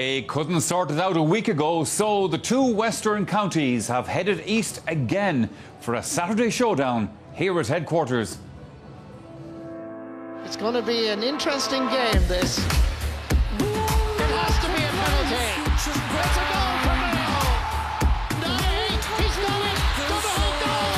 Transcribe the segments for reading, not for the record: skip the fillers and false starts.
They couldn't sort it out a week ago, so the two western counties have headed east again for a Saturday showdown here at headquarters. It's going to be an interesting game, this. It has to be a penalty. It's a goal for Mayo. He's got it. Got a whole goal.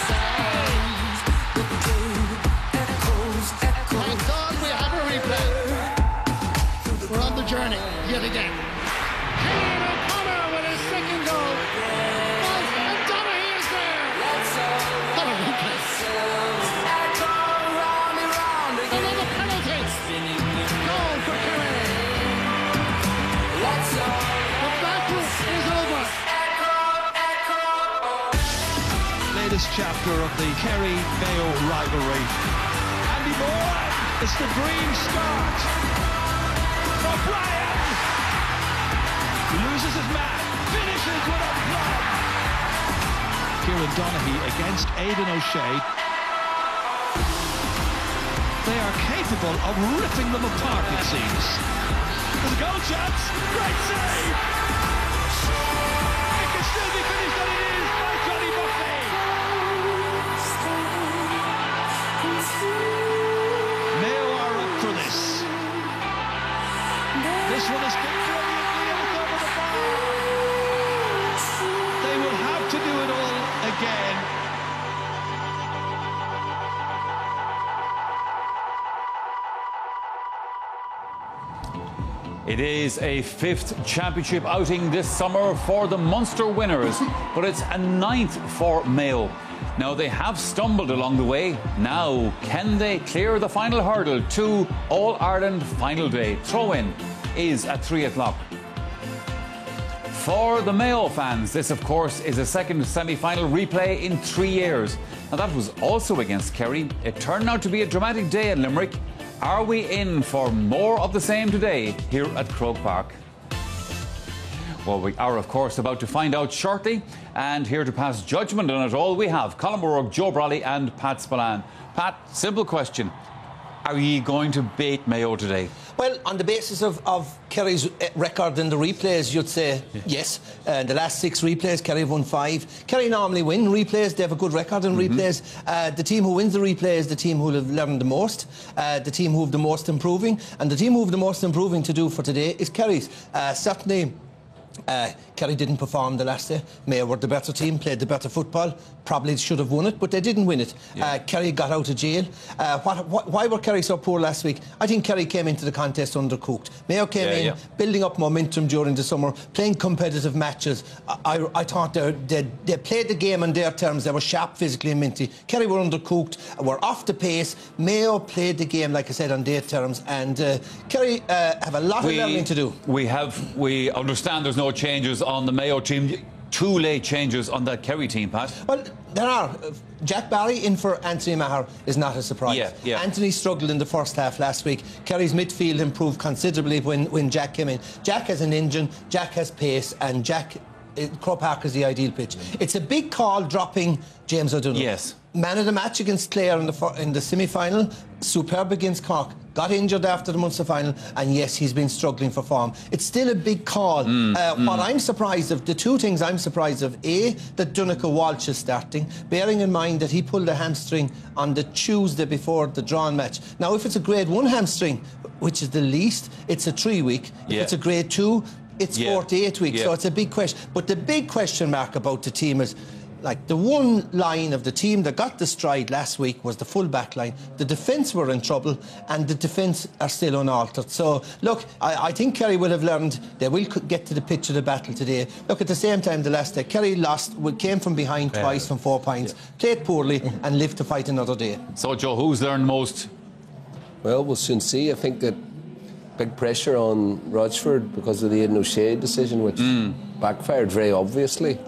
Thank God we have a replay. We're on the journey yet again. Ciarán O'Connor with his second goal. And Donaghy is there. What a replay. Another penalty. Goal for Kerry. The battle is over. Latest chapter of the Kerry-Mayo rivalry. Andy Moore, it's the green start. O'Brien. He loses his man, finishes with a plum. Kieran Donaghy against Aidan O'Shea. They are capable of ripping them apart, it seems. There's a goal chance, great save! It can still be finished, and it is by Johnny Buckley. Mayo are up for this. This one is kicked brilliantly and it's over the bar. They will have to do it all again. It is a fifth championship outing this summer for the Munster winners, but it's a ninth for Mayo. Now, they have stumbled along the way. Now, can they clear the final hurdle to All-Ireland final day? Throw-in is at 3 o'clock. For the Mayo fans, this, of course, is a second semi-final replay in 3 years. Now, that was also against Kerry. It turned out to be a dramatic day in Limerick. Are we in for more of the same today here at Croke Park? Well, we are, of course, about to find out shortly. And here to pass judgment on it all, we have Colin O'Rourke, Joe Brolly and Pat Spillane. Pat, simple question. Are ye going to beat Mayo today? Well, on the basis of Kerry's record in the replays, you'd say yes. The last 6 replays, Kerry have won 5. Kerry normally win replays. They have a good record in replays. The team who wins the replay is the team who have learned the most, the team who have the most improving. And the team who have the most improving to do for today is Kerry's. Certainly, Kerry didn't perform the last day. Mayo were the better team, played the better football, probably should have won it, but they didn't win it. Kerry got out of jail. Why were Kerry so poor last week? I think Kerry came into the contest undercooked. Mayo came in, building up momentum during the summer, playing competitive matches. I thought they played the game on their terms. They were sharp physically and mentally. Kerry were undercooked, were off the pace. Mayo played the game, like I said, on their terms, and Kerry have a lot of learning to do. We understand there's no changes on the Mayo team. 2 late changes on that Kerry team, Pat. Well, there are. Jack Barry in for Anthony Maher is not a surprise. Anthony struggled in the first half last week. Kerry's midfield improved considerably when Jack came in. Jack has an engine, Jack has pace, and Croke Park is the ideal pitch. It's a big call dropping James O'Donnell. Yes. Man of the match against Clare in the semi-final, superb against Cork, got injured after the Munster final, and yes, he's been struggling for form. It's still a big call. What I'm surprised of, the 2 things I'm surprised of, A, that Donncha Walsh is starting, bearing in mind that he pulled a hamstring on the Tuesday before the drawn match. Now, if it's a grade 1 hamstring, which is the least, it's a 3-week. If it's a grade 2, it's 4 to 8 weeks, so it's a big question. But the big question mark about the team is, like, the one line of the team that got the stride last week was the full back line. The defence were in trouble, and the defence are still unaltered. So, look, I think Kerry will have learned. They will get to the pitch of the battle today. Look, at the same time, the last day, Kerry came from behind twice from 4 points, played poorly, and lived to fight another day. So, Joe, who's learned most? Well, we'll soon see. I think that big pressure on Rochford because of the Aidan O'Shea decision, which backfired very obviously.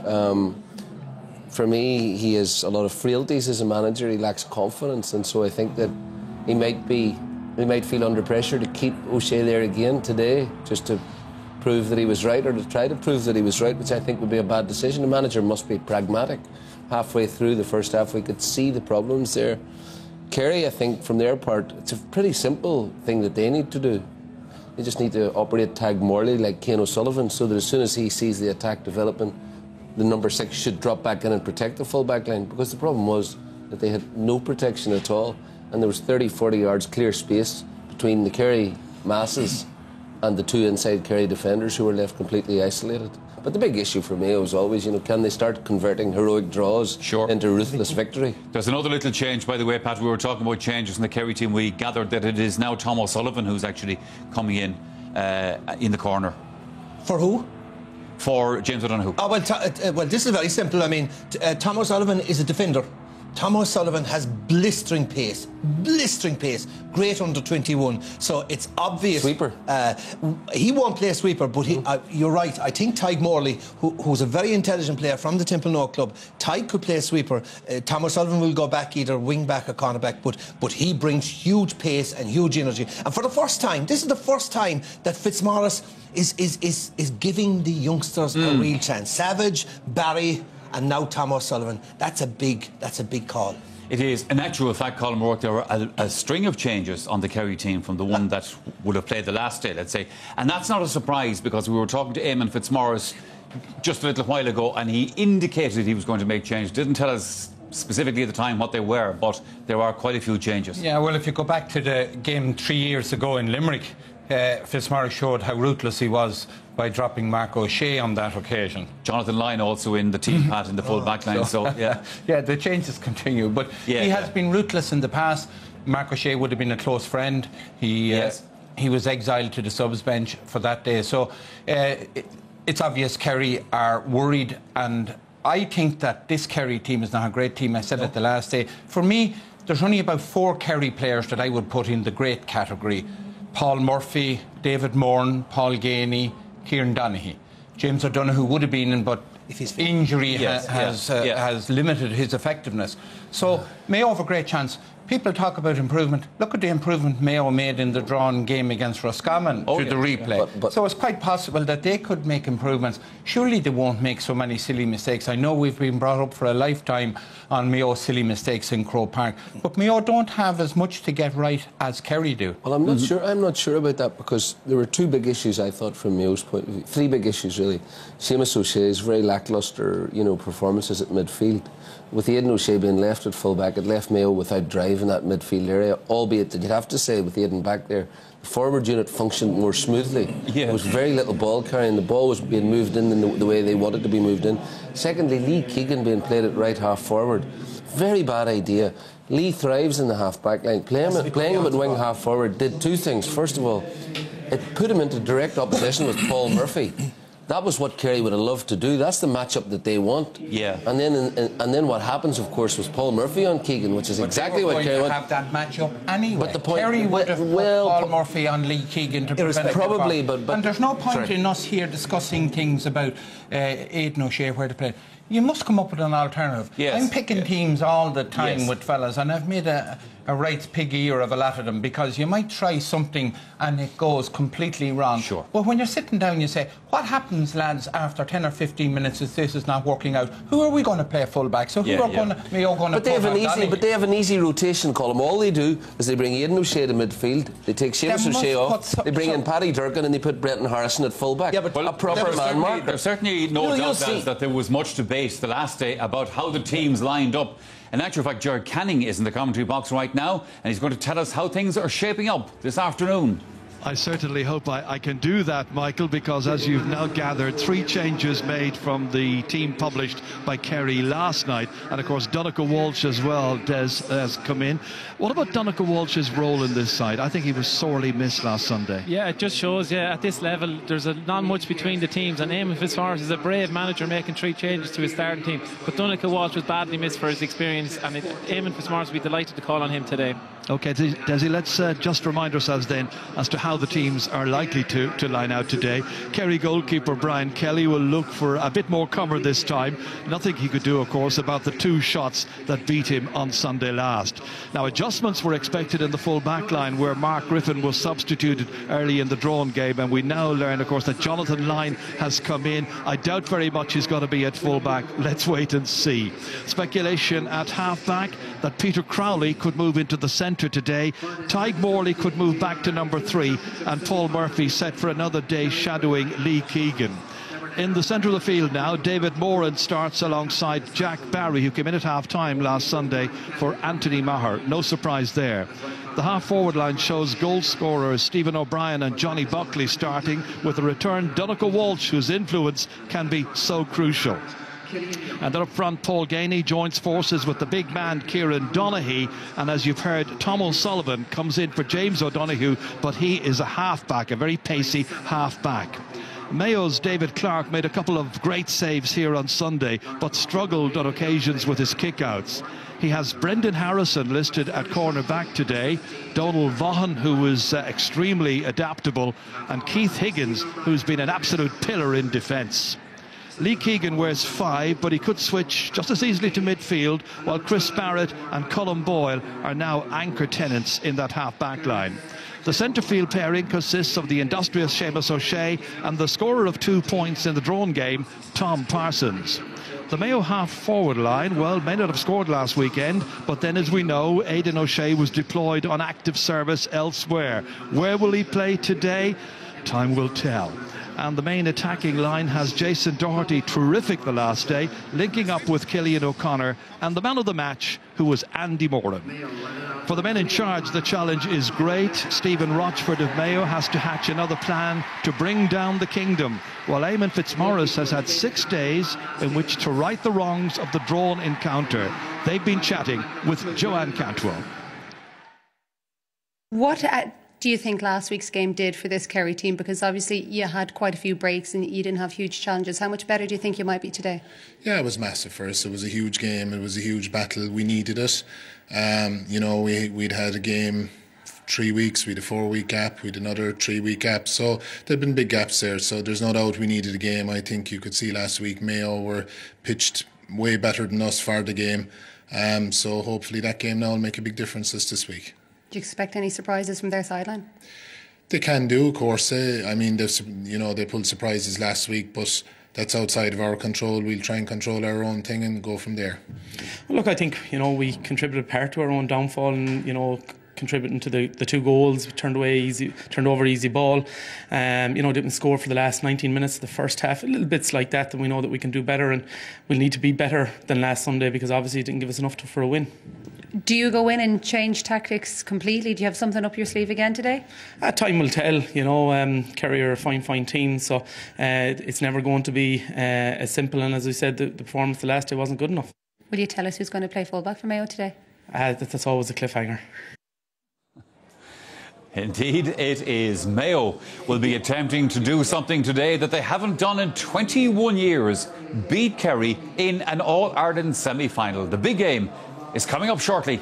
For me, he has a lot of frailties as a manager. He lacks confidence, and so I think that he might feel under pressure to keep O'Shea there again today, just to prove that he was right, or to try to prove that he was right, which I think would be a bad decision. The manager must be pragmatic. Halfway through the first half, we could see the problems there. Kerry, I think, from their part, it's a pretty simple thing that they need to do. They just need to operate Tadhg Morley like Cian O'Sullivan, so that as soon as he sees the attack developing, the number 6 should drop back in and protect the full back line, because the problem was that they had no protection at all, and there was 30-40 yards clear space between the Kerry masses and the 2 inside Kerry defenders who were left completely isolated. But the big issue for Mayo is always, can they start converting heroic draws into ruthless victory? There's another little change, by the way, Pat. We were talking about changes in the Kerry team. We gathered that it is now Tom O'Sullivan who's actually coming in the corner. For who? For James O'Donoghue. Oh, well, this is very simple. I mean, Tom O'Sullivan is a defender. Tom O'Sullivan has blistering pace, great under 21. So it's obvious. Sweeper. He won't play sweeper, but you're right. I think Tadhg Morley, who's a very intelligent player from the Temple Club, Tadhg could play sweeper. Tom O'Sullivan will go back either wing back or corner back, but he brings huge pace and huge energy. And for the first time, this is the first time that Fitzmaurice is giving the youngsters a real chance. Savage, Barry, and now Tom O'Sullivan. That's a big call. It is. In actual fact, Colin O'Rourke, there were a string of changes on the Kerry team from the one that would have played the last day, let's say. And that's not a surprise, because we were talking to Eamon Fitzmaurice just a little while ago, and he indicated he was going to make changes. Didn't tell us specifically at the time what they were, but there are quite a few changes. Yeah, well, if you go back to the game 3 years ago in Limerick, Fitzmaurice showed how ruthless he was by dropping Mark O'Shea on that occasion. Jonathan Lyne also in the team, Pat, in the full back line. So yeah, the changes continue. But he has been ruthless in the past. Mark O'Shea would have been a close friend. He was exiled to the subs bench for that day. So it's obvious Kerry are worried, and I think that this Kerry team is not a great team. I said it the last day. For me, there's only about 4 Kerry players that I would put in the great category. Paul Murphy, David Moran, Paul Ganey, Kieran Donaghy. James O'Donoghue would have been in, but if his injury has limited his effectiveness. So Mayo have a great chance. People talk about improvement. Look at the improvement Mayo made in the drawn game against Roscommon through the replay. But so it's quite possible that they could make improvements. Surely they won't make so many silly mistakes. I know we've been brought up for a lifetime on Mayo's silly mistakes in Croke Park, but Mayo don't have as much to get right as Kerry do. Well, I'm not sure about that, because there were 2 big issues, I thought, from Mayo's point of view. 3 big issues, really. Seamus O'Shea's very lacklustre, performances at midfield. With Aidan O'Shea being left at full-back, it left Mayo without drive in that midfield area, albeit that you'd have to say, with Aidan back there, the forward unit functioned more smoothly. There was very little ball carrying. The ball was being moved in the way they wanted to be moved in. Secondly, Lee Keegan being played at right half forward. Very bad idea. Lee thrives in the half-back line. Playing him at wing half forward did 2 things. First of all, it put him into direct opposition with Paul Murphy. That was what Kerry would have loved to do. That's the matchup that they want. Yeah. And then what happens, of course, was Paul Murphy on Keegan, which is exactly what Kerry wanted. Have that matchup anyway. But the point, Kerry would have put Paul Murphy on Lee Keegan to prevent probably, but and there's no point in us here discussing things about Aidan O'Shea where to play. You must come up with an alternative. Yes. I'm picking teams all the time with fellas, and I've made a right pig ear of a lot of them, because you might try something and it goes completely wrong. Sure. But when you're sitting down, you say, what happens, lads, after 10 or 15 minutes if this is not working out? Who are we going to play full-back? So who are Mayo going to But they have an easy rotation column. All they do is they bring Aidan O'Shea to midfield, they take Seamus O'Shea off, they bring in Paddy Durkin, and they put Brenton Harrison at full-back. Yeah, but a proper man marker. There's certainly no doubt, lads, that there was much debate the last day about how the teams lined up. In actual fact, Gerard Canning is in the commentary box right now, and he's going to tell us how things are shaping up this afternoon. I certainly hope I can do that, Michael, because as you've now gathered, 3 changes made from the team published by Kerry last night, and of course Donncha Walsh as well has come in. What about Donncha Walsh's role in this side? I think he was sorely missed last Sunday. Yeah, it just shows, at this level there's not much between the teams, and Eamon Fitzmaurice is a brave manager making 3 changes to his starting team, but Donncha Walsh was badly missed for his experience, and Eamon Fitzmaurice will be delighted to call on him today. OK, Desi, let's just remind ourselves then as to how the teams are likely to line out today. Kerry goalkeeper Brian Kelly will look for a bit more cover this time. Nothing he could do, of course, about the 2 shots that beat him on Sunday last. Now, adjustments were expected in the full back line, where Mark Griffin was substituted early in the drawn game, and we now learn, of course, that Jonathan Lyne has come in. I doubt very much he's going to be at full back. Let's wait and see. Speculation at half back that Peter Crowley could move into the centre today. Tadhg Morley could move back to number 3, and Paul Murphy set for another day shadowing Lee Keegan. In the centre of the field now, David Moran starts alongside Jack Barry, who came in at half-time last Sunday for Anthony Maher. No surprise there. The half-forward line shows goal scorers Stephen O'Brien and Johnny Buckley starting, with a return Donncha Walsh, whose influence can be so crucial. And then up front, Paul Gainey joins forces with the big man Kieran Donaghy, and as you've heard, Tom O'Sullivan comes in for James O'Donoghue, but he is a half-back, a very pacey half-back. Mayo's David Clark made a couple of great saves here on Sunday, but struggled on occasions with his kickouts. He has Brendan Harrison listed at cornerback today, Donald Vaughan, who is extremely adaptable, and Keith Higgins, who's been an absolute pillar in defence. Lee Keegan wears 5, but he could switch just as easily to midfield, while Chris Barrett and Colm Boyle are now anchor tenants in that half-back line. The centre-field pairing consists of the industrious Seamus O'Shea and the scorer of 2 points in the drawn game, Tom Parsons. The Mayo half-forward line, well, may not have scored last weekend, but then, as we know, Aidan O'Shea was deployed on active service elsewhere. Where will he play today? Time will tell. And the main attacking line has Jason Doherty, terrific the last day, linking up with Killian O'Connor, and the man of the match, who was Andy Moran. For the men in charge, the challenge is great. Stephen Rochford of Mayo has to hatch another plan to bring down the kingdom, while Eamon Fitzmaurice has had 6 days in which to right the wrongs of the drawn encounter. They've been chatting with Joanne Cantwell. What do you think last week's game did for this Kerry team? Because obviously you had quite a few breaks and you didn't have huge challenges. How much better do you think you might be today? Yeah, it was massive for us. It was a huge game. It was a huge battle. We needed it. You know, we'd had a game 3 weeks. We had a 4-week gap. We had another 3-week gap. So there'd been big gaps there. So there's no doubt we needed a game. I think you could see last week Mayo were pitched way better than us for the game. So hopefully that game now will make a big difference this week. Do you expect any surprises from their sideline? They can do, of course. I mean, they pulled surprises last week, but that's outside of our control. We'll try and control our own thing and go from there. Look, I think, we contributed part to our own downfall and, contributing to the 2 goals. We turned over easy ball. Didn't score for the last 19 minutes of the first half. Little bits like that we know that we can do better, and we'll need to be better than last Sunday, because obviously it didn't give us enough for a win. Do you go in and change tactics completely? Do you have something up your sleeve again today? Time will tell. Kerry are a fine team, so it's never going to be as simple. And as I said, the performance the last day wasn't good enough. Will you tell us who's going to play fullback for Mayo today? That's always a cliffhanger. Indeed, it is. Mayo will be attempting to do something today that they haven't done in 21 years. Beat Kerry in an All-Ireland semi-final. The big game is coming up shortly.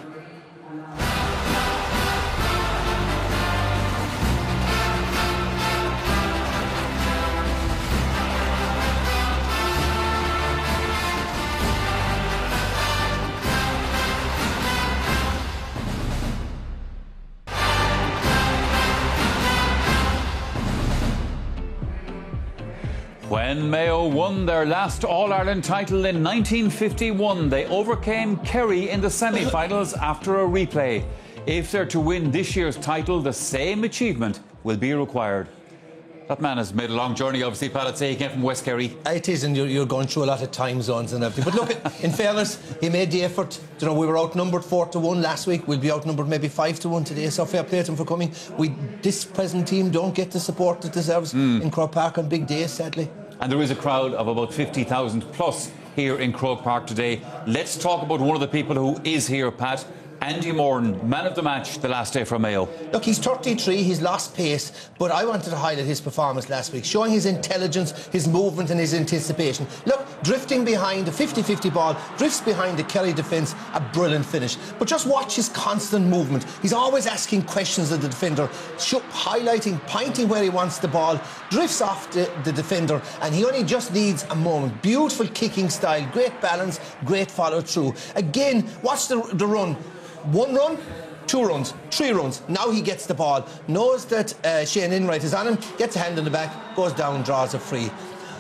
When Mayo won their last All-Ireland title in 1951, they overcame Kerry in the semi-finals after a replay. If they're to win this year's title, the same achievement will be required. That man has made a long journey, obviously, Pat. I'd say he came from West Kerry. It is, and you're going through a lot of time zones and everything. But look, in fairness, he made the effort. We were outnumbered 4-1 last week. We'll be outnumbered maybe 5-1 today. So fair play to him for coming. This present team don't get the support it deserves in Croke Park on big days, sadly. And there is a crowd of about 50,000 plus here in Croke Park today. Let's talk about one of the people who is here, Pat. Andy Moran, man of the match the last day for Mayo. Look, he's 33, he's lost pace, but I wanted to highlight his performance last week, showing his intelligence, his movement and his anticipation. Look, drifting behind a 50-50 ball, drifts behind the Kerry defence, a brilliant finish. But just watch his constant movement. He's always asking questions of the defender, highlighting, pointing where he wants the ball, drifts off the defender, and he only just needs a moment. Beautiful kicking style, great balance, great follow through. Again, watch the run. 1 run, 2 runs, 3 runs. Now he gets the ball, knows that Shane Enright is on him, gets a hand in the back, goes down, draws a free.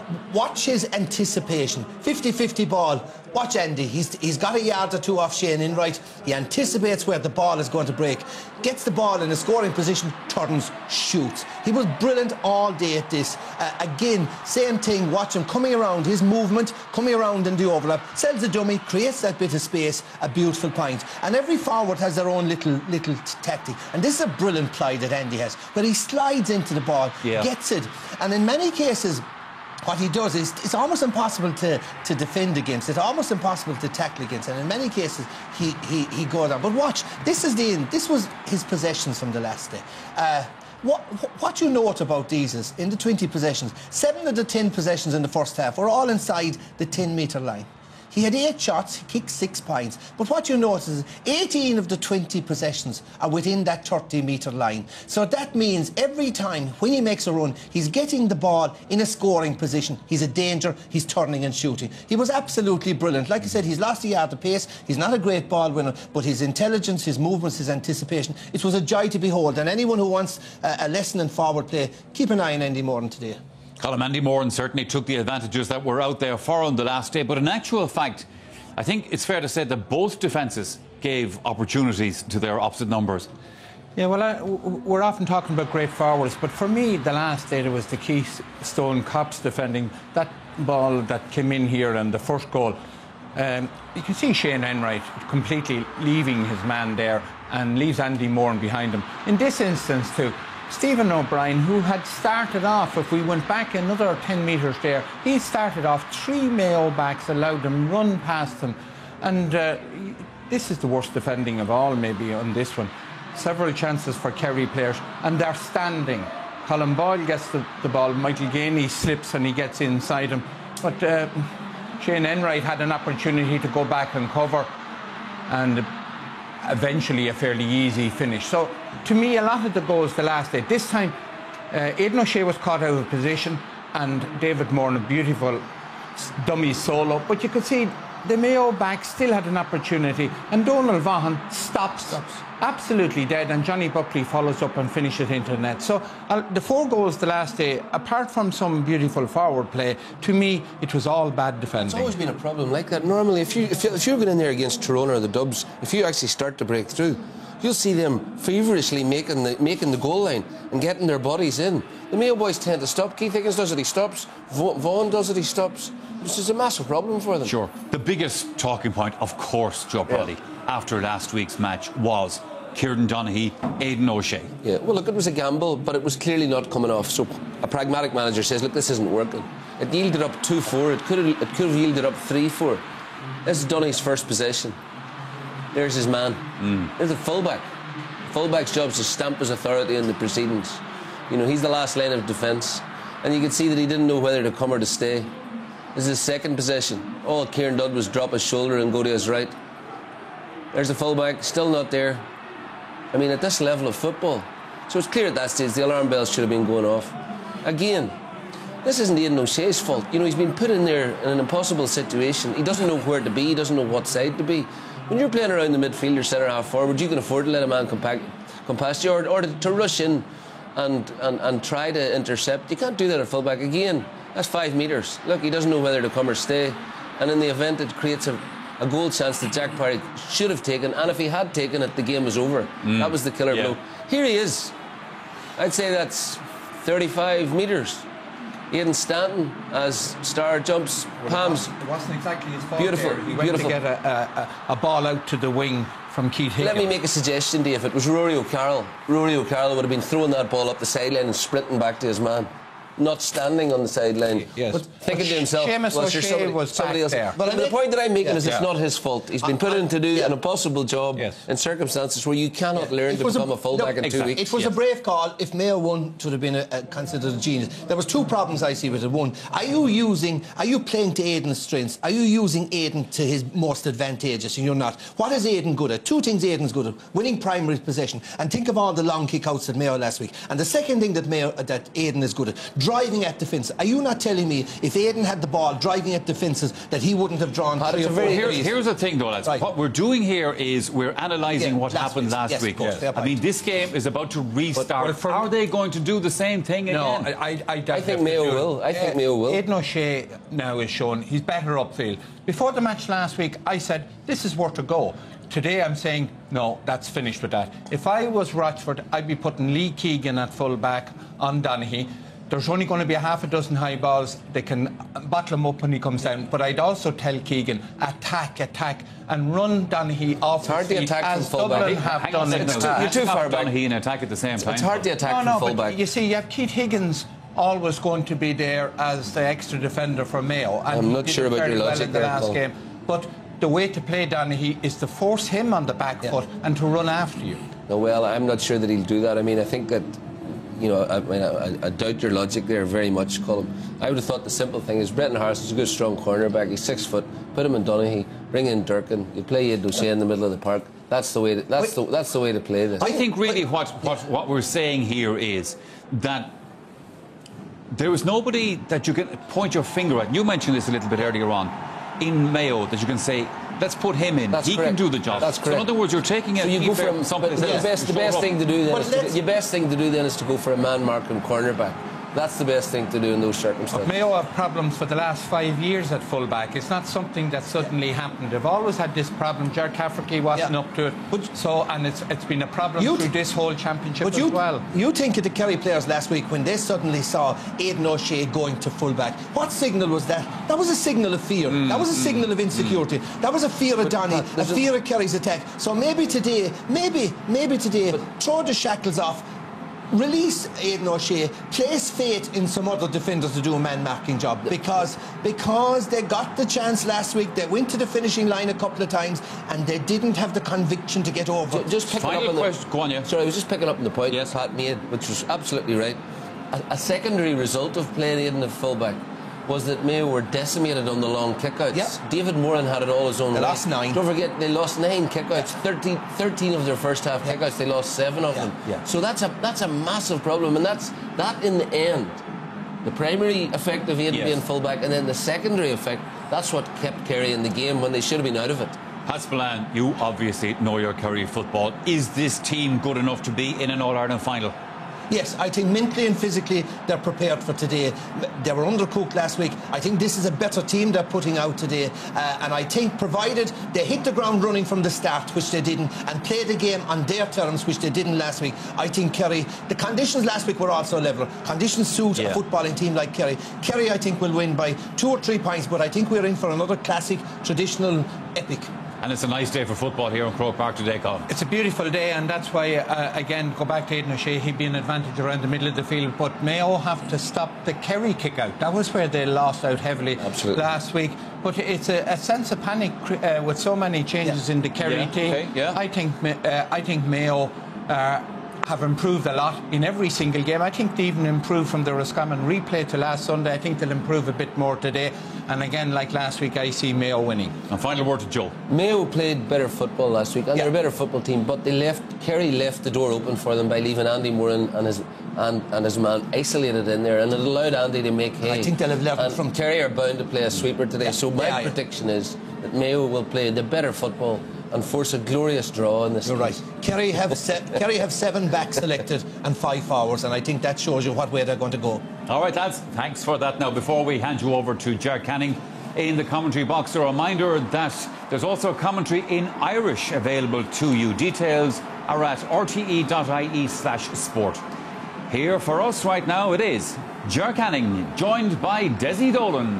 watch his anticipation. 50-50 ball. Watch Andy. He's got a yard or two off Shane Enright. He anticipates where the ball is going to break. Gets the ball in a scoring position, turns, shoots. He was brilliant all day at this. Again, same thing. Watch him coming around, his movement, coming around in the overlap. Sells a dummy, creates that bit of space, a beautiful point. And every forward has their own little tactic. And this is a brilliant ply that Andy has, where he slides into the ball, gets it. And in many cases, what he does is it's almost impossible to defend against. It's almost impossible to tackle against. And in many cases, he goes on. But watch, this is the end. This was his possessions from the last day. What you note about these is, in the 20 possessions, 7 of the 10 possessions in the first half were all inside the 10-metre line. He had 8 shots, he kicked 6 points. But what you notice is 18 of the 20 possessions are within that 30-metre line. So that means every time when he makes a run, he's getting the ball in a scoring position. He's a danger, he's turning and shooting. He was absolutely brilliant. Like I said, he's lost a yard of pace. He's not a great ball winner, but his intelligence, his movements, his anticipation, it was a joy to behold. And anyone who wants a lesson in forward play, keep an eye on Andy Moran today. Colm, Andy Moran certainly took the advantages that were out there for him the last day, but in actual fact, I think it's fair to say that both defences gave opportunities to their opposite numbers. Yeah, well, we're often talking about great forwards, but for me, the last day there was the Keystone Cops defending that ball that came in here and the first goal. You can see Shane Enright completely leaving his man there and leaves Andy Moran behind him. In this instance, too, Stephen O'Brien, who had started off, if we went back another 10 metres there, he started off 3 Mayo backs, allowed them run past him. And this is the worst defending of all, maybe, on this one. Several chances for Kerry players, and they're standing. Colin Boyle gets the ball, Michael Gainey slips and he gets inside him. But Shane Enright had an opportunity to go back and cover, and eventually a fairly easy finish. So to me, a lot of the goals the last day, this time Aidan O'Shea was caught out of position and David Moran a beautiful dummy solo, but you could see the Mayo back still had an opportunity, and Donald Vaughan stops absolutely dead, and Johnny Buckley follows up and finishes into the net. So the 4 goals the last day, apart from some beautiful forward play, to me it was all bad defending. It's always been a problem like that. Normally if you're going in there against Tyrone or the Dubs, if you actually start to break through, you'll see them feverishly making the goal line and getting their bodies in. The Mayo boys tend to stop. Keith Higgins does it, he stops. Vaughan does it, he stops. This is a massive problem for them. Sure. The biggest talking point, of course, Joe Brolly, after last week's match was Kieran Donaghy, Aidan O'Shea. Yeah, well, look, it was a gamble, but it was clearly not coming off. So a pragmatic manager says, look, this isn't working. It yielded up 2-4. It could have yielded up 3-4. This is Donaghy's first possession. There's his man. There's the fullback. Fullback's job is to stamp his authority in the proceedings. You know, he's the last line of defence. And you could see that he didn't know whether to come or to stay. This is his second possession. All Kieran did was drop his shoulder and go to his right. There's the fullback, still not there. I mean, at this level of football. So it's clear at that stage the alarm bells should have been going off. Again, this isn't Aidan O'Shea's fault. You know, he's been put in there in an impossible situation. He doesn't know where to be, he doesn't know what side to be. When you're playing around the midfield or centre half forward, you can afford to let a man come past you, or to rush in and try to intercept. You can't do that at fullback. Again, that's 5 metres. Look, he doesn't know whether to come or stay. And in the event, it creates a goal chance that Jack Parry should have taken. And if he had taken it, the game was over. That was the killer blow. Here he is. I'd say that's 35 metres. Aidan Stanton as Starr jumps, palms. It wasn't exactly his fault. Beautiful, there. He went to get a ball out to the wing from Keith Higgins. Let me make a suggestion, Dave. If it was Rory O'Carroll, Rory O'Carroll would have been throwing that ball up the sideline and sprinting back to his man, not standing on the sideline. Yes. But thinking to himself, Seamus O'Shea was somebody else there. But the point that I'm making is it's not his fault. He's been put in to do an impossible job in circumstances where you cannot learn to become a fullback in 2 weeks. It was a brave call. If Mayo won, it would have been considered a genius. There was 2 problems I see with it. One, are you playing to Aidan's strengths? Are you using Aidan to his most advantageous? And you're not. What is Aidan good at? 2 things Aidan's good at: winning primary possession, and think of all the long kick-outs at Mayo last week. And the second thing that Aidan is good at: driving at defence. Are you not telling me if Aidan had the ball driving at defences that he wouldn't have drawn three or four? Here's the thing, though, lads. Right. What we're doing here is we're analysing what happened last week. I mean, this game is about to restart. Are they going to do the same thing again? No, I think Mayo will. I think Mayo will. Aidan O'Shea now is shown he's better upfield. Before the match last week, I said this is worth a go. Today I'm saying, no, that's finished with that. If I was Rochford, I'd be putting Lee Keegan at full back on Donaghy. There's only going to be a half a dozen high balls. They can bottle him up when he comes down. But I'd also tell Keegan, attack, and run Donaghy off hard to attack as from full Dublin back. have done in the past. You're too far back. Donaghy and attack at the same time. It's hard to attack from full back. You see, you have Keith Higgins always going to be there as the extra defender for Mayo. And I'm not sure about your logic there, last game. But the way to play Donaghy is to force him on the back foot and to run after you. No, well, I'm not sure that he'll do that. I mean, I think that, you know, I doubt your logic there very much, Colm. I would have thought the simple thing is Brendan Harrison's a good, strong cornerback. He's 6 foot. Put him in Donaghy. Bring in Durkin. You play Aidan O'Shea in the middle of the park. That's the way. That's the way to play this. I think really what we're saying here is that there is nobody that you can point your finger at. You mentioned this a little bit earlier on. In Mayo, that you can say, let's put him in. He can do the job. That's correct. So in other words, you're taking so it. you go for someplace else. The best thing to do then is to go for a man marking cornerback. That's the best thing to do in those circumstances. But Mayo have problems for the last 5 years at fullback. It's not something that suddenly happened. They've always had this problem. Ger Cafferty wasn't up to it. And it's been a problem through this whole championship as well. You think of the Kerry players last week when they suddenly saw Aidan O'Shea going to fullback. What signal was that? That was a signal of fear. That was a signal of insecurity. That was a fear of Donny, a fear of Kerry's attack. So maybe today, throw the shackles off. Release Aidan O'Shea, place faith in some other defenders to do a man-marking job because they got the chance last week. They went to the finishing line a couple of times and they didn't have the conviction to get over. Just picking up on Go on, yeah. Sorry, I was just picking up on the point Pat made, which was absolutely right. A secondary result of playing Aidan at fullback was that Mayo were decimated on the long kickouts. Yep. David Moran had it all his own way. They lost 9. Don't forget, they lost 9 kickouts. 13 of their first half kickouts, they lost 7 of them. Yeah. So that's a massive problem, and that in the end, the primary effect of Aidan being fullback, and then the secondary effect, that's what kept Kerry in the game when they should have been out of it. Pat Spillane, you obviously know your Kerry football. Is this team good enough to be in an All-Ireland final? Yes, I think mentally and physically they're prepared for today. They were undercooked last week. I think this is a better team they're putting out today. And I think provided they hit the ground running from the start, which they didn't, and play the game on their terms, which they didn't last week, I think Kerry, the conditions last week were also level. Conditions suit a footballing team like Kerry. Kerry, I think, will win by 2 or 3 points, but I think we're in for another classic, traditional epic. And it's a nice day for football here in Croke Park today, Colin. It's a beautiful day, and that's why, again, go back to Aidan O'Shea, he'd be an advantage around the middle of the field, but Mayo have to stop the Kerry kick out. That was where they lost out heavily last week. But it's a sense of panic with so many changes in the Kerry team. I think Mayo have improved a lot in every single game. I think they even improved from the Roscommon replay to last Sunday. I think they'll improve a bit more today. And again, like last week, I see Mayo winning. And final word to Joe. Mayo played better football last week, and they're a better football team, but Kerry left the door open for them by leaving Andy Moran and his man isolated in there, and it allowed Andy to make hay. I think they'll have leveled from Kerry are bound to play a sweeper today. So my prediction is that Mayo will play the better football and force a glorious draw in this. You're right. Kerry have 7 backs selected and 5 forwards, and I think that shows you what way they're going to go. All right, lads, thanks for that. Now, before we hand you over to Ger Canning in the commentary box, a reminder that there's also commentary in Irish available to you. Details are at rte.ie/sport. Here for us right now, it is Ger Canning, joined by Desi Dolan.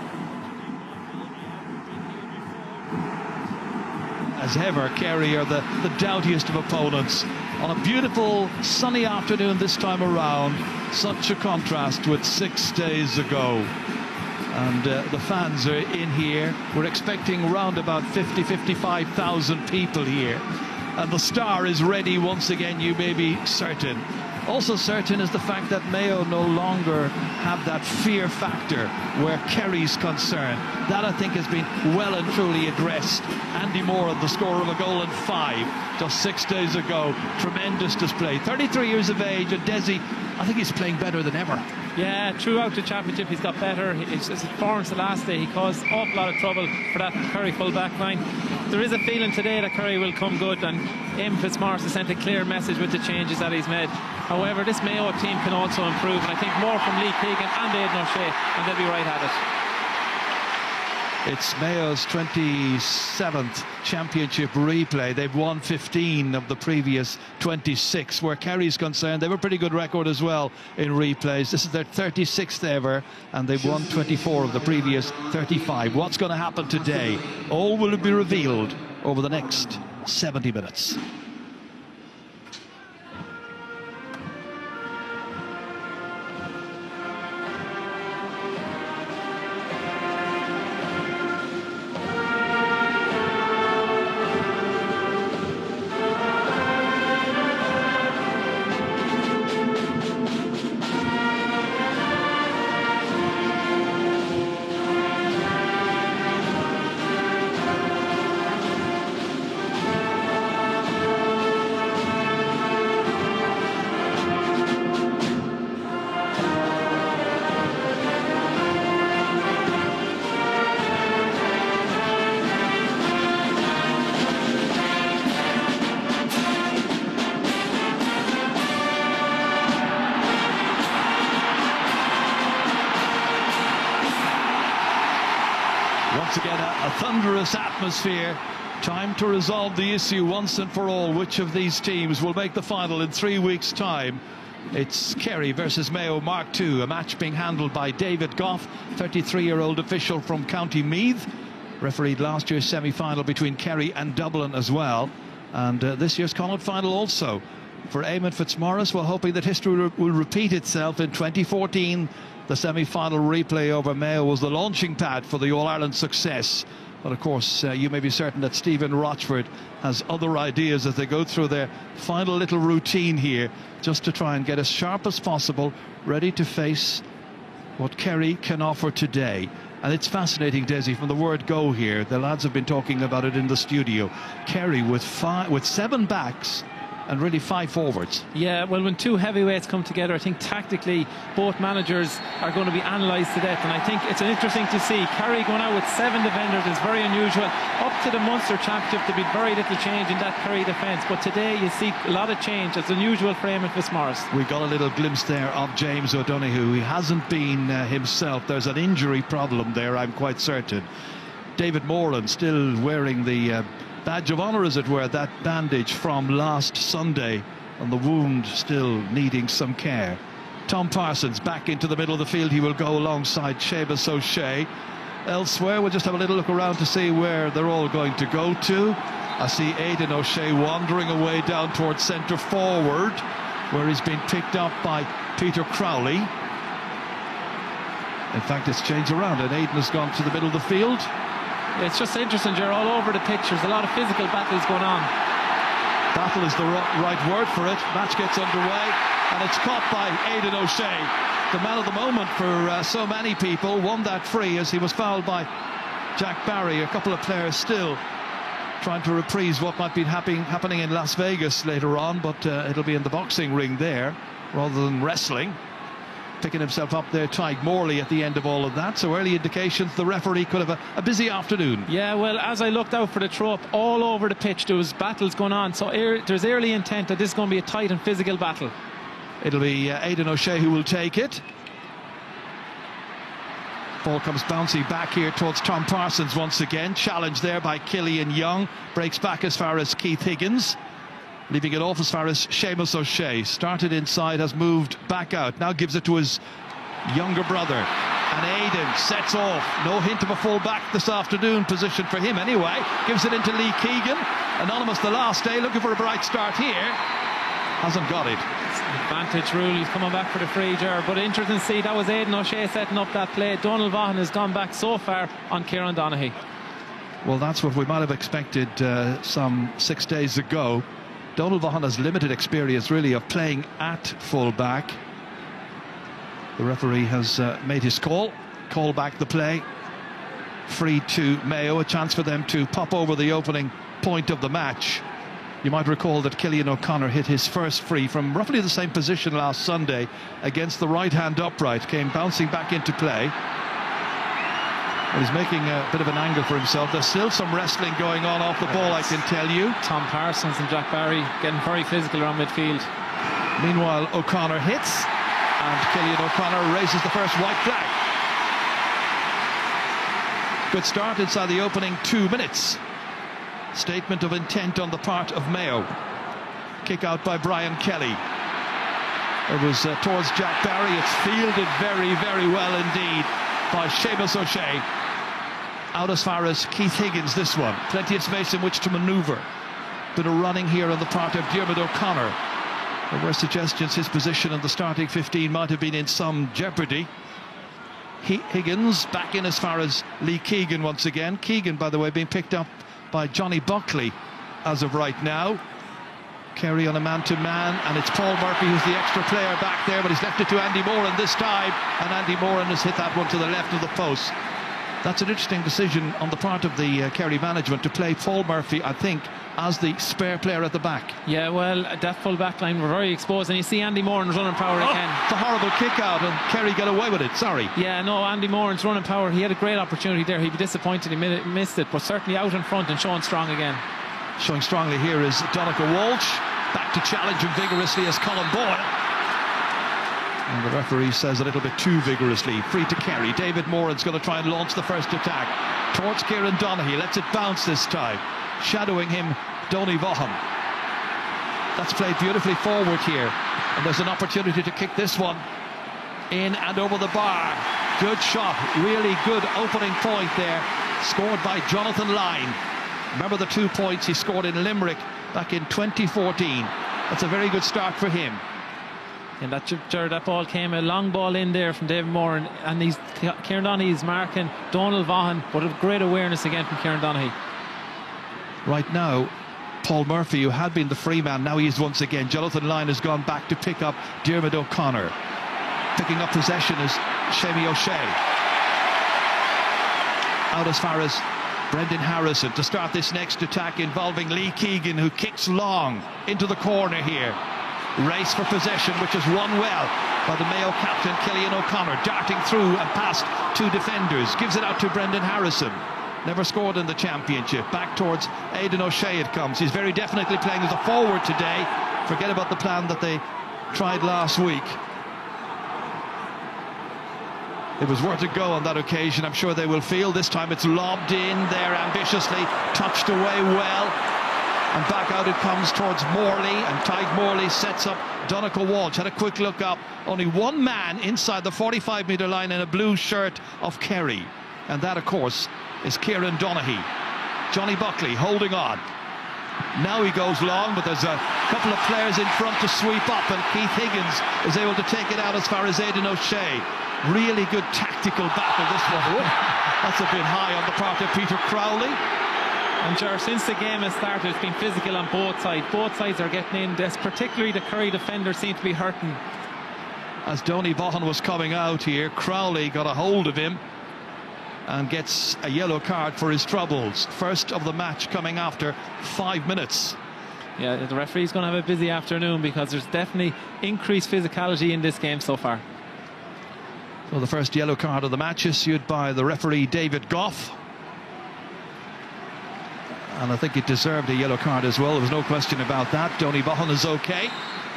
As ever, Kerry are the doubtiest of opponents. On a beautiful sunny afternoon this time around, such a contrast with 6 days ago. And the fans are in here. We're expecting around about 55,000 people here. And the Star is ready once again, you may be certain. Also certain is the fact that Mayo no longer have that fear factor where Kerry's concerned. That, I think, has been well and truly addressed. Andy Moran, the scorer of a goal in 5 just 6 days ago. Tremendous display. 33 years of age, and Desi, I think he's playing better than ever. Yeah, throughout the championship he's got better. His performance the last day, he caused an awful lot of trouble for that Kerry full back line. There is a feeling today that Kerry will come good, and Eamon Fitzmaurice has sent a clear message with the changes that he's made. However, this Mayo team can also improve, and I think more from Lee Keegan and Aidan O'Shea, and they'll be right at it. It's Mayo's 27th championship replay. They've won 15 of the previous 26. Where Kerry's concerned, they have a pretty good record as well in replays. This is their 36th ever, and they've won 24 of the previous 35. What's going to happen today? All will be revealed over the next 70 minutes. Once again, a thunderous atmosphere. Time to resolve the issue once and for all. Which of these teams will make the final in 3 weeks' time? It's Kerry versus Mayo Mark II, a match being handled by David Goff, 33-year-old official from County Meath. Refereed last year's semi-final between Kerry and Dublin as well. And this year's Connacht final also. For Eamon Fitzmaurice, we're hoping that history will repeat itself. In 2014, the semi-final replay over Mayo was the launching pad for the All-Ireland success. But of course, you may be certain that Stephen Rochford has other ideas as they go through their final little routine here, just to try and get as sharp as possible, ready to face what Kerry can offer today. And it's fascinating, Desi, from the word go here. The lads have been talking about it in the studio. Kerry with 7 backs and really 5 forwards. Yeah, well, when two heavyweights come together, I think tactically both managers are going to be analysed to death, and I think it's interesting to see Kerry going out with 7 defenders is very unusual. Up to the Munster Championship, there'll be very little change in that Kerry defence, but today you see a lot of change. It's unusual for Eamon Fitzmaurice. We got a little glimpse there of James O'Donoghue. He hasn't been himself. There's an injury problem there, I'm quite certain. David Moreland still wearing the badge of honour, as it were, that bandage from last Sunday, and the wound still needing some care. Tom Parsons back into the middle of the field. He will go alongside Seamus O'Shea. Elsewhere, we'll just have a little look around to see where they're all going to go to. I see Aidan O'Shea wandering away down towards centre forward, where he's been picked up by Peter Crowley. In fact, it's changed around, and Aidan has gone to the middle of the field. It's just interesting, Ger, all over the pictures, a lot of physical battles going on. Battle is the right word for it. Match gets underway, and it's caught by Aidan O'Shea. The man of the moment for so many people. Won that free as he was fouled by Jack Barry. A couple of players still trying to reprise what might be happening in Las Vegas later on, but it'll be in the boxing ring there rather than wrestling. Picking himself up there, Tyke Morley at the end of all of that. So early indications the referee could have a busy afternoon. Yeah, well, as I looked out for the throw-up, all over the pitch there was battles going on. So there's early intent that this is going to be a tight and physical battle. It'll be Aidan O'Shea who will take it. Ball comes bouncing back here towards Tom Parsons once again. Challenged there by Killian Young. Breaks back as far as Keith Higgins. Leaving it off as far as Seamus O'Shea. Started inside, has moved back out. Now gives it to his younger brother. And Aidan sets off. No hint of a full back this afternoon position for him anyway. Gives it into Lee Keegan. Anonymous the last day, looking for a bright start here. Hasn't got it. Advantage rule, he's coming back for the free, Ger. But interesting to see, that was Aidan O'Shea setting up that play. Donald Vaughan has gone back so far on Kieran Donaghy. Well, that's what we might have expected some 6 days ago. Donald Vaughan has limited experience, really, of playing at full-back. The referee has made his call back the play. Free to Mayo, a chance for them to pop over the opening point of the match. You might recall that Cillian O'Connor hit his first free from roughly the same position last Sunday against the right-hand upright, came bouncing back into play. Well, he's making a bit of an angle for himself. There's still some wrestling going on off the ball, I can tell you. Tom Parsons and Jack Barry getting very physical around midfield. Meanwhile, O'Connor hits, and Cillian O'Connor raises the first white flag. Good start inside the opening 2 minutes. Statement of intent on the part of Mayo. Kick out by Brian Kelly. It was towards Jack Barry. It's fielded very, very well indeed by Seamus O'Shea. Out as far as Keith Higgins, this one. Plenty of space in which to manoeuvre. Bit of running here on the part of Diarmuid O'Connor. There were suggestions his position in the starting 15 might have been in some jeopardy. Higgins back in as far as Lee Keegan once again. Keegan, by the way, being picked up by Johnny Buckley as of right now. Kerry on a man-to-man, and it's Paul Murphy who's the extra player back there, but he's left it to Andy Moran this time, and Andy Moran has hit that one to the left of the post. That's an interesting decision on the part of the Kerry management to play Paul Murphy, I think, as the spare player at the back. Yeah, well, that full back line were very exposed, and you see Andy Moran's running power again. It's a horrible kick out, and Kerry got away with it, sorry. Yeah, no, Andy Moran's running power, he had a great opportunity there. He'd be disappointed he missed it, but certainly out in front and showing strong again. Showing strongly here is Donncha Walsh. Back to challenge him vigorously as Colin Boyle. And the referee says a little bit too vigorously. Free to Kerry. David Moran's going to try and launch the first attack towards Kieran Donaghy. Lets it bounce this time. Shadowing him, Donny Vaughan. That's played beautifully forward here. And there's an opportunity to kick this one in and over the bar. Good shot. Really good opening point there. Scored by Jonathan Lyne. Remember the 2 points he scored in Limerick back in 2014. That's a very good start for him. And that ball came, a long ball in there from David Moran, and Kieran Donaghy's marking Donal Vaughan, but a great awareness again from Kieran Donaghy. Right now, Paul Murphy, who had been the free man, now he is once again. Jonathan Lyne has gone back to pick up Diarmuid O'Connor. Picking up possession is Seamus O'Shea. Out as far as Brendan Harrison to start this next attack involving Lee Keegan, who kicks long into the corner here. Race for possession, which is won well by the Mayo captain Cillian O'Connor, darting through and past 2 defenders. Gives it out to Brendan Harrison. Never scored in the championship. Back towards Aidan O'Shea it comes. He's very definitely playing as a forward today. Forget about the plan that they tried last week. It was worth a go on that occasion. I'm sure they will feel. This time it's lobbed in there ambitiously, touched away well, and back out it comes towards Morley, and Tadhg Morley sets up Donncha Walsh. Had a quick look up. Only one man inside the 45-metre line in a blue shirt of Kerry, and that, of course, is Kieran Donaghy. Johnny Buckley holding on. Now he goes long, but there's a couple of players in front to sweep up, and Keith Higgins is able to take it out as far as Aidan O'Shea. Really good tactical battle, this one. That's a bit high on the part of Peter Crowley. And Ger, since the game has started, it's been physical on both sides. Both sides are getting in. This, particularly the Kerry defenders seem to be hurting. As Donny Vaughan was coming out here, Crowley got a hold of him and gets a yellow card for his troubles. First of the match coming after 5 minutes. Yeah, the referee's going to have a busy afternoon because there's definitely increased physicality in this game so far. So the first yellow card of the match issued by the referee David Goff. And I think it deserved a yellow card as well. There was no question about that. Donny Vaughan is okay.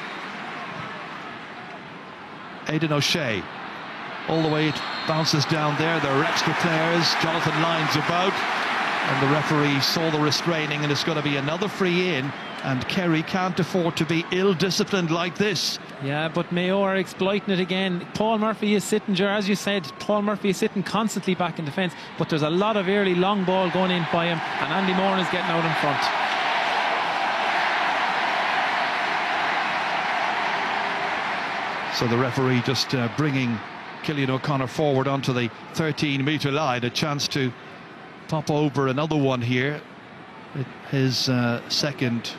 Aidan O'Shea. All the way it bounces down there. There are extra players. Jonathan Lyne's about. And the referee saw the restraining, and it's going to be another free in. And Kerry can't afford to be ill-disciplined like this. Yeah, but Mayo are exploiting it again. Paul Murphy is sitting, as you said, Paul Murphy is sitting constantly back in defence, but there's a lot of early long ball going in by him, and Andy Moran is getting out in front. So the referee just bringing Cillian O'Connor forward onto the 13-metre line, a chance to pop over another one here. His second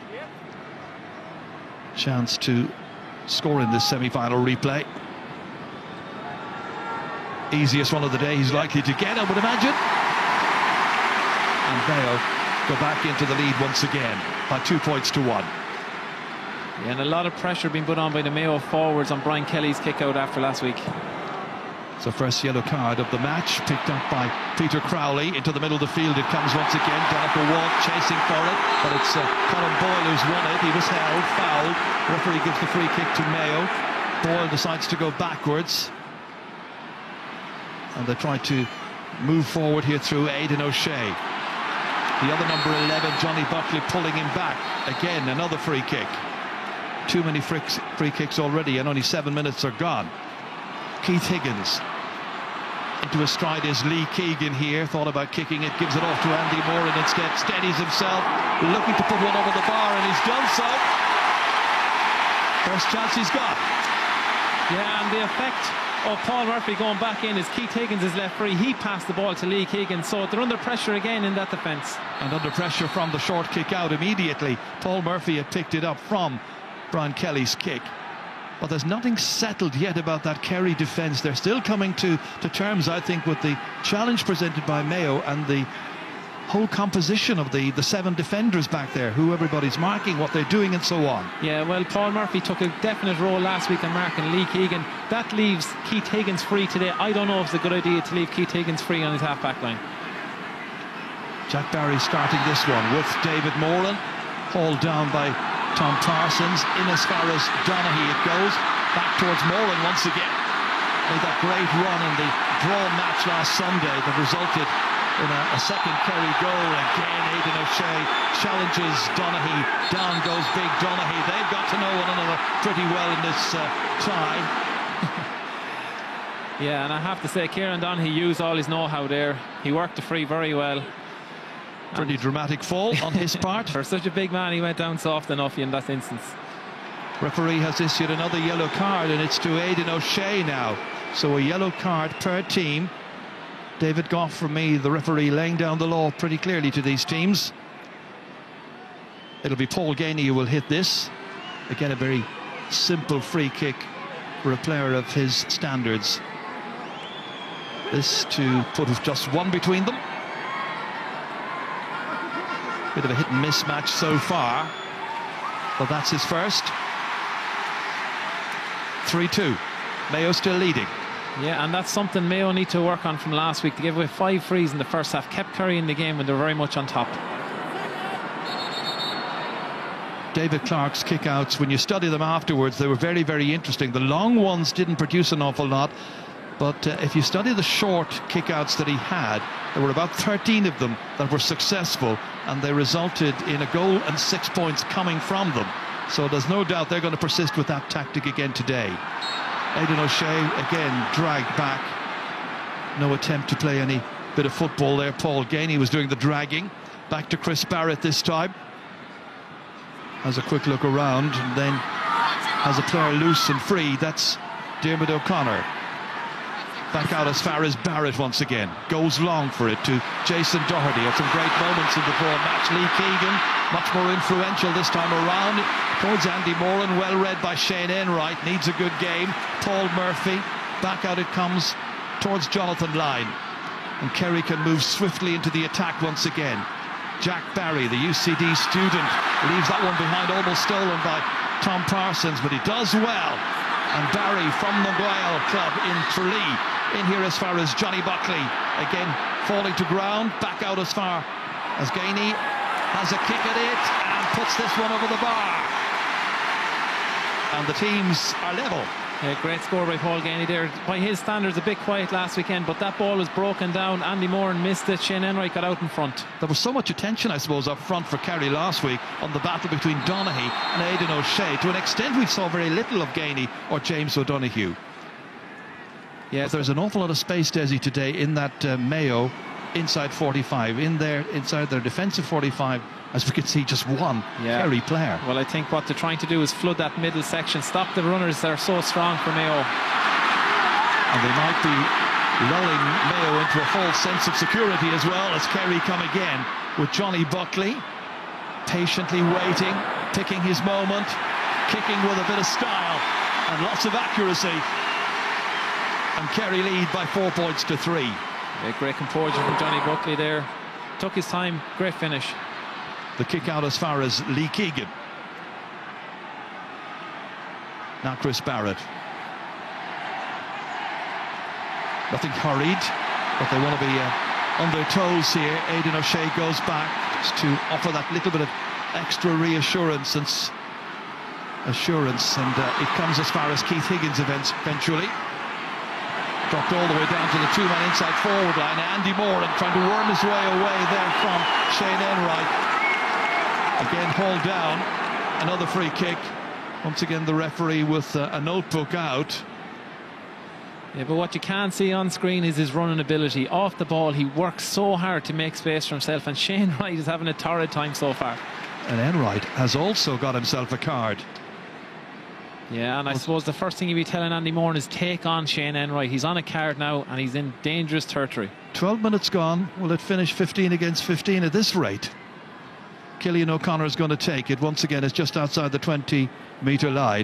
chance to score in this semi-final replay. Easiest one of the day he's likely to get, I would imagine. And Mayo go back into the lead once again by 2 points to 1. Yeah, and a lot of pressure being put on by the Mayo forwards on Brian Kelly's kick out after last week. So first yellow card of the match, picked up by Peter Crowley into the middle of the field. It comes once again. Donegal Walk chasing for it, but it's Colin Boyle who's won it. He was held, fouled. Referee gives the free kick to Mayo. Boyle decides to go backwards, and they try to move forward here through Aidan O'Shea. The other number 11, Johnny Buckley, pulling him back. Again, another free kick. Too many free kicks already, and only 7 minutes are gone. Keith Higgins into a stride is Lee Keegan here. Thought about kicking it, gives it off to Andy Moore, and instead steadies himself, looking to put one over the bar, and he's done so. First chance he's got. Yeah, and the effect of Paul Murphy going back in is Keith Higgins is left free. He passed the ball to Lee Keegan, so they're under pressure again in that defence. And under pressure from the short kick out immediately. Paul Murphy had picked it up from Brian Kelly's kick. But there's nothing settled yet about that Kerry defence. They're still coming to terms, I think, with the challenge presented by Mayo and the whole composition of the 7 defenders back there, who everybody's marking, what they're doing and so on. Yeah, well, Paul Murphy took a definite role last week on marking Lee Keegan. That leaves Keith Higgins free today. I don't know if it's a good idea to leave Keith Higgins free on his half-back line. Jack Barry starting this one with David Moran, hauled down by Tom Parsons. In as far as Donaghy it goes, back towards Moran once again. Made that great run in the draw match last Sunday that resulted in a second Kerry goal. Again, Aidan O'Shea challenges Donaghy. Down goes big Donaghy. They've got to know one another pretty well in this tie. Yeah, and I have to say, Kieran Donaghy used all his know-how there. He worked the free very well. Pretty dramatic fall on his part. For such a big man, he went down soft enough in that instance. Referee has issued another yellow card, and it's to Aidan O'Shea now. So a yellow card per team. David Goff, for me, the referee, laying down the law pretty clearly to these teams. It'll be Paul Gainey who will hit this. Again, a very simple free kick for a player of his standards. This to put just one between them. Bit of a hit and miss match so far, but that's his first. 3-2. Mayo still leading. Yeah, and that's something Mayo need to work on from last week. They gave away 5 frees in the first half, kept Kerry in the game when they were very much on top. David Clarke's kickouts, when you study them afterwards, they were very, very interesting. The long ones didn't produce an awful lot, but if you study the short kickouts that he had, there were about 13 of them that were successful, and they resulted in a goal and 6 points coming from them. So there's no doubt they're going to persist with that tactic again today. Aidan O'Shea again dragged back. No attempt to play any bit of football there. Paul Gainey was doing the dragging. Back to Chris Barrett this time. Has a quick look around and then has a player loose and free. That's Diarmuid O'Connor. Back out as far as Barrett once again. Goes long for it to Jason Doherty. Had some great moments in the draw match. Lee Keegan, much more influential this time around. Towards Andy Moran, well read by Shane Enright. Needs a good game. Paul Murphy. Back out it comes towards Jonathan Lyne. And Kerry can move swiftly into the attack once again. Jack Barry, the UCD student, leaves that one behind, almost stolen by Tom Parsons, but he does well. And Barry from the Gael club in Tralee. In here as far as Johnny Buckley. Again, falling to ground. Back out as far as Gainey has a kick at it and puts this one over the bar. And the teams are level. Yeah, great score by Paul Gainey there. By his standards, a bit quiet last weekend, but that ball was broken down. Andy Moran missed it. Shane Enright got out in front. There was so much attention, I suppose, up front for Kerry last week on the battle between Donaghy and Aidan O'Shea. To an extent, we saw very little of Gainey or James O'Donoghue. Yes, but there's an awful lot of space, Desi, today in that Mayo inside 45. Inside their defensive 45, as we can see, just one Kerry player. Well, I think what they're trying to do is flood that middle section, stop the runners that are so strong for Mayo. And they might be lulling Mayo into a false sense of security as well, as Kerry come again with Johnny Buckley patiently waiting, picking his moment, kicking with a bit of style and lots of accuracy. And Kerry lead by 4 points to 3. Yeah, great composure from Johnny Buckley there. Took his time, great finish. The kick out as far as Lee Keegan. Now Chris Barrett. Nothing hurried, but they want to be on their toes here. Aidan O'Shea goes back just to offer that little bit of extra reassurance and it comes as far as Keith Higgins eventually. Dropped all the way down to the two-man inside forward line. Andy Moran trying to worm his way away there from Shane Enright. Again hauled down. Another free kick. Once again the referee with a notebook out. Yeah, but what you can't see on screen is his running ability. Off the ball, he works so hard to make space for himself, and Shane Wright is having a torrid time so far. And Enright has also got himself a card. Yeah, and I suppose the first thing you'd be telling Andy Moran is take on Shane Enright. He's on a card now, and he's in dangerous territory. 12 minutes gone. Will it finish 15 against 15 at this rate? Killian O'Connor is going to take it. Once again, it's just outside the 20-metre line.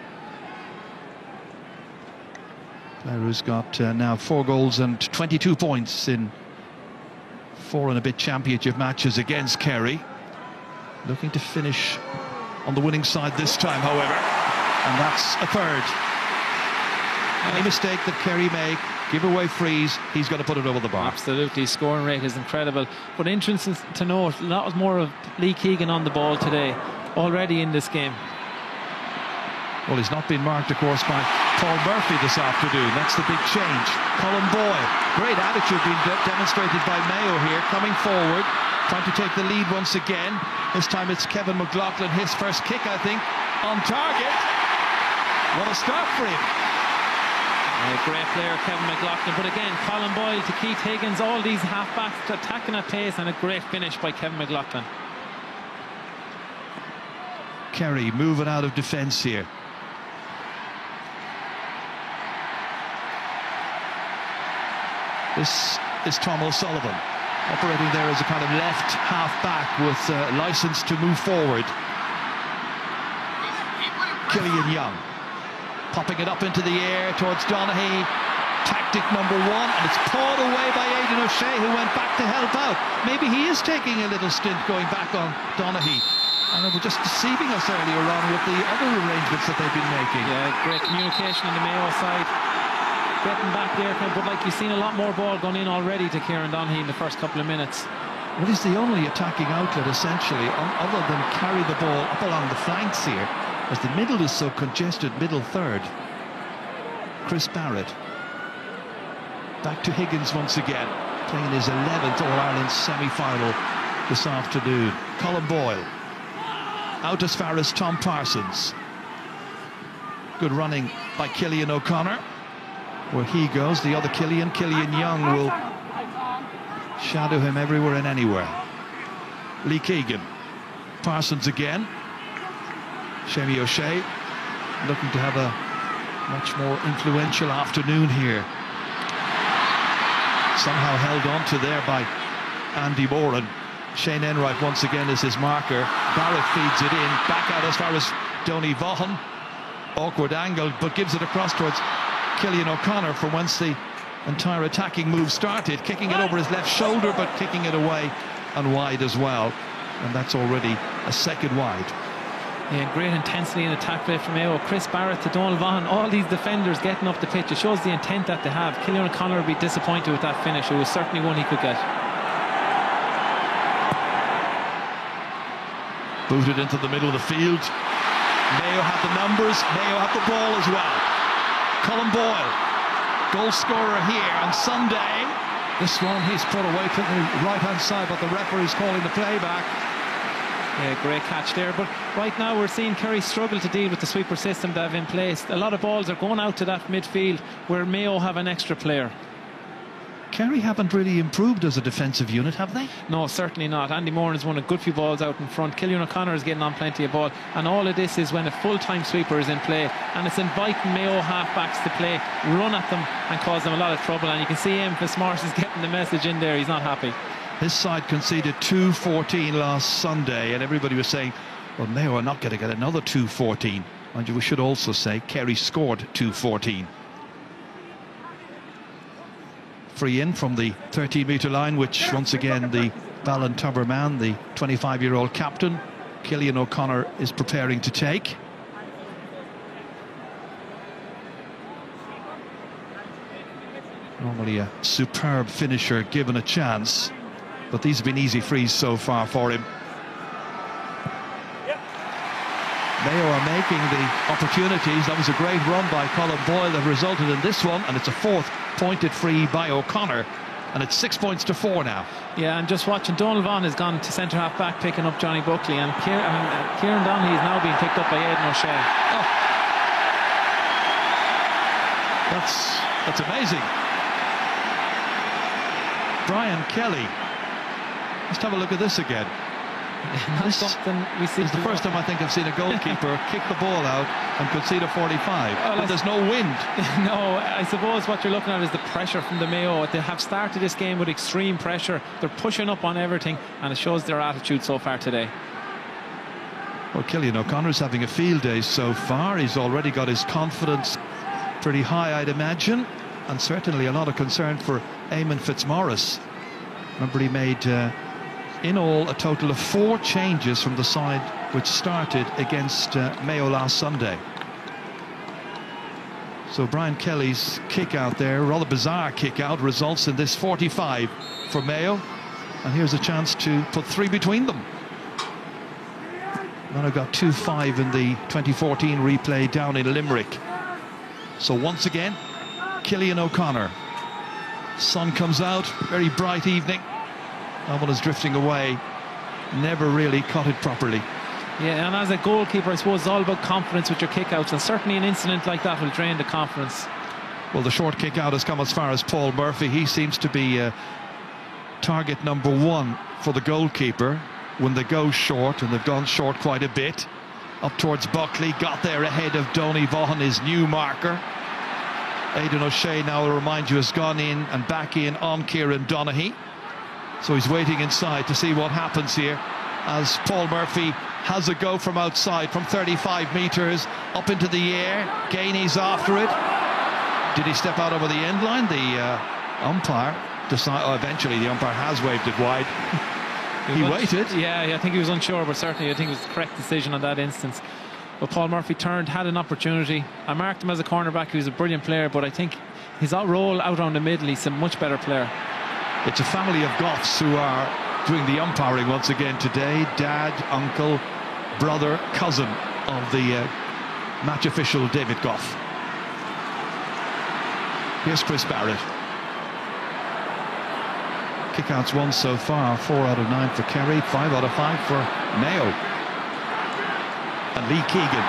Player who's got now 4 goals and 22 points in 4 and a bit championship matches against Kerry. Looking to finish on the winning side this time, however. And that's a third. Any mistake that Kerry make, give away frees, he's got to put it over the bar. Absolutely, scoring rate is incredible. But interesting to note, a lot more of Lee Keegan on the ball today, already in this game. Well, he's not been marked, of course, by Paul Murphy this afternoon. That's the big change. Colin Boyle, great attitude being demonstrated by Mayo here, coming forward, trying to take the lead once again. This time it's Kevin McLaughlin, his first kick, I think, on target. What a start for him. Great player, Kevin McLaughlin. But again, Colin Boyle to Keith Higgins, all these half-backs attacking at pace, and a great finish by Kevin McLaughlin. Kerry moving out of defence here. This is Tom O'Sullivan, operating there as a kind of left half-back with licence to move forward. Killian Young popping it up into the air towards Donaghy. Tactic number 1, and it's pawed away by Aidan O'Shea, who went back to help out. Maybe he is taking a little stint going back on Donaghy. And they were just deceiving us earlier on with the other arrangements that they've been making. Yeah, great communication on the Mayo side. Getting back there, but like you've seen a lot more ball gone in already to Kieran Donaghy in the first couple of minutes. Well, he's the only attacking outlet, essentially, other than carry the ball up along the flanks here, as the middle is so congested, middle third. Chris Barrett. Back to Higgins once again, playing his 11th All-Ireland semi-final this afternoon. Colin Boyle. Out as far as Tom Parsons. Good running by Killian O'Connor. Where he goes, the other Killian Young will shadow him everywhere and anywhere. Lee Keegan. Parsons again. Shemmy O'Shea looking to have a much more influential afternoon here. Somehow held on to there by Andy Moran. Shane Enright once again is his marker. Barrett feeds it in, back out as far as Donny Vaughan. Awkward angle, but gives it across towards Killian O'Connor, from whence the entire attacking move started, kicking it over his left shoulder, but kicking it away and wide as well. And that's already a second wide. Yeah, great intensity in attack play from Mayo. Chris Barrett to Donald Vaughan, all these defenders getting up the pitch. It shows the intent that they have. Killian O'Connor would be disappointed with that finish. It was certainly one he could get. Booted into the middle of the field. Mayo have the numbers, Mayo have the ball as well. Colin Boyle, goal scorer here on Sunday. This one he's put away to the right-hand side, but the referee's calling the playback. Yeah, great catch there. But right now we're seeing Kerry struggle to deal with the sweeper system they have in place. A lot of balls are going out to that midfield where Mayo have an extra player. Kerry haven't really improved as a defensive unit, have they? No, certainly not. Andy Moran has won a good few balls out in front. Killian O'Connor is getting on plenty of ball. And all of this is when a full-time sweeper is in play. And it's inviting Mayo half-backs to play, run at them and cause them a lot of trouble. And you can see Eamon Fitzmaurice is getting the message in there. He's not happy. His side conceded 2-14 last Sunday, and everybody was saying, well, Mayo are not going to get another 2-14. And we should also say Kerry scored 2-14. Free in from the 13-metre line, which once again the Ballintubber the 25-year-old captain. Cillian O'Connor is preparing to take. Normally a superb finisher given a chance, but these have been easy frees so far for him. Mayo are making the opportunities. That was a great run by Colin Boyle that resulted in this one, and it's a fourth pointed free by O'Connor, and it's 6 points to 4 now. Yeah, and just watching, Donald Vaughan has gone to centre half back picking up Johnny Buckley, and Kieran Donaghy is now being picked up by Aidan O'Shea. Oh. That's amazing. Brian Kelly. Let's have a look at this again. That's something we see. It's the first time I think I've seen a goalkeeper kick the ball out and concede a 45. But there's no wind. No, I suppose what you're looking at is the pressure from the Mayo. They have started this game with extreme pressure. They're pushing up on everything, and it shows their attitude so far today. Well, Cillian O'Connor's having a field day so far. He's already got his confidence pretty high, I'd imagine, and certainly a lot of concern for Eamon Fitzmaurice. Remember, he made in all a total of 4 changes from the side which started against Mayo last Sunday. So Brian Kelly's kick out there, rather bizarre kick out, results in this 45 for Mayo, and here's a chance to put 3 between them. Mayo got 2-5 in the 2014 replay down in Limerick. So once again, Cillian O'Connor. Sun comes out, very bright evening. That one is drifting away. Never really caught it properly. Yeah, and as a goalkeeper, I suppose it's all about confidence with your kickouts, and certainly an incident like that will drain the confidence. Well, the short kick out has come as far as Paul Murphy. He seems to be target number 1 for the goalkeeper when they go short, and they've gone short quite a bit. Up towards Buckley, got there ahead of Donny Vaughan, his new marker. Aidan O'Shea, now I'll remind you, has gone in and back in on Kieran Donaghy. So he's waiting inside to see what happens here as Paul Murphy has a go from outside, from 35 metres up into the air. Gainey's after it. Did he step out over the end line? The umpire decided, eventually the umpire has waved it wide. He waited. Yeah, I think he was unsure, but certainly I think it was the correct decision on that instance. But Paul Murphy turned, had an opportunity. I marked him as a cornerback. He was a brilliant player, but I think his role out on the middle, he's a much better player. It's a family of Goffs who are doing the umpiring once again today. Dad, uncle, brother, cousin of the match official David Goff. Here's Chris Barrett. Kickouts 1 so far, 4 out of 9 for Kerry, 5 out of 5 for Mayo. And Lee Keegan.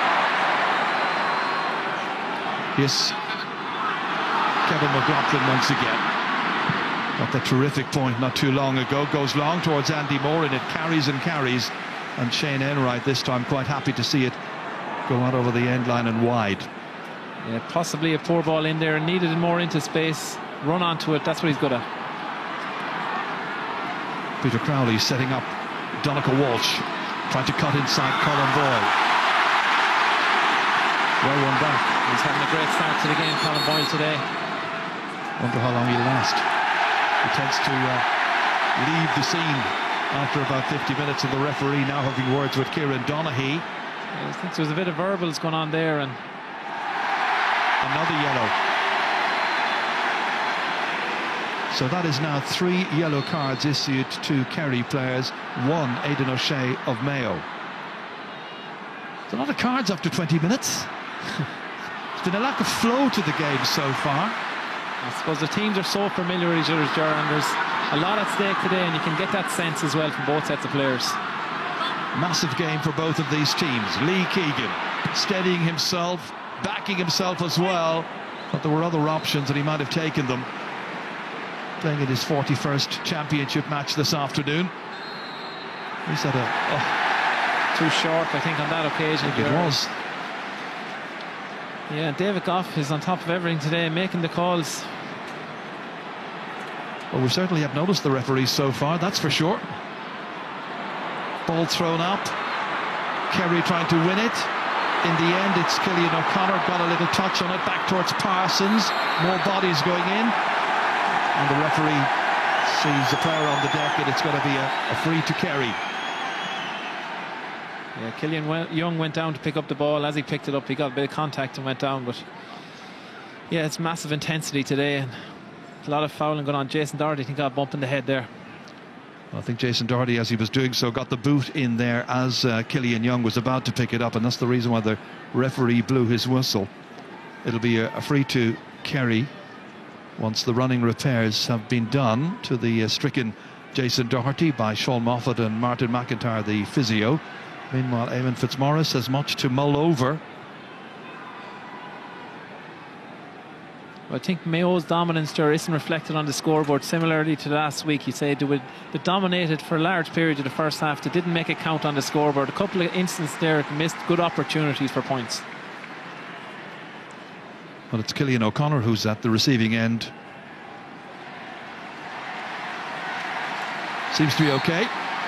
Here's Kevin McLaughlin once again. Got the terrific point not too long ago. Goes long towards Andy Moore, and it carries and carries. And Shane Enright this time quite happy to see it go out over the end line and wide. Yeah, possibly a poor ball in there, and needed more into space. Run onto it, that's what he's good at. Peter Crowley setting up Donica Walsh, trying to cut inside Colin Boyle. Well run back. He's having a great start to the game, Colin Boyle, today. Wonder how long he'll last. He tends to leave the scene after about 50 minutes, and the referee now having words with Kieran Donaghy. I think there was a bit of verbals going on there, and another yellow. So that is now 3 yellow cards issued to Kerry players, 1 Aidan O'Shea of Mayo. There's a lot of cards after 20 minutes. There's been a lack of flow to the game so far. I suppose the teams are so familiar with each other, Ger, and there's a lot at stake today, and you can get that sense as well from both sets of players. Massive game for both of these teams. Lee Keegan steadying himself, backing himself as well, but there were other options and he might have taken them. Playing in his 41st championship match this afternoon. He's had too short, I think, on that occasion. I think it was. Yeah, David Goff is on top of everything today, making the calls. Well, we certainly have noticed the referees so far, that's for sure. Ball thrown up. Kerry trying to win it. In the end, it's Cillian O'Connor, got a little touch on it, back towards Parsons. More bodies going in. And the referee Sees the player on the deck, and it's going to be a free to Kerry. Yeah, Killian Young went down to pick up the ball. As he picked it up, he got a bit of contact and went down. But yeah, it's massive intensity today, and a lot of fouling going on. Jason Doherty, I think, got a bump in the head there. I think Jason Doherty, as he was doing so, got the boot in there as Killian Young was about to pick it up, and that's the reason why the referee blew his whistle. It'll be a free to Kerry once the running repairs have been done to the stricken Jason Doherty by Sean Moffat and Martin McIntyre, the physio. Meanwhile, Eamon Fitzmaurice has much to mull over. I think Mayo's dominance there isn't reflected on the scoreboard. Similarly to last week, you say they dominated for a large period of the first half. They didn't make it count on the scoreboard. A couple of instances there missed good opportunities for points. Well, it's Cillian O'Connor who's at the receiving end. Seems to be okay.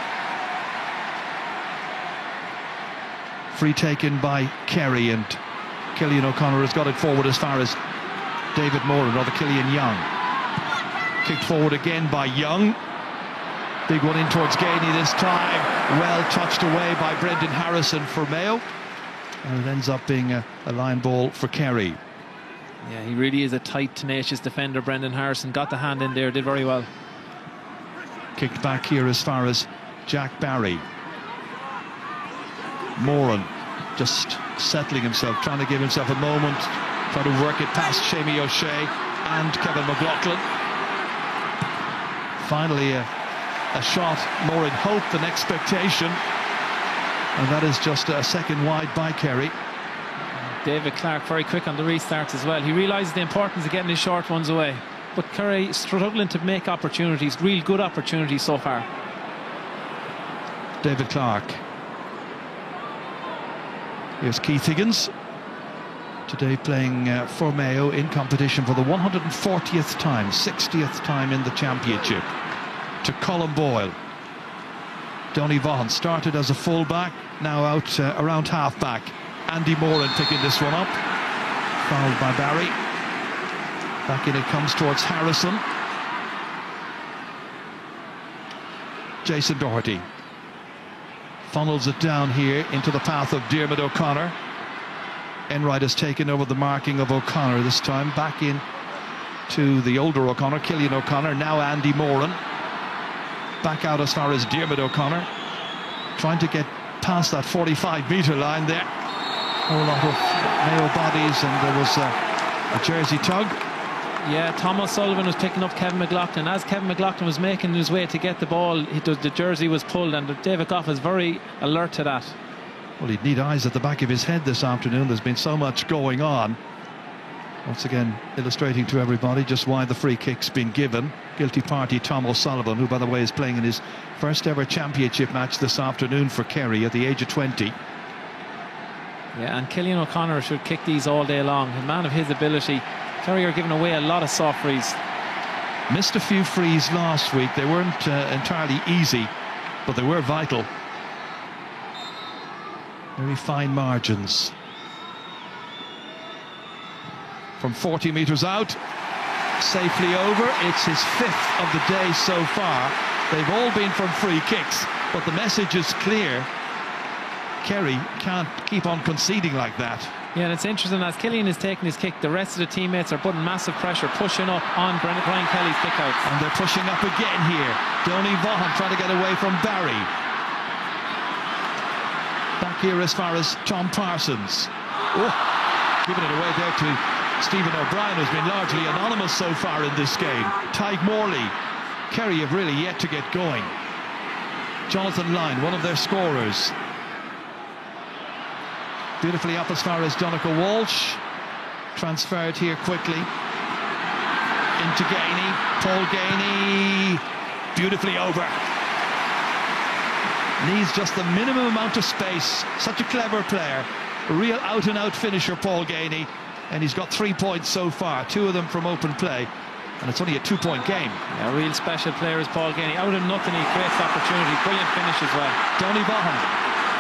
Free taken by Kerry, and Cillian O'Connor has got it forward as far as David Moore, and rather Killian Young. Kicked forward again by Young. Big one in towards Gainey this time. Well touched away by Brendan Harrison for Mayo. And it ends up being a line ball for Kerry. Yeah, he really is a tight, tenacious defender, Brendan Harrison. Got the hand in there, did very well. Kicked back here as far as Jack Barry. Moran just settling himself, trying to give himself a moment, trying to work it past Shamie O'Shea and Kevin McLaughlin. Finally a shot more in hope than expectation, and that is just a second wide by Kerry. David Clark very quick on the restarts as well. He realises the importance of getting his short ones away, but Kerry struggling to make opportunities, real good opportunities so far. David Clark. Here's Keith Higgins, today playing for Mayo in competition for the 140th time, 60th time in the championship. To Colin Boyle. Donny Vaughan started as a full-back, now out around half-back. Andy Moran picking this one up. Fouled by Barry. Back in it comes towards Harrison. Jason Doherty funnels it down here into the path of Diarmuid O'Connor. Enright has taken over the marking of O'Connor this time. Back in to the older O'Connor, Cillian O'Connor. Now Andy Moran. Back out as far as Diarmuid O'Connor. Trying to get past that 45-metre line there. A whole lot of Mayo bodies, and there was a jersey tug. Yeah, Tom O'Sullivan was picking up Kevin McLaughlin. As Kevin McLaughlin was making his way to get the ball, the jersey was pulled, and David Goff is very alert to that. Well, he'd need eyes at the back of his head this afternoon. There's been so much going on. Once again, illustrating to everybody just why the free kick's been given. Guilty party Tom O'Sullivan, who, by the way, is playing in his first ever championship match this afternoon for Kerry at the age of 20. Yeah, and Cillian O'Connor should kick these all day long. A man of his ability. Kerry are giving away a lot of soft frees. Missed a few frees last week. They weren't entirely easy, but they were vital. Very fine margins. From 40 metres out, safely over. It's his 5th of the day so far. They've all been from free kicks, but the message is clear. Kerry can't keep on conceding like that. Yeah, and it's interesting, as Cillian is taking his kick, the rest of the teammates are putting massive pressure, pushing up on Brian Kelly's kick-out. And they're pushing up again here. Donny Vaughan trying to get away from Barry. Back here as far as Tom Parsons. Oh, giving it away there to Stephen O'Brien, who's been largely anonymous so far in this game. Tyke Morley. Kerry have really yet to get going. Jonathan Lyne, one of their scorers. Beautifully up as far as Donegal Walsh. Transferred here quickly. Into Gainey. Paul Gainey. Beautifully over. Needs just the minimum amount of space. Such a clever player. A real out-and-out finisher, Paul Gainey. And he's got 3 points so far. 2 of them from open play. And it's only a 2-point game. Yeah, a real special player is Paul Gainey. Out of nothing, he creates opportunity. Brilliant finish as well. Donny Vaughan.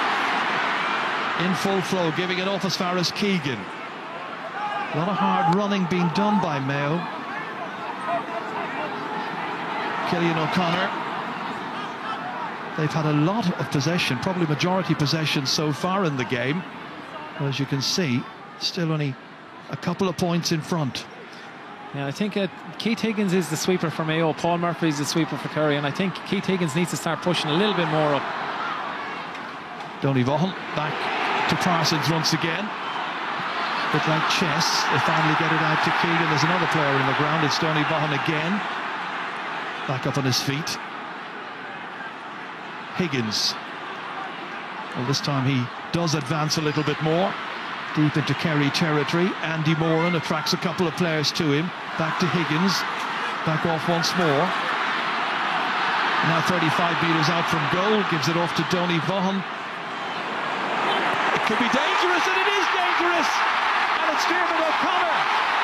In full flow, giving it off as far as Keegan. A lot of hard running being done by Mayo. Killian O'Connor. They've had a lot of possession, probably majority possession so far in the game. But as you can see, still only a couple of points in front. Yeah, I think Keith Higgins is the sweeper for Mayo. Paul Murphy is the sweeper for Kerry, and I think Keith Higgins needs to start pushing a little bit more up. Donny Vaughan back to Parsons once again. Bit like chess, they finally get it out to Keegan. There's another player in the ground. It's Donny Vaughan again. Back up on his feet. Higgins. Well, this time he does advance a little bit more. Deep into Kerry territory. Andy Moran attracts a couple of players to him. Back to Higgins. Back off once more. Now 35 metres out from goal. Gives it off to Donny Vaughan. It could be dangerous, and it is dangerous. And it's Diarmuid O'Connor.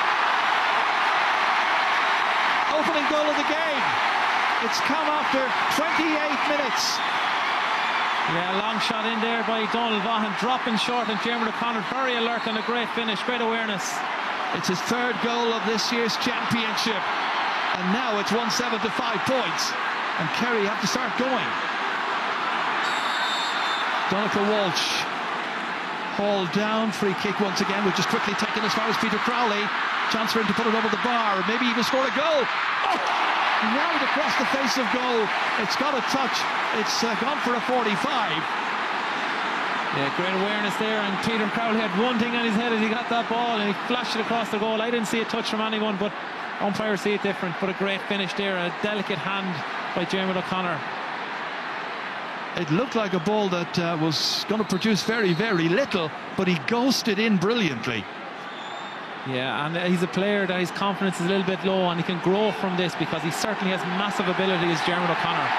Opening goal of the game. It's come after 28 minutes. Yeah, long shot in there by Donald Vaughan, dropping short, and Diarmuid O'Connor very alert and a great finish, great awareness. It's his third goal of this year's championship, and now it's 1-7 to 5 points, and Kerry have to start going. Donica Walsh hauled down, free kick once again, which is quickly taken as far as Peter Crowley. Chance for him to put it over the bar, maybe even score a goal. Oh! Right across the face of goal. It's got a touch. It's gone for a 45. Yeah, great awareness there, and Peter Crowley had one thing on his head as he got that ball, and he flashed it across the goal. I didn't see a touch from anyone, but umpires see it different. But a great finish there, a delicate hand by Diarmuid O'Connor. It looked like a ball that was going to produce very, very little, but he ghosted in brilliantly. Yeah, and he's a player that his confidence is a little bit low, and he can grow from this because he certainly has massive ability as Diarmuid O'Connor.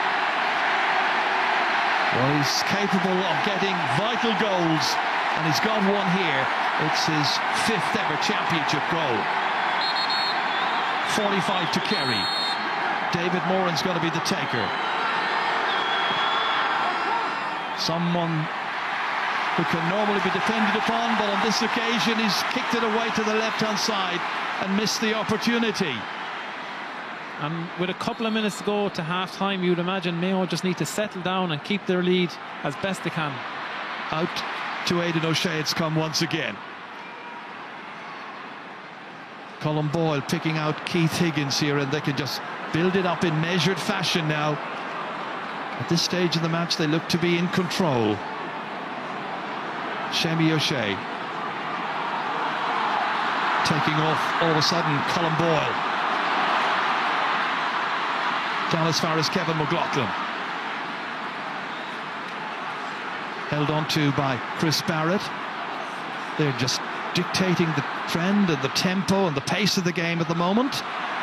Well, he's capable of getting vital goals, and he's got one here. It's his 5th ever championship goal. 45 to Kerry. David Moran's going to be the taker. Someone who can normally be depended upon, but on this occasion he's kicked it away to the left-hand side and missed the opportunity. And with a couple of minutes to go to half-time, you'd imagine Mayo just need to settle down and keep their lead as best they can. Out to Aidan O'Shea it's come once again. Colin Boyle picking out Keith Higgins here, and they can just build it up in measured fashion now. At this stage of the match they look to be in control. Shemi O'Shea taking off all of a sudden. Colin Boyle down as far as Kevin McLaughlin, held on to by Chris Barrett. They're just dictating the trend and the tempo and the pace of the game at the moment.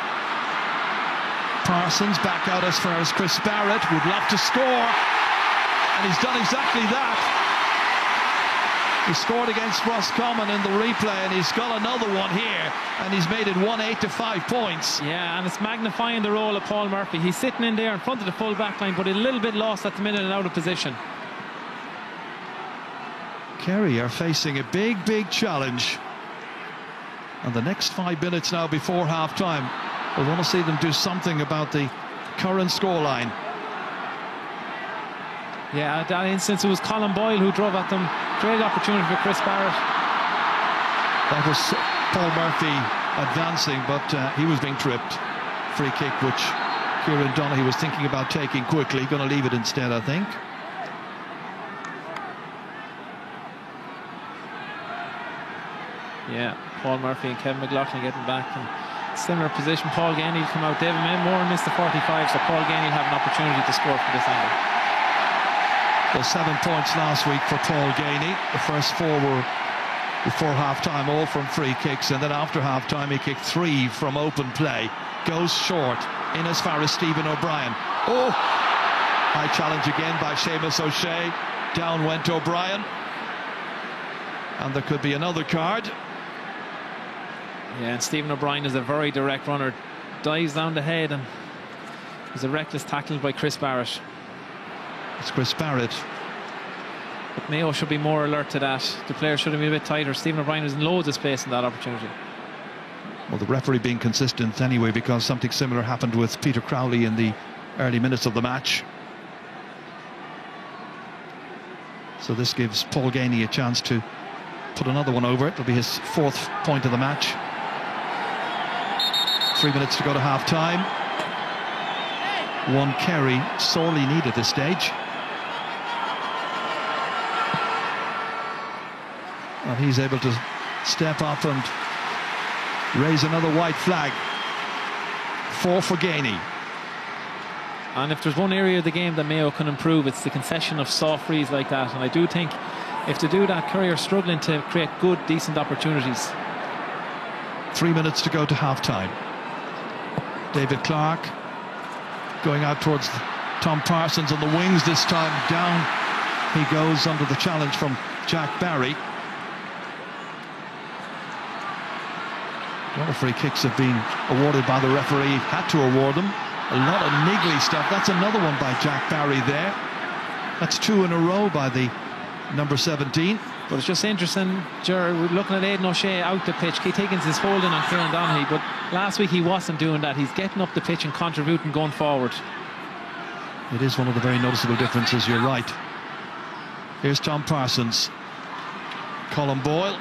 Parsons back out as far as Chris Barrett, would love to score, and he's done exactly that. He scored against Roscommon in the replay, and he's got another one here, and he's made it 1-8 to 5 points. Yeah, and it's magnifying the role of Paul Murphy. He's sitting in there in front of the full back line, but a little bit lost at the minute and out of position. Kerry are facing a big, big challenge. And the next 5 minutes now before half-time, we want to see them do something about the current scoreline. Yeah, at that instance it was Colin Boyle who drove at them. Great opportunity for Chris Barrett. That was Paul Murphy advancing, but he was being tripped. Free kick which Kieran Donaghy was thinking about taking quickly. Going to leave it instead, I think. Yeah, Paul Murphy and Kevin McLaughlin getting back in similar position. Paul Gainey will come out. David Moran missed the 45, so Paul Gainey will have an opportunity to score from this angle. Well, 7 points last week for Paul Gainey. The first 4 were before half-time, all from free kicks, and then after half-time he kicked 3 from open play. Goes short, in as far as Stephen O'Brien. Oh! High challenge again by Seamus O'Shea. Down went O'Brien. And there could be another card. Yeah, and Stephen O'Brien is a very direct runner. Dives down the head, and it was a reckless tackle by Chris Barrett. It's Chris Barrett. But Mayo should be more alert to that. The players should have been a bit tighter. Stephen O'Brien was in loads of space in that opportunity. Well, the referee being consistent anyway, because something similar happened with Peter Crowley in the early minutes of the match. So this gives Paul Geaney a chance to put another one over. It'll be his 4th point of the match. 3 minutes to go to half-time. One Kerry sorely needed this stage. And he's able to step up and raise another white flag. 4 for Geaney. And if there's one area of the game that Mayo can improve, it's the concession of soft frees like that. And I do think if to do that, Kerry are struggling to create good, decent opportunities. 3 minutes to go to half-time. David Clark going out towards Tom Parsons on the wings this time. Down he goes under the challenge from Jack Barry. A lot of free kicks have been awarded by the referee, had to award them. A lot of niggly stuff. That's another one by Jack Barry there. That's 2 in a row by the number 17. But it's just interesting, Ger, we're looking at Aidan O'Shea out the pitch. Keith Higgins is holding on Kieran Donaghy, but last week he wasn't doing that. He's getting up the pitch and contributing going forward. It is one of the very noticeable differences, you're right. Here's Tom Parsons. Colin Boyle.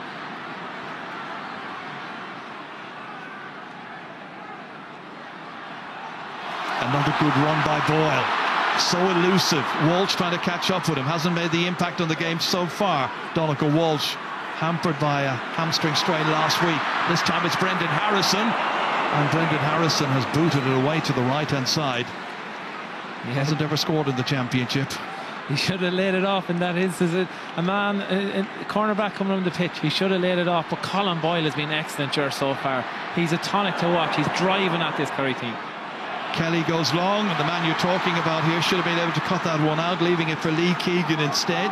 Another good run by Boyle. So elusive. Walsh trying to catch up with him. Hasn't made the impact on the game so far. Donncha Walsh hampered by a hamstring strain last week. This time it's Brendan Harrison. And Brendan Harrison has booted it away to the right-hand side. He hasn't ever scored in the championship. He should have laid it off in that instance. A man, a cornerback coming on the pitch, he should have laid it off. But Colin Boyle has been excellent here so far. He's a tonic to watch. He's driving at this Kerry team. Kelly goes long, and the man you're talking about here should have been able to cut that one out, leaving it for Lee Keegan instead.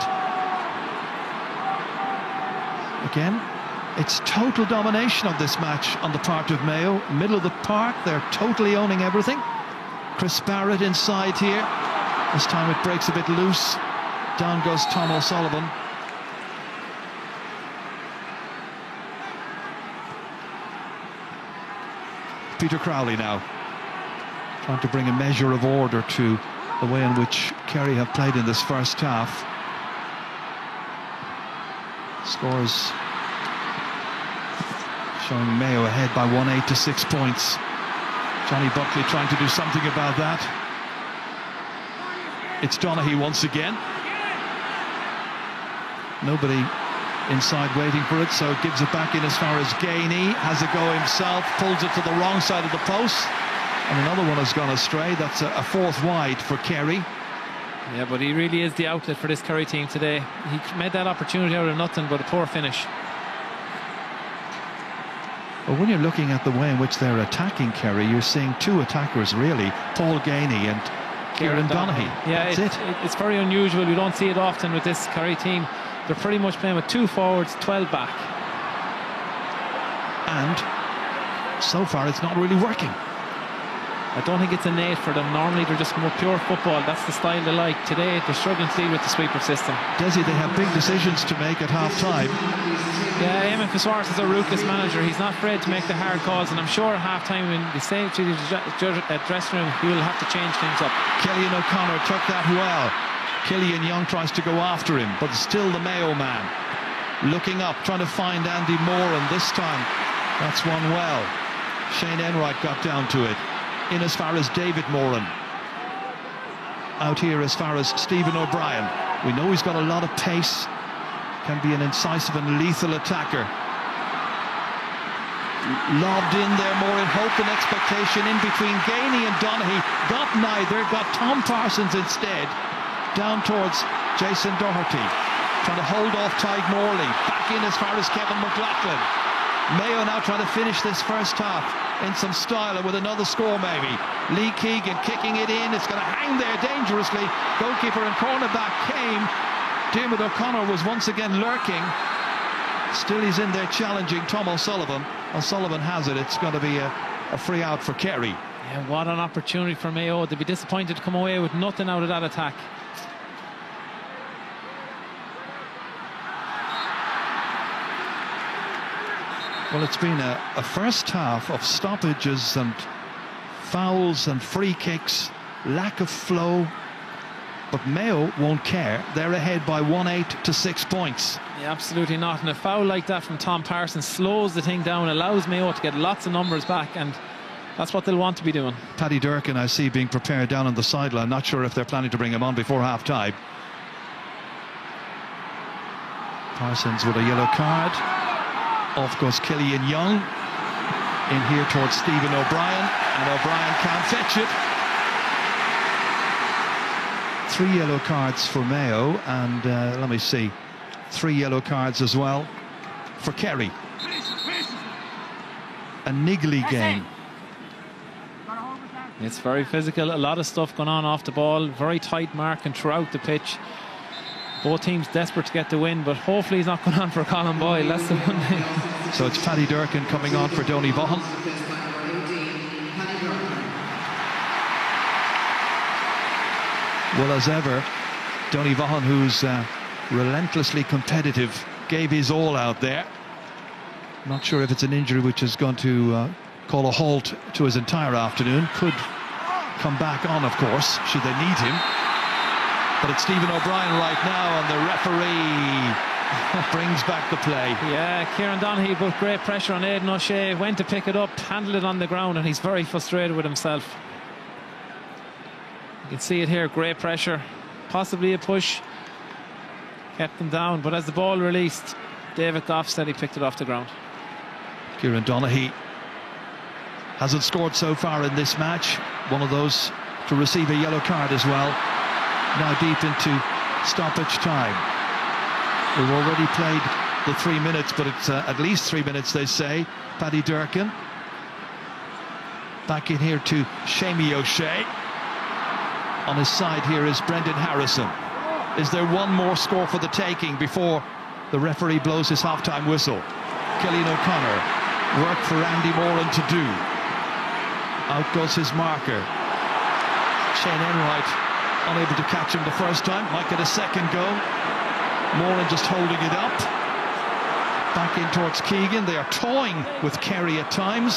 Again, it's total domination of this match on the part of Mayo. Middle of the park, they're totally owning everything. Chris Barrett inside here. This time it breaks a bit loose. Down goes Tom O'Sullivan. Peter Crowley now, trying to bring a measure of order to the way in which Kerry have played in this first half. Scores showing Mayo ahead by 1-8 to 6 points. Johnny Buckley trying to do something about that. It's Donaghy once again. Nobody inside waiting for it, so gives it back in as far as Geaney. Has a go himself, pulls it to the wrong side of the post. And another one has gone astray. That's a 4th wide for Kerry. Yeah, but he really is the outlet for this Kerry team today. He made that opportunity out of nothing, but a poor finish. But when you're looking at the way in which they're attacking Kerry, you're seeing 2 attackers really, Paul Geaney and Kieran Donaghy. Yeah, it's very unusual. We don't see it often with this Kerry team. They're pretty much playing with 2 forwards, 12 back. And so far it's not really working. I don't think it's innate for them. Normally they're just more pure football. That's the style they like. Today they're struggling to deal with the sweeper system. Desi, they have big decisions to make at half-time. Yeah, Eamon Fitzwater is a ruthless manager. He's not afraid to make the hard calls, and I'm sure at half-time when they say to the dressing room, he will have to change things up. Killian O'Connor took that well. Killian Young tries to go after him, but still the Mayo man. Looking up, trying to find Andy Moran. This time, that's one well. Shane Enright got down to it. In as far as David Moran. Out here as far as Stephen O'Brien. We know he's got a lot of pace. Can be an incisive and lethal attacker. Lobbed in there more in hope and expectation in between Geaney and Donaghy. Got neither, got Tom Parsons instead. Down towards Jason Doherty. Trying to hold off Tyg Morley. Back in as far as Kevin McLaughlin. Mayo now trying to finish this first half in some style and with another score maybe. Lee Keegan kicking it in. It's going to hang there dangerously. Goalkeeper and cornerback came. Diarmuid O'Connor was once again lurking. Still he's in there challenging Tom O'Sullivan. O'Sullivan has it. It's going to be a free out for Kerry. Yeah, what an opportunity for Mayo. They'd be disappointed to come away with nothing out of that attack. Well, it's been a first half of stoppages and fouls and free kicks lack of flow. But Mayo won't care. They're ahead by 1-8 to 6 points. Yeah, absolutely not. And a foul like that from Tom Parsons slows the thing down, allows Mayo to get lots of numbers back, and that's what they'll want to be doing. Paddy Durkin, I see, being prepared down on the sideline. Not sure if they're planning to bring him on before half-time. Parsons with a yellow card. Off goes Killian Young. In here towards Stephen O'Brien, and O'Brien can't fetch it. 3 yellow cards for Mayo, and let me see, 3 yellow cards as well for Kerry. A niggly game. It's very physical, a lot of stuff going on off the ball, very tight marking throughout the pitch. Both teams desperate to get the win, but hopefully he's not going on for Colin Boyle. That's the one thing. So it's Paddy Durkin coming on for Donny Vaughan. Well, as ever, Donny Vaughan, who's relentlessly competitive, gave his all out there. Not sure if it's an injury which is going to call a halt to his entire afternoon. Could come back on, of course, should they need him. But it's Stephen O'Brien right now, and the referee brings back the play. Yeah, Kieran Donaghy put great pressure on Aidan O'Shea, went to pick it up, handled it on the ground, and he's very frustrated with himself. You can see it here, great pressure, possibly a push, kept them down, but as the ball released, David Goff said he picked it off the ground. Kieran Donaghy hasn't scored so far in this match, one of those to receive a yellow card as well. Now deep into stoppage time. We've already played the 3 minutes, but it's at least 3 minutes, they say. Paddy Durkin back in here to Shamie O'Shea. On his side here is Brendan Harrison. Is there one more score for the taking before the referee blows his half-time whistle? Killian O'Connor, work for Andy Moran to do. Out goes his marker. Shane Enright unable to catch him the first time, might get a second go. Moran just holding it up. Back in towards Keegan. They are toying with Kerry at times.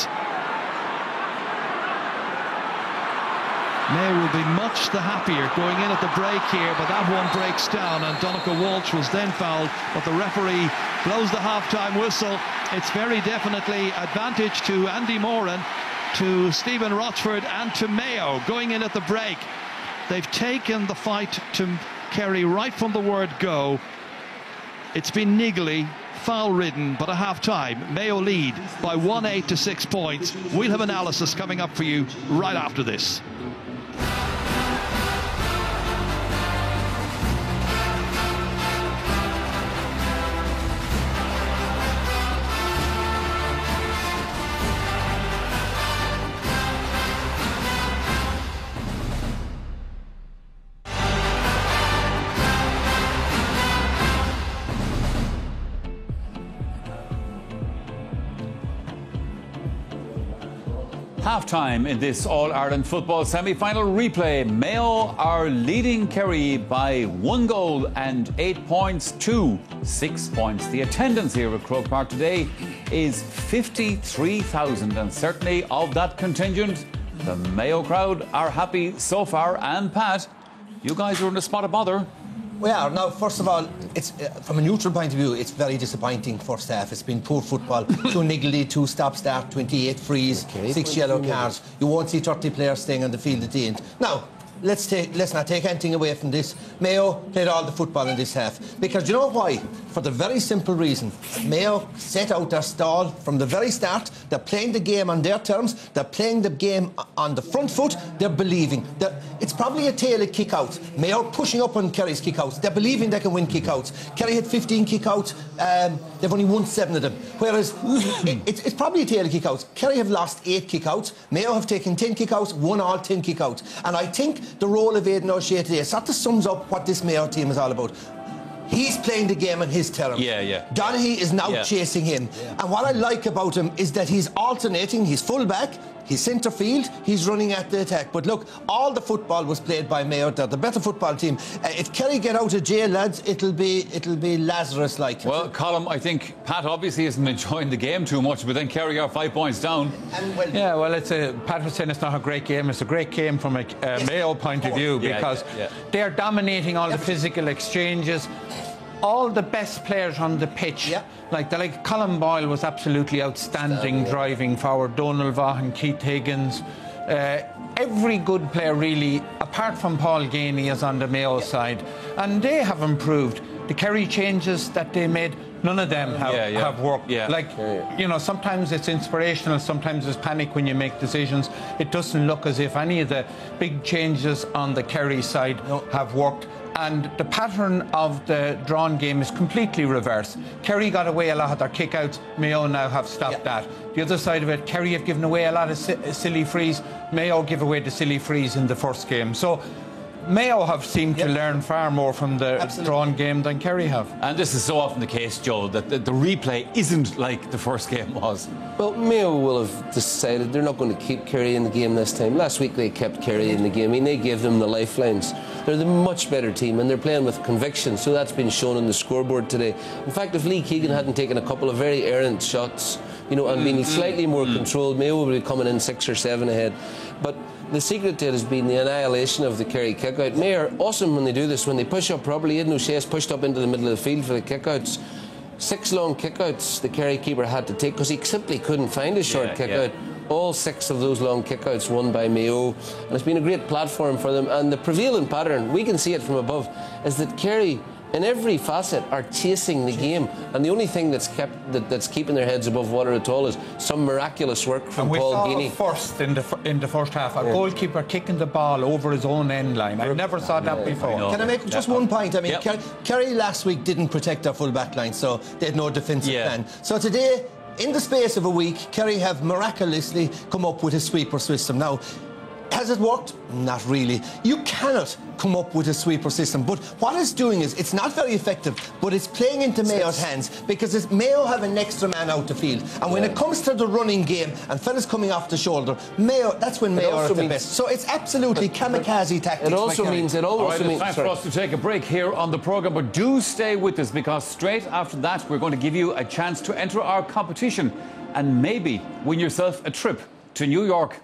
Mayo will be much the happier going in at the break here, but that one breaks down, and Donncha Walsh was then fouled, but the referee blows the half-time whistle. It's very definitely advantage to Andy Moran, to Stephen Rochford and to Mayo going in at the break. They've taken the fight to Kerry right from the word go. It's been niggly, foul-ridden, but a half-time. Mayo lead by 1-8 to 6 points. We'll have analysis coming up for you right after this. Half-time in this All-Ireland football semi-final replay. Mayo are leading Kerry by 1 goal and 8 points to 6 points. The attendance here at Croke Park today is 53,000, and certainly of that contingent, the Mayo crowd are happy so far. And Pat, you guys are in a spot of bother. We are. Now, first of all, it's from a neutral point of view, it's very disappointing first half. It's been poor football. 2 niggly, 2 stop-start, 28 frees, 6 yellow cards. You won't see 30 players staying on the field at the end. Now, let's not take anything away from this. Mayo played all the football in this half. Because you know why? For the very simple reason. Mayo set out their stall from the very start. They're playing the game on their terms. They're playing the game on the front foot. They're believing. It's probably a tale of kick-outs. Mayo pushing up on Kerry's kick-outs. They're believing they can win kick-outs. Kerry had 15 kick-outs. They've only won 7 of them. Whereas it's probably a tale of kick-outs. Kerry have lost 8 kick-outs. Mayo have taken 10 kick-outs, won all 10 kick-outs. And I think the role of Aidan O'Shea today sort of sums up what this Mayo team is all about. He's playing the game on his terms. Yeah. Donaghy is now chasing him. And what I like about him is that he's alternating. He's full back, he's centre field, he's running at the attack. But look, all the football was played by Mayo. They're the better football team. If Kerry get out of jail, lads, it'll be Lazarus-like. Well, Colm, I think Pat obviously isn't enjoying the game too much, but then Kerry are 5 points down. Pat was saying it's not a great game. It's a great game from a Mayo point of view because they're dominating all the physical exchanges. All the best players on the pitch, like Colm Boyle was absolutely outstanding driving forward. Donal Vaughan, Keith Higgins, every good player really, apart from Paul Ganey, is on the Mayo side, and they have improved. The Kerry changes that they made, none of them have worked. You know, sometimes it's inspirational, sometimes it's panic when you make decisions. It doesn't look as if any of the big changes on the Kerry side have worked. And the pattern of the drawn game is completely reversed. Kerry got away a lot of their kick-outs. Mayo now have stopped that. The other side of it, Kerry have given away a lot of silly frees. Mayo give away the silly frees in the first game. So Mayo have seemed to learn far more from the drawn game than Kerry have. And this is so often the case, Joe, that the replay isn't like the first game was. Well, Mayo will have decided they're not going to keep Kerry in the game this time. Last week they kept Kerry in the game. I mean, they gave them the lifelines. They're the much better team and they're playing with conviction, so that's been shown on the scoreboard today. In fact, if Lee Keegan hadn't taken a couple of very errant shots, you know, and been slightly more controlled, Mayo would be coming in 6 or 7 ahead. But the secret to it has been the annihilation of the Kerry kick-out. Mayo are awesome when they do this, when they push up properly. Aidan O'Shea's pushed up into the middle of the field for the kick-outs. 6 long kick-outs the Kerry keeper had to take because he simply couldn't find a short kick-out. All 6 of those long kick-outs won by Mayo, and it's been a great platform for them. And the prevailing pattern, we can see it from above, is that Kerry, in every facet, are chasing the game, and the only thing that's keeping their heads above water at all is some miraculous work from Paul Ganey. First in the first half, a goalkeeper kicking the ball over his own end line. I never saw that before. Can I make just one point? I mean, Kerry last week didn't protect their full back line, so they had no defensive plan. So today, in the space of a week, Kerry have miraculously come up with a sweeper system. Now, has it worked? Not really. You cannot come up with a sweeper system, but what it's doing is it's not very effective, but it's playing into Mayo's hands because Mayo have an extra man out the field, and when it comes to the running game and fellas coming off the shoulder, Mayo, that's when Mayo are at the best. So it's absolutely kamikaze tactics. It also means it's time for us to take a break here on the programme, but do stay with us because straight after that we're going to give you a chance to enter our competition and maybe win yourself a trip to New York.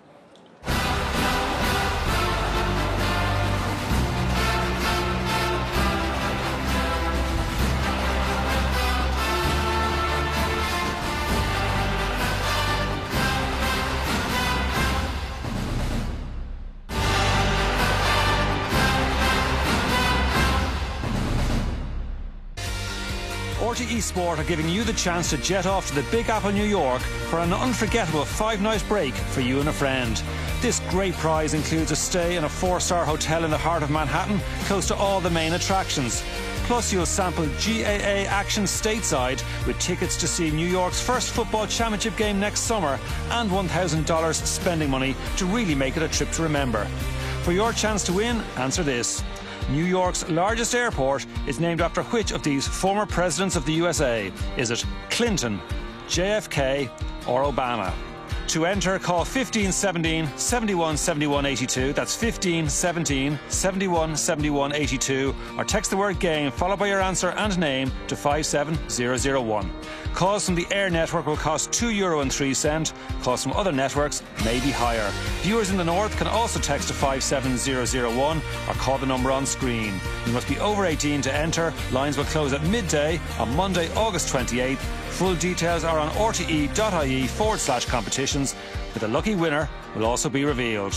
RTE Sport are giving you the chance to jet off to the Big Apple, New York for an unforgettable 5-night break for you and a friend. This great prize includes a stay in a 4-star hotel in the heart of Manhattan, close to all the main attractions. Plus, you'll sample GAA action stateside with tickets to see New York's first football championship game next summer and $1,000 spending money to really make it a trip to remember. For your chance to win, answer this. New York's largest airport is named after which of these former presidents of the USA? Is it Clinton, JFK or Obama? To enter, call 1517 71 71 82. That's 1517 71 71 82. Or text the word game followed by your answer and name to 57001. Calls from the Air network will cost €2.03. Calls from other networks may be higher. Viewers in the north can also text to 57001 or call the number on screen. You must be over 18 to enter. Lines will close at midday on Monday, August 28th. Full details are on rte.ie/competitions, with a lucky winner will also be revealed.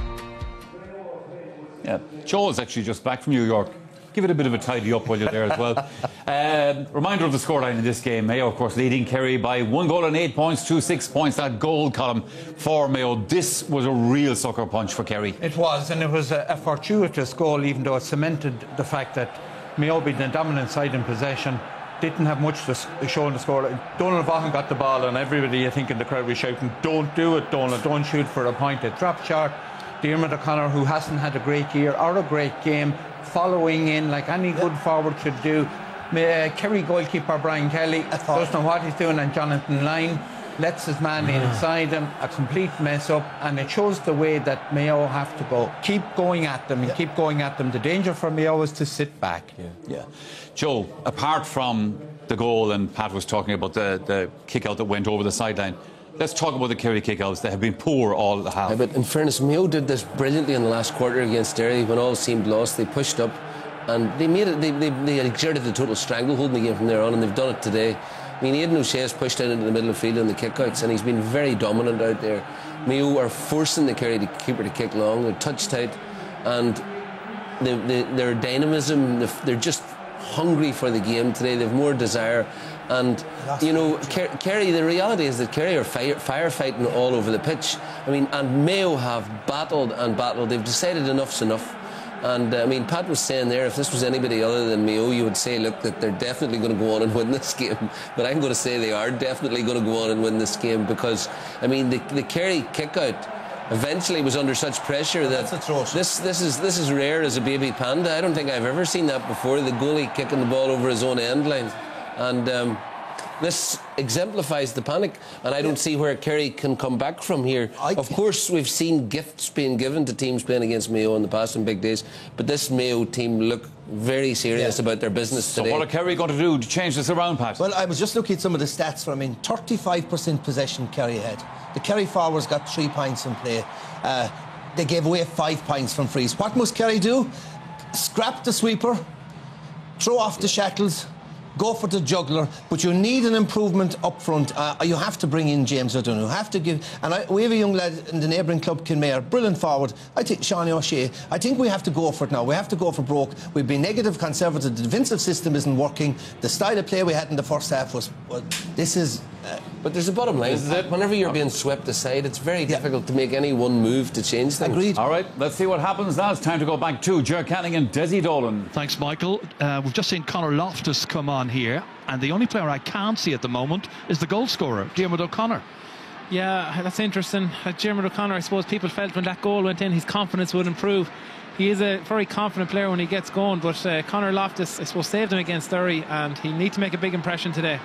Yeah, Joel is actually just back from New York. Give it a bit of a tidy up while you're there as well. Reminder of the scoreline in this game. Mayo, of course, leading Kerry by 1 goal and 8 points to 6 points. That goal column for Mayo. This was a real sucker punch for Kerry. It was, and it was a fortuitous goal, even though it cemented the fact that Mayo, being the dominant side in possession, didn't have much to show in the score. Donal Vaughan got the ball, and everybody, I think, in the crowd was shouting, "Don't do it, Donal, don't shoot for a point." It dropped short. Diarmuid O'Connor, who hasn't had a great year or a great game, following in like any good forward should do. Kerry goalkeeper Brian Kelly doesn't know what he's doing, and Jonathan Lyne lets his man inside him, a complete mess up, and it shows the way that Mayo have to go. Keep going at them and keep going at them. The danger for Mayo is to sit back. Joe, apart from the goal, and Pat was talking about the kick out that went over the sideline, let's talk about the Kerry kick-outs. They have been poor all the half. But in fairness, Mayo did this brilliantly in the last quarter against Derry when all seemed lost. They pushed up and they made it. They exerted the total stranglehold in the game from there on, and they've done it today. I mean, Aidan O'Shea has pushed out into the middle of the field in the kick-outs, and he's been very dominant out there. Mayo are forcing the Kerry keeper to kick long. They're touch tight, and their dynamism, they're just hungry for the game today. They've more desire. And, you know, Kerry, the reality is that Kerry are firefighting all over the pitch. I mean, and Mayo have battled and battled. They've decided enough's enough. And, I mean, Pat was saying there, if this was anybody other than Mayo, you would say, look, that they're definitely going to go on and win this game. But I'm going to say they are definitely going to go on and win this game because, I mean, the Kerry kick-out eventually was under such pressure that this is rare as a baby panda. I don't think I've ever seen that before, the goalie kicking the ball over his own end line. And this exemplifies the panic, and I don't see where Kerry can come back from here. Of course, we've seen gifts being given to teams playing against Mayo in the past on big days, but this Mayo team look very serious about their business today. So what are Kerry going to do to change this around, Pat? Well, I was just looking at some of the stats from 35% possession Kerry had. The Kerry forwards got 3 points in play. They gave away 5 points from frees. What must Kerry do? Scrap the sweeper, throw off the shackles, go for the juggler, but you need an improvement up front. You have to bring in James O'Donoghue. You have to give, and we have a young lad in the neighbouring club, Kinmare, brilliant forward. I think Sean O'Shea. I think we have to go for it now. We have to go for broke. We've been negative, conservative. The defensive system isn't working. The style of play we had in the first half was, well, this is. But there's a bottom line. Whenever you're being swept aside, it's very difficult to make any one move to change things. Agreed. All right, let's see what happens now. It's time to go back to Ger Canning and Desi Dolan. Thanks, Michael. We've just seen Conor Loftus come on here, and the only player I can't see at the moment is the goal scorer, Diarmuid O'Connor. Yeah, that's interesting. Diarmuid O'Connor, I suppose people felt when that goal went in, his confidence would improve. He is a very confident player when he gets going, but Conor Loftus, I suppose, saved him against Derry, and he needs to make a big impression today.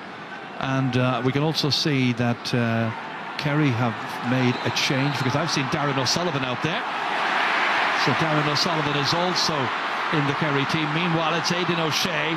And we can also see that Kerry have made a change, because I've seen Darren O'Sullivan out there. So Darren O'Sullivan is also in the Kerry team. Meanwhile, it's Aidan O'Shea.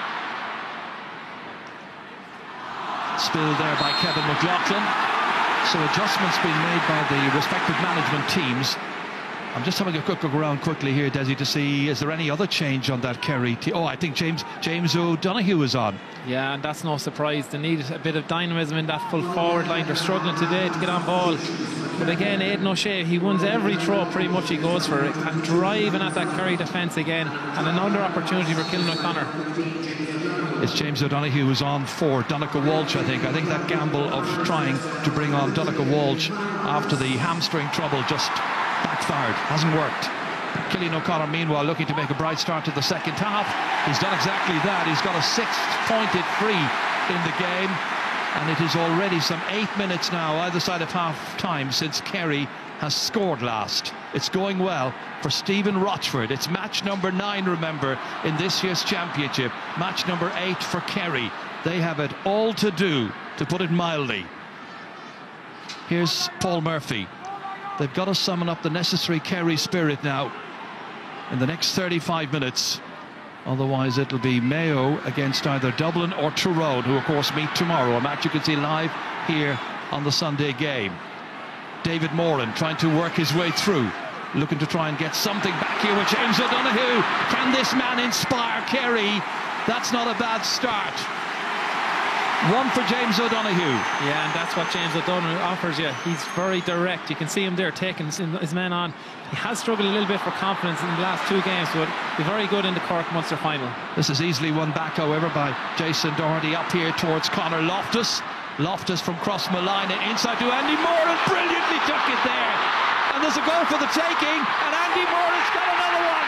Spilled there by Kevin McLaughlin. So adjustments being made by the respective management teams. I'm just having a quick look around quickly here, Desi, to see is there any other change on that Kerry team. Oh, I think James O'Donoghue is on. Yeah, and that's no surprise. They need a bit of dynamism in that full forward line. They're struggling today to get on ball. But again, Aidan O'Shea, he wins every throw pretty much he goes for it. And driving at that Kerry defence again. And another opportunity for Killen O'Connor. It's James O'Donoghue who's on for Donncha Walsh, I think. I think that gamble of trying to bring on Donncha Walsh after the hamstring trouble just backfired, hasn't worked. Killian O'Connor, meanwhile, looking to make a bright start to the second half. He's done exactly that. He's got a 6th-pointed free in the game, and it is already some 8 minutes now, either side of half-time, since Kerry has scored last. It's going well for Stephen Rochford. It's match number 9, remember, in this year's championship. Match number 8 for Kerry. They have it all to do, to put it mildly. Here's Paul Murphy. They've got to summon up the necessary Kerry spirit now in the next 35 minutes. Otherwise, it'll be Mayo against either Dublin or Tyrone, who, of course, meet tomorrow. A match you can see live here on the Sunday game. David Moran trying to work his way through, looking to try and get something back here with James O'Donoghue. Can this man inspire Kerry? That's not a bad start. One for James O'Donoghue. Yeah, and that's what James O'Donoghue offers you. He's very direct. You can see him there taking his men on. He has struggled a little bit for confidence in the last 2 games, but he's very good in the Cork Munster final. This is easily won back, however, by Jason Doherty up here towards Conor Loftus. Loftus from Crossmolina inside to Andy Moran. Brilliantly took it there. And there's a goal for the taking, and Andy Moran's got another one.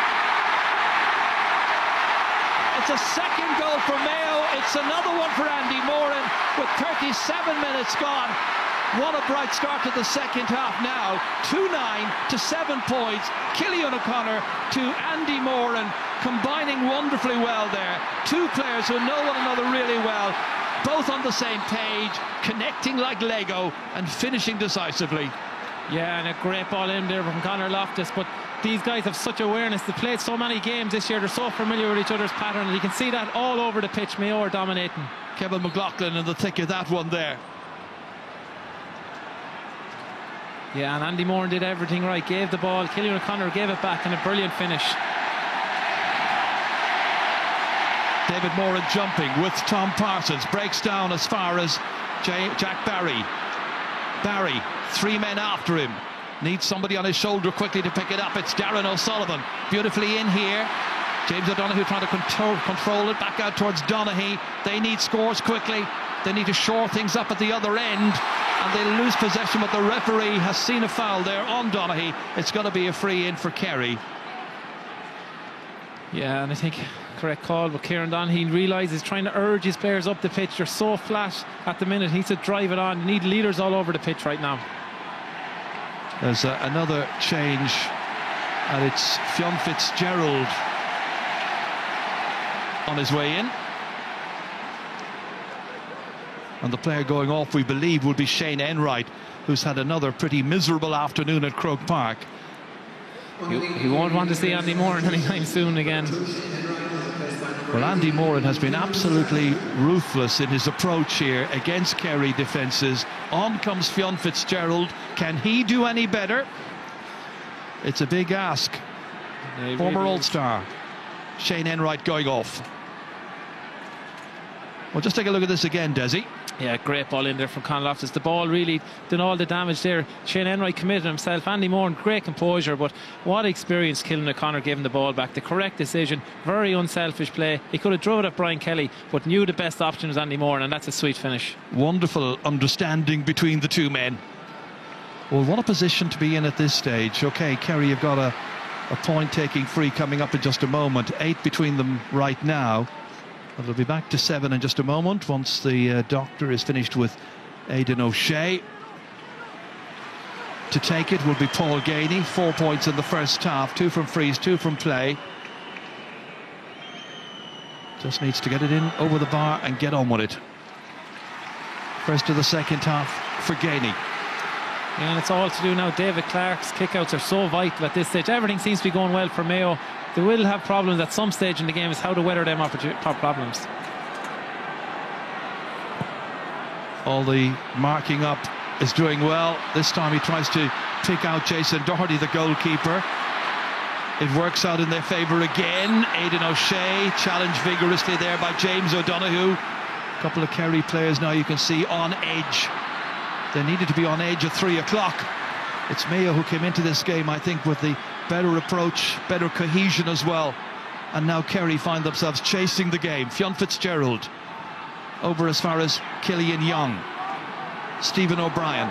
It's a second goal for Mayo. It's another one for Andy Moran with 37 minutes gone. What a bright start to the second half now. 2-9 to 7 points. Cillian O'Connor to Andy Moran, combining wonderfully well there. Two players who know one another really well, both on the same page, connecting like Lego and finishing decisively. Yeah, and a great ball in there from Conor Loftus, but these guys have such awareness. They've played so many games this year, they're so familiar with each other's pattern, and you can see that all over the pitch. Mayo are dominating. Kevin McLaughlin in the thick of that one there. Yeah, and Andy Moran did everything right, gave the ball, Cillian O'Connor gave it back, and a brilliant finish. David Moran jumping with Tom Parsons, breaks down as far as Jack Barry. Barry, three men after him, needs somebody on his shoulder quickly to pick it up. It's Darren O'Sullivan, beautifully in here. James O'Donoghue trying to control it back out towards Donaghy. They need scores quickly. They need to shore things up at the other end, and they lose possession, but the referee has seen a foul there on Donaghy. It's going to be a free in for Kerry. Yeah, and I think correct call, but Kieran Donaghy realises trying to urge his players up the pitch. They're so flat at the minute. He needs to drive it on. You need leaders all over the pitch right now. There's another change, and it's Fionn Fitzgerald on his way in. And the player going off, we believe, will be Shane Enright, who's had another pretty miserable afternoon at Croke Park. You won't want to see Andy Moran anytime soon again. Well, Andy Moran has been absolutely ruthless in his approach here against Kerry defences. On comes Fionn Fitzgerald. Can he do any better? It's a big ask. Yeah, former really All-Star Shane Enright going off. Well, just take a look at this again, Desi. Yeah, great ball in there from Conor Loftus. The ball really did all the damage there. Shane Enright committed himself. Andy Moran, great composure, but what experience Cillian O'Connor giving the ball back. The correct decision, very unselfish play. He could have drove it at Brian Kelly, but knew the best option was Andy Moran, and that's a sweet finish. Wonderful understanding between the two men. Well, what a position to be in at this stage. OK, Kerry, you've got a point-taking free coming up in just a moment. 8 between them right now. It'll be back to 7 in just a moment once the doctor is finished with Aidan O'Shea. To take it will be Paul Gainey. 4 points in the first half, 2 from frees, 2 from play. Just needs to get it in over the bar and get on with it. First of the second half for Gainey. Yeah, and it's all to do now. David Clarke's kickouts are so vital at this stage. Everything seems to be going well for Mayo. They will have problems at some stage in the game, is how to weather them problems. All the marking up is doing well. This time he tries to pick out Jason Doherty, the goalkeeper. It works out in their favour again. Aidan O'Shea challenged vigorously there by James O'Donoghue. A couple of Kerry players now you can see on edge. They needed to be on edge at 3 o'clock. It's Mayo who came into this game, I think, with the better approach, better cohesion as well. And now Kerry find themselves chasing the game. Fionn Fitzgerald over as far as Killian Young. Stephen O'Brien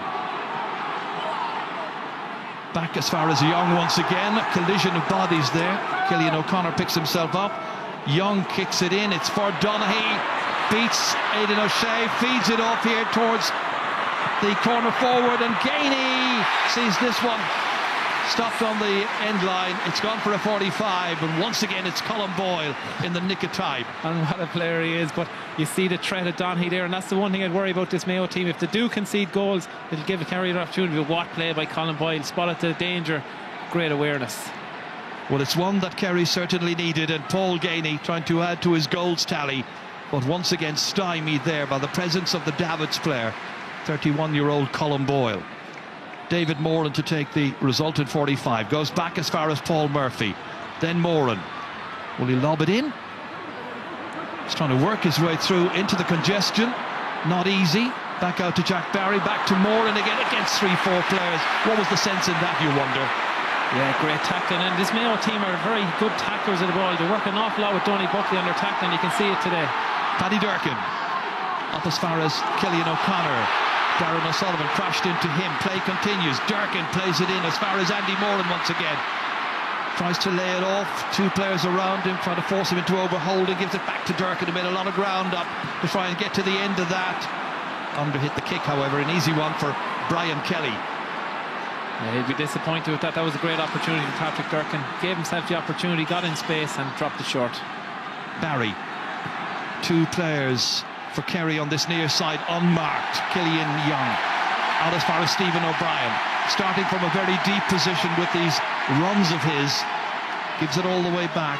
back as far as Young once again. A collision of bodies there. Cillian O'Connor picks himself up. Young kicks it in. It's for Donaghy. Beats Aidan O'Shea. Feeds it off here towards the corner forward, and Gainey sees this one stopped on the end line. It's gone for a 45, and once again it's Colin Boyle in the nick of time. And what a player he is, but you see the threat of Donaghy there, and that's the one thing I'd worry about this Mayo team. If they do concede goals, it'll give a Kerry an opportunity. What play by Colin Boyle, spotted the danger, great awareness. Well, it's one that Kerry certainly needed, and Paul Gainey trying to add to his goals tally, but once again stymied there by the presence of the Davids player, 31-year-old Colin Boyle. David Moran to take the resultant 45. Goes back as far as Paul Murphy. Then Moran. Will he lob it in? He's trying to work his way through into the congestion. Not easy. Back out to Jack Barry. Back to Moran again against 3-4 players. What was the sense in that, you wonder? Yeah, great tackling. And this Mayo team are very good tacklers of the ball. They work an awful lot with Donny Buckley on their tackling. You can see it today. Paddy Durkin. Up as far as Cillian O'Connor. Darren O'Sullivan crashed into him. Play continues. Durkin plays it in as far as Andy Moran once again. Tries to lay it off. 2 players around him, trying to force him into overholding. Gives it back to Durkin, who made a lot of ground up to try and get to the end of that. Under-hit the kick, however, an easy one for Brian Kelly. Yeah, he'd be disappointed with that. That was a great opportunity for Patrick Durkin. Gave himself the opportunity, got in space and dropped it short. Barry. 2 players for Kerry on this near side, unmarked. Killian Young. Out as far as Stephen O'Brien. Starting from a very deep position with these runs of his. Gives it all the way back.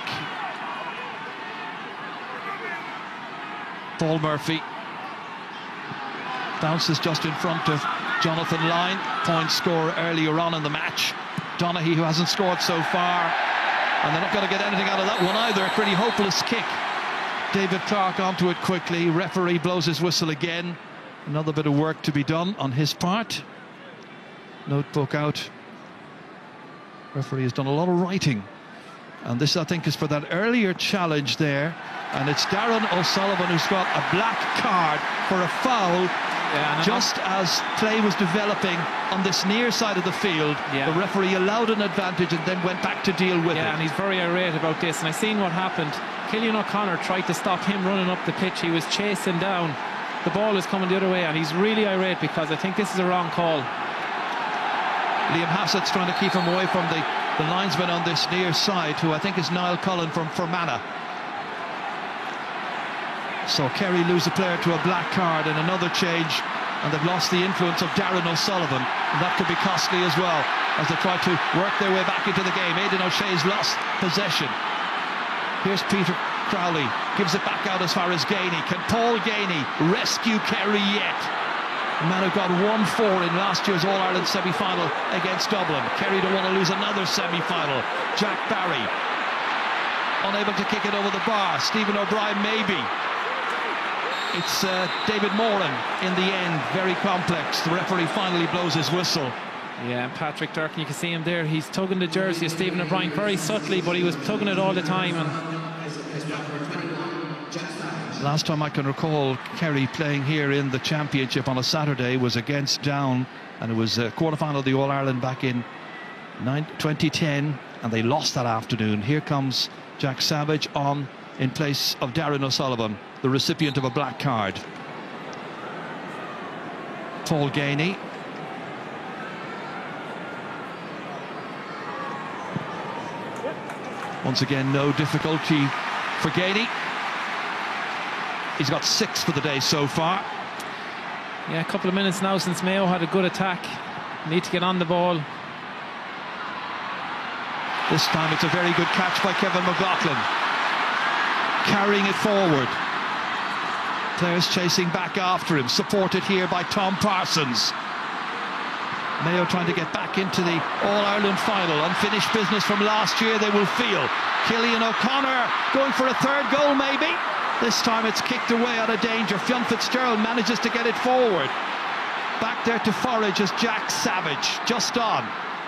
Paul Murphy. Bounces just in front of Jonathan Lyne. Point scorer earlier on in the match. Donaghy, who hasn't scored so far. And they're not going to get anything out of that one either. A pretty hopeless kick. David Clark onto it quickly. Referee blows his whistle again. Another bit of work to be done on his part. Notebook out. Referee has done a lot of writing. And this, I think, is for that earlier challenge there. And it's Darren O'Sullivan who's got a black card for a foul. Yeah, just as play was developing on this near side of the field. Yeah. The referee allowed an advantage and then went back to deal with it. Yeah, and he's very irate about this. And I seen what happened. Killian O'Connor tried to stop him running up the pitch. He was chasing down. The ball was coming the other way, and he's really irate because I think this is a wrong call. Liam Hassett's trying to keep him away from the linesman on this near side, who I think is Niall Cullen from Fermanagh. So Kerry lose a player to a black card and another change, and they've lost the influence of Darren O'Sullivan, and that could be costly as well as they try to work their way back into the game. Aidan O'Shea's lost possession. Here's Peter Crowley, gives it back out as far as Gainey. Can Paul Gainey rescue Kerry yet? The man who got 1-4 in last year's All-Ireland semi-final against Dublin. Kerry don't want to lose another semi-final. Jack Barry unable to kick it over the bar. Stephen O'Brien maybe. It's David Moran in the end, very complex. The referee finally blows his whistle. Yeah, Patrick Durkin, you can see him there. He's tugging the jersey of Stephen O'Brien very subtly, but he was tugging it all the time. And last time I can recall Kerry playing here in the Championship on a Saturday was against Down, and it was a quarter-final of the All-Ireland back in 2010, and they lost that afternoon. Here comes Jack Savage on in place of Darren O'Sullivan, the recipient of a black card. Paul Gainey. Once again, no difficulty for Gainey. He's got 6 for the day so far. Yeah, a couple of minutes now since Mayo had a good attack. Need to get on the ball. This time it's a very good catch by Kevin McLaughlin. Carrying it forward. Players chasing back after him. Supported here by Tom Parsons. Mayo trying to get back into the All-Ireland final. Unfinished business from last year, they will feel. Killian O'Connor going for a 3rd goal maybe. This time it's kicked away out of danger. Fionn Fitzgerald manages to get it forward. Back there to forage is Jack Savage, just on.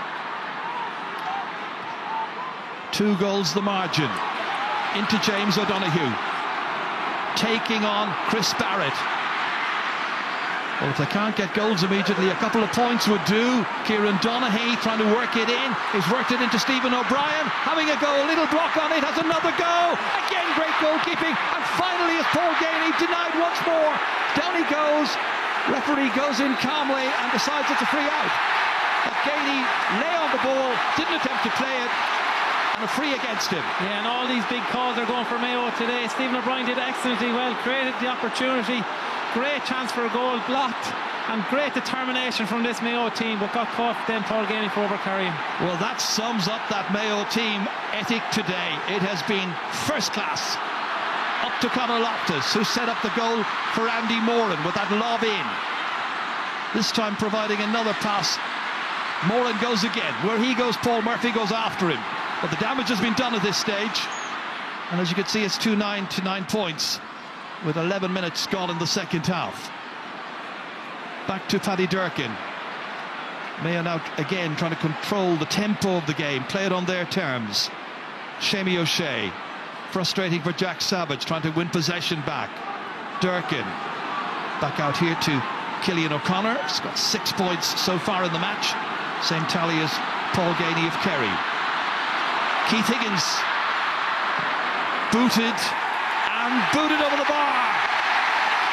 2 goals the margin. Into James O'Donoghue. Taking on Chris Barrett. Well, if they can't get goals immediately, a couple of points would do. Kieran Donaghy trying to work it in. He's worked it into Stephen O'Brien. Having a go, a little block on it, has another go. Again, great goalkeeping. And finally, it's Paul Gainey denied once more. Down he goes. Referee goes in calmly and decides it's a free out. But Gainey lay on the ball, didn't attempt to play it. And a free against him. Yeah, and all these big calls are going for Mayo today. Stephen O'Brien did excellently well, created the opportunity. Great chance for a goal, blocked, and great determination from this Mayo team, but got caught then Paul Gainey for overcarrying. Well, that sums up that Mayo team ethic today. It has been first class. Up to Conor Loftus, who set up the goal for Andy Moran with that lob in. This time providing another pass. Moran goes again. Where he goes, Paul Murphy goes after him. But the damage has been done at this stage. And as you can see, it's 2-9 to 9 points, with 11 minutes gone in the second half. Back to Paddy Durkin. Mayo now again trying to control the tempo of the game, play it on their terms. Seamie O'Shea, frustrating for Jack Savage, trying to win possession back. Durkin, back out here to Killian O'Connor. He's got 6 points so far in the match. Same tally as Paul Gainey of Kerry. Keith Higgins, booted over the bar.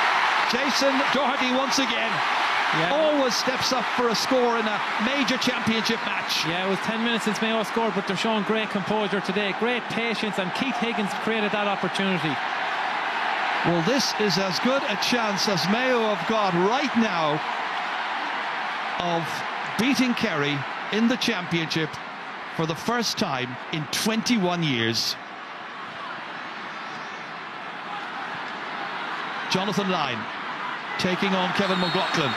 Jason Doherty once again. Always steps up for a score in a major championship match. Yeah, it was 10 minutes since Mayo scored, but they're showing great composure today, great patience, and Keith Higgins created that opportunity. Well, this is as good a chance as Mayo have got right now of beating Kerry in the championship for the first time in 21 years. Jonathan Lyne taking on Kevin McLaughlin.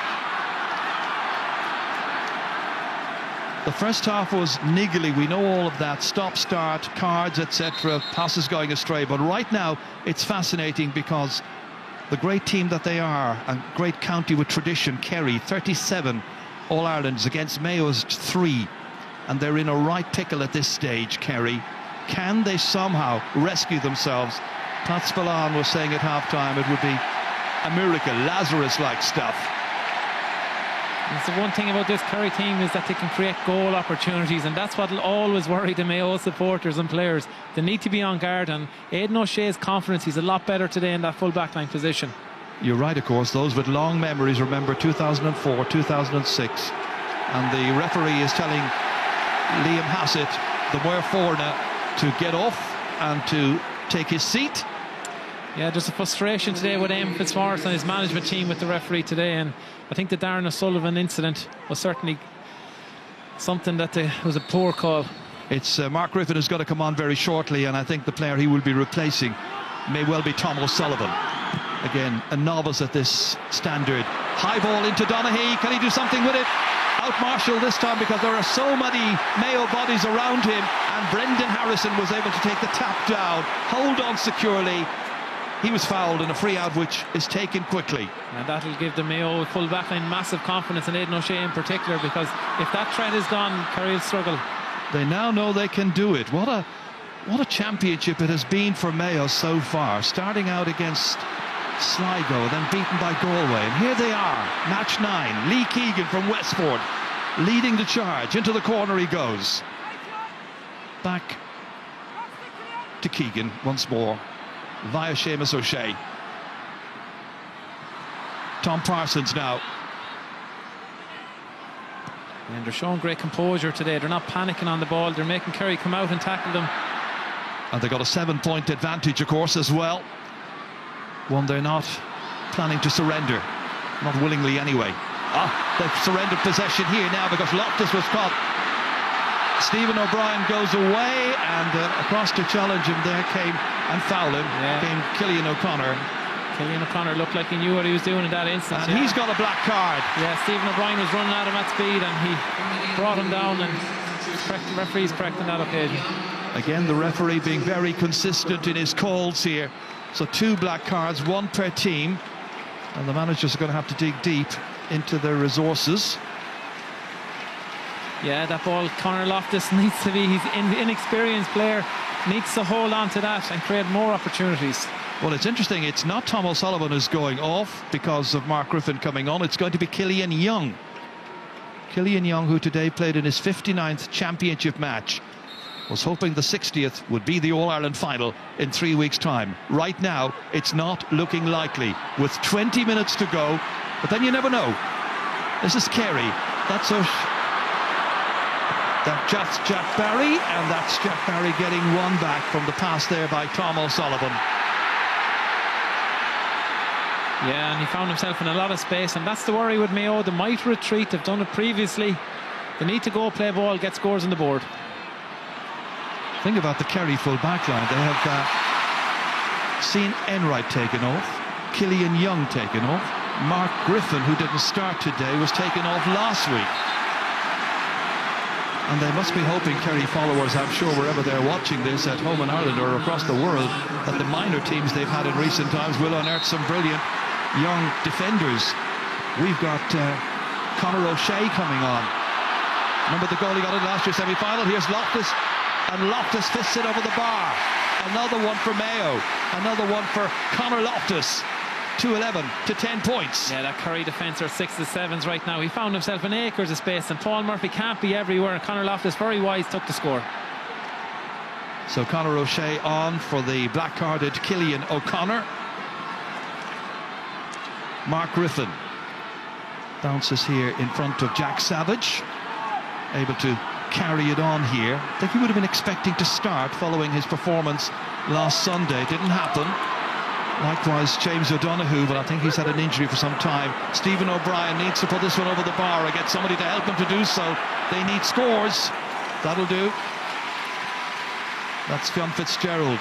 The first half was niggly, we know all of that, stop-start, cards, etc., passes going astray, but right now it's fascinating because the great team that they are, a great county with tradition, Kerry, 37 All-Irelands against Mayo's 3, and they're in a right pickle at this stage, Kerry. Can they somehow rescue themselves? Pat Spillane was saying at half-time it would be a miracle, Lazarus-like stuff. It's the one thing about this Kerry team is that they can create goal opportunities, and that's what will always worry the Mayo supporters and players. They need to be on guard, and Aidan O'Shea's confidence, he's a lot better today in that full backline position. You're right, of course. Those with long memories remember 2004, 2006, and the referee is telling Liam Hassett, the Moir Forna, to get off and to take his seat. Yeah, there's a frustration today with Eamon Fitzmaurice and his management team with the referee today, and I think the Darren O'Sullivan incident was certainly something that was a poor call. It's Mark Griffin who's got to come on very shortly, and I think the player he will be replacing may well be Tom O'Sullivan. Again, a novice at this standard. High ball into Donaghy. Can he do something with it? Out-marshalled this time because there are so many Mayo bodies around him, and Brendan Harrison was able to take the tap down, hold on securely. He was fouled in a free out, which is taken quickly. And that'll give the Mayo full backline massive confidence, in Aidan O'Shea in particular, because if that threat is gone, Kerry will struggle. They now know they can do it. What a championship it has been for Mayo so far, starting out against Sligo, then beaten by Galway. And here they are, match 9. Lee Keegan from Westport leading the charge. Into the corner he goes. Back to Keegan once more, via Seamus O'Shea. Tom Parsons now. And they're showing great composure today. They're not panicking on the ball. They're making Kerry come out and tackle them. And they got a 7-point advantage, of course, as well. One they're not planning to surrender. Not willingly, anyway. They've surrendered possession here now because Loftus was caught. Stephen O'Brien goes away, and across to challenge him there came, and foul him, came Cillian O'Connor. Cillian O'Connor looked like he knew what he was doing in that instance. And he's got a black card. Yeah, Stephen O'Brien was running at him at speed, and he brought him down, and the referee's correct on that occasion. Again, the referee being very consistent in his calls here. So 2 black cards, 1 per team, and the managers are going to have to dig deep into their resources. Yeah, that ball, Conor Loftus needs to be, he's an inexperienced player, needs to hold on to that and create more opportunities. Well, it's interesting, it's not Tom O'Sullivan who's going off because of Mark Griffin coming on, it's going to be Killian Young. Killian Young, who today played in his 59th championship match, was hoping the 60th would be the All-Ireland final in 3 weeks' time. Right now, it's not looking likely, with 20 minutes to go, but then you never know. This is Kerry, that's just Jack Barry, and that's Jack Barry getting one back from the pass there by Tom O'Sullivan. Yeah, and he found himself in a lot of space, and that's the worry with Mayo. They might retreat, they've done it previously. They need to go play ball, get scores on the board. Think about the Kerry full back line. They have seen Enright taken off, Killian Young taken off, Mark Griffin, who didn't start today, was taken off last week. And they must be hoping, Kerry followers, I'm sure, wherever they're watching this at home in Ireland or across the world, that the minor teams they've had in recent times will unearth some brilliant young defenders. We've got Conor O'Shea coming on. Remember the goal he got in last year's semi-final? Here's Loftus, and Loftus fists it over the bar. Another one for Mayo, another one for Conor Loftus. 2-11 to 10 points. Yeah, that Kerry defence are 6 to 7s right now. He found himself in acres of space, and Paul Murphy can't be everywhere, and Conor Loftus, very wise, took the score. So Conor O'Shea on for the black-carded Cillian O'Connor. Mark Griffin bounces here in front of Jack Savage, able to carry it on here. I think he would have been expecting to start following his performance last Sunday. Didn't happen. Likewise, James O'Donoghue, but I think he's had an injury for some time. Stephen O'Brien needs to put this one over the bar or get somebody to help him to do so. They need scores. That'll do. That's Fionn Fitzgerald.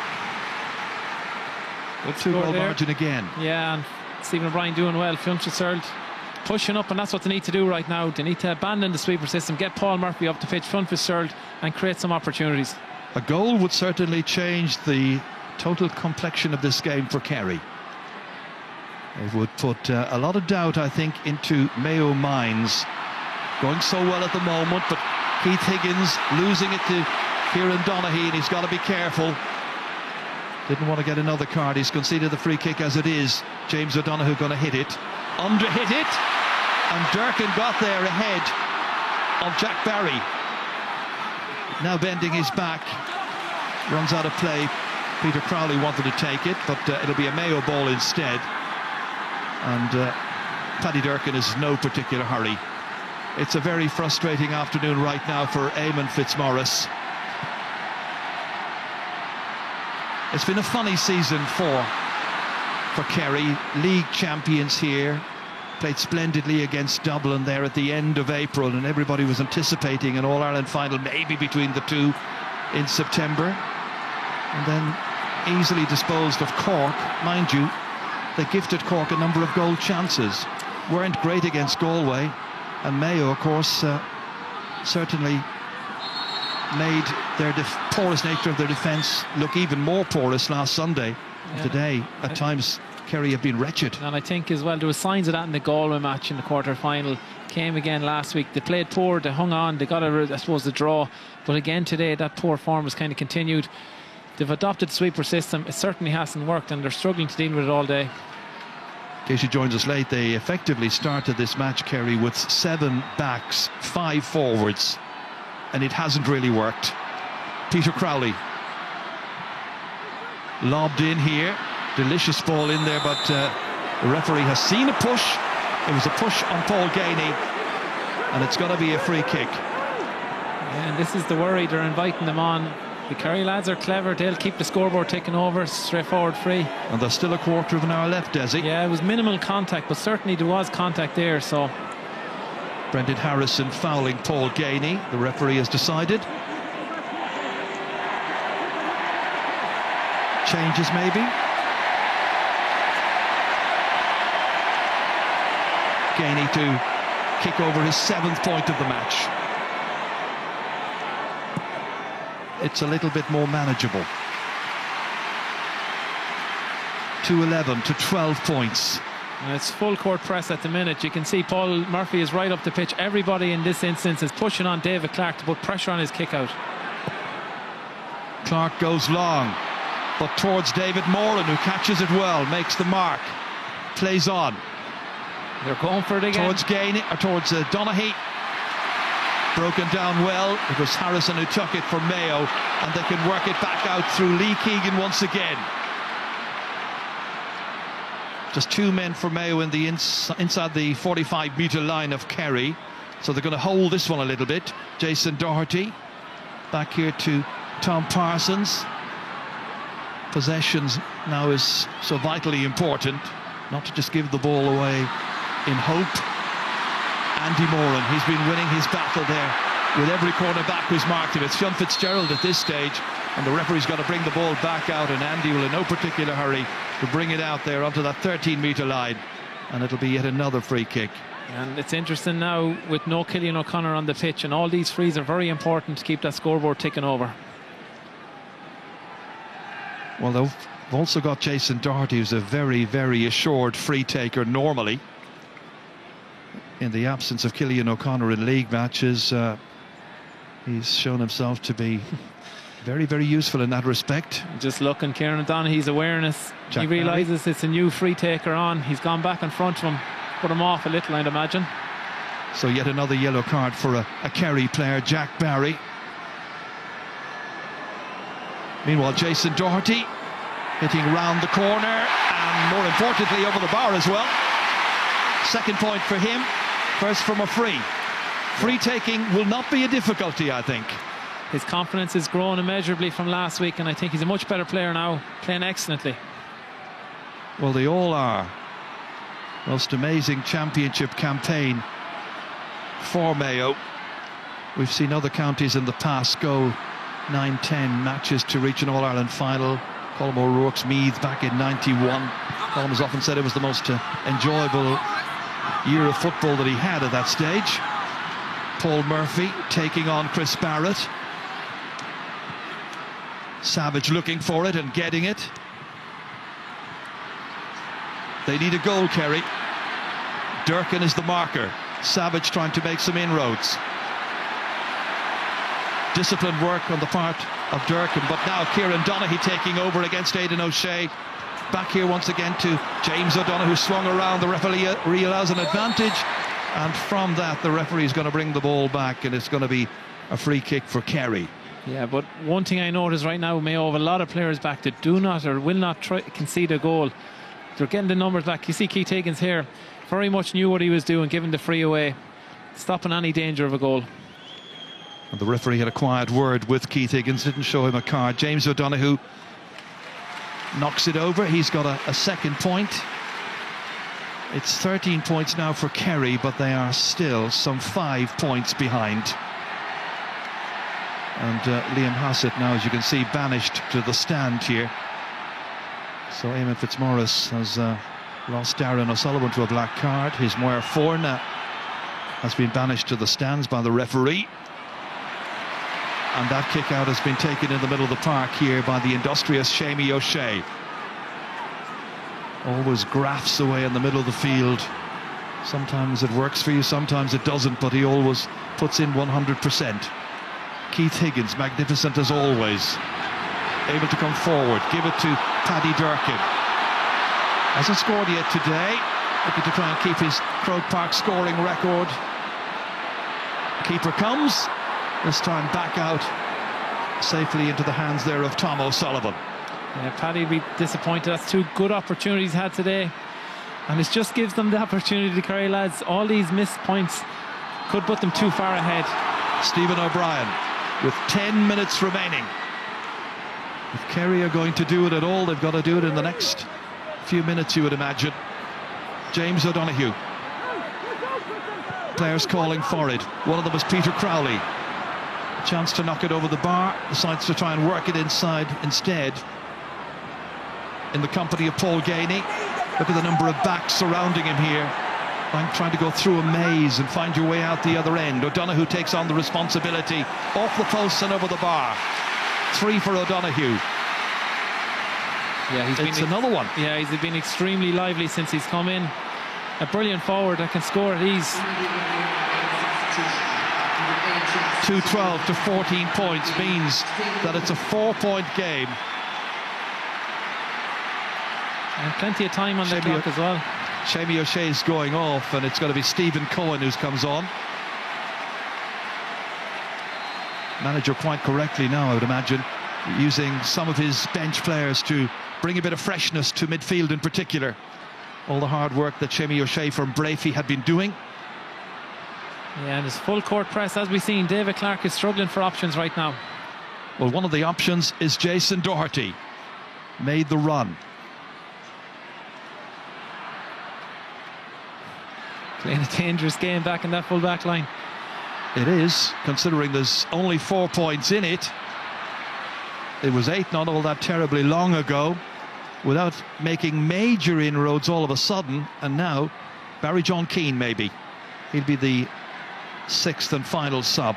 Good 2-goal margin again. Yeah, and Stephen O'Brien doing well. Fionn Fitzgerald pushing up, and that's what they need to do right now. They need to abandon the sweeper system, get Paul Murphy up the pitch, Fionn Fitzgerald, and create some opportunities. A goal would certainly change the total complexion of this game for Kerry. It would put a lot of doubt, I think, into Mayo minds. Going so well at the moment, but Keith Higgins losing it to Kieran Donaghy, and he's got to be careful. Didn't want to get another card. He's conceded the free kick as it is. James O'Donoghue going to hit it. Under-hit it. And Durkin got there ahead of Jack Barry. Now bending his back. Runs out of play. Peter Crowley wanted to take it, but it'll be a Mayo ball instead. And Paddy Durkin is in no particular hurry. It's a very frustrating afternoon right now for Eamon Fitzmaurice. It's been a funny season for Kerry. League champions here. Played splendidly against Dublin there at the end of April, and everybody was anticipating an All-Ireland final maybe between the two in September. And then easily disposed of Cork. Mind you, they gifted Cork a number of goal chances. Weren't great against Galway. And Mayo, of course, certainly made their porous nature of their defence look even more porous last Sunday. Yeah. Today, at times, Kerry have been wretched. And I think as well, there was signs of that in the Galway match in the quarter-final. Came again last week. They played poor, they hung on, they got, I suppose, the draw. But again today, that poor form has kind of continued. They've adopted the sweeper system. It certainly hasn't worked, and they're struggling to deal with it all day. In case you joined us late, they effectively started this match, Kerry, with 7 backs, 5 forwards, and it hasn't really worked. Peter Crowley lobbed in here, delicious ball in there, but the referee has seen a push. It was a push on Paul Gainey, and it's got to be a free kick. Yeah, and this is the worry. They're inviting them on. The Kerry lads are clever. They'll keep the scoreboard ticking over. Straightforward free. And there's still a quarter of an hour left, Desi. Yeah, it was minimal contact, but certainly there was contact there. So Brendan Harrison fouling Paul Gainey. The referee has decided. Changes maybe. Gainey to kick over his 7th point of the match. It's a little bit more manageable. 2-11 to 12 points. And it's full court press at the minute. You can see Paul Murphy is right up the pitch. Everybody in this instance is pushing on David Clark to put pressure on his kick out. Clark goes long, but towards David Moran, who catches it well, makes the mark, plays on. They're going for it again. Towards Gainey, or towards Donaghy. Broken down well. It was Harrison who took it for Mayo, and they can work it back out through Lee Keegan once again. Just 2 men for Mayo in the inside the 45-metre line of Kerry, so they're going to hold this one a little bit. Jason Doherty back here to Tom Parsons. Possessions now is so vitally important, not to just give the ball away in hope. Andy Moran, he's been winning his battle there with every cornerback who's marked him. It's Fionn Fitzgerald at this stage, and the referee's got to bring the ball back out, and Andy will in no particular hurry to bring it out there onto that 13-metre line, and it'll be yet another free kick. And it's interesting now with no Cillian O'Connor on the pitch, and all these frees are very important to keep that scoreboard ticking over. Well, they've also got Jason Doherty, who's a very, very assured free taker normally. In the absence of Cillian O'Connor in league matches, he's shown himself to be very, very useful in that respect. Just looking, Kieran Donaghy's awareness. Jack he realises it's a new free taker on. He's gone back in front of him, put him off a little, I'd imagine. So yet another yellow card for a Kerry player, Jack Barry. Meanwhile, Jason Doherty hitting round the corner, and more importantly over the bar as well. Second point for him. First from a free. Free taking will not be a difficulty, I think. His confidence has grown immeasurably from last week, and I think he's a much better player now, playing excellently. Well, they all are. Most amazing championship campaign for Mayo. We've seen other counties in the past go 9-10 matches to reach an All-Ireland final. Colm O'Rourke's Meath back in '91. Colm has often said it was the most enjoyable year of football that he had at that stage. Paul Murphy taking on Chris Barrett. Savage looking for it and getting it. They need a goal, Kerry. Durkin is the marker. Savage trying to make some inroads. Disciplined work on the part of Durkin, but now Kieran Donaghy taking over against Aidan O'Shea. Back here once again to James O'Donoghue, swung around. The referee allows an advantage, and from that the referee is going to bring the ball back, and it's going to be a free kick for Kerry. Yeah, but one thing I notice right now, Mayo have a lot of players back that do not or will not concede a goal. They're getting the numbers back. You see Keith Higgins here, very much knew what he was doing, giving the free away, stopping any danger of a goal. And the referee had a quiet word with Keith Higgins, didn't show him a card. James O'Donoghue knocks it over. He's got a second point. It's 13 points now for Kerry, but they are still some 5 points behind. And Liam Hassett now, as you can see, banished to the stand here. So Eamon Fitzmaurice has lost Darren O'Sullivan to a black card. His Moir Forna has been banished to the stands by the referee. And that kick out has been taken in the middle of the park here by the industrious Shamie O'Shea. Always grafts away in the middle of the field. Sometimes it works for you, sometimes it doesn't, but he always puts in 100%. Keith Higgins, magnificent as always. Able to come forward, give it to Paddy Durkin. Hasn't scored yet today. Looking to try and keep his Croke Park scoring record. Keeper comes. This time back out safely into the hands there of Tom O'Sullivan. Yeah, Paddy will be disappointed. That's 2 good opportunities had today, and it just gives them the opportunity to carry, lads. All these missed points could put them too far ahead. Stephen O'Brien with 10 minutes remaining. If Kerry are going to do it at all, they've got to do it in the next few minutes, you would imagine. James O'Donoghue. Players calling for it. One of them is Peter Crowley. A chance to knock it over the bar. Decides to try and work it inside instead. In the company of Paul Gainey. Look at the number of backs surrounding him here. Trying to go through a maze and find your way out the other end. O'Donoghue takes on the responsibility. Off the post and over the bar. 3 for O'Donoghue. Yeah, it's another one. Yeah, he's been extremely lively since he's come in. A brilliant forward that can score at ease. 12 to 14 points means that it's a 4-point game. And plenty of time on the clock as well. Shamie O'Shea's going off, and it's going to be Stephen Cohen who comes on. Manager quite correctly now, I would imagine, using some of his bench players to bring a bit of freshness to midfield in particular. All the hard work that Shamie O'Shea from Brafey had been doing. Yeah, and his full court press, as we've seen, David Clark is struggling for options right now. Well, one of the options is Jason Doherty. Made the run. Playing a dangerous game back in that full back line. It is, considering there's only 4 points in it. It was 8 not all that terribly long ago, without making major inroads all of a sudden. And now Barry John Keane, maybe he'll be the 6th and final sub.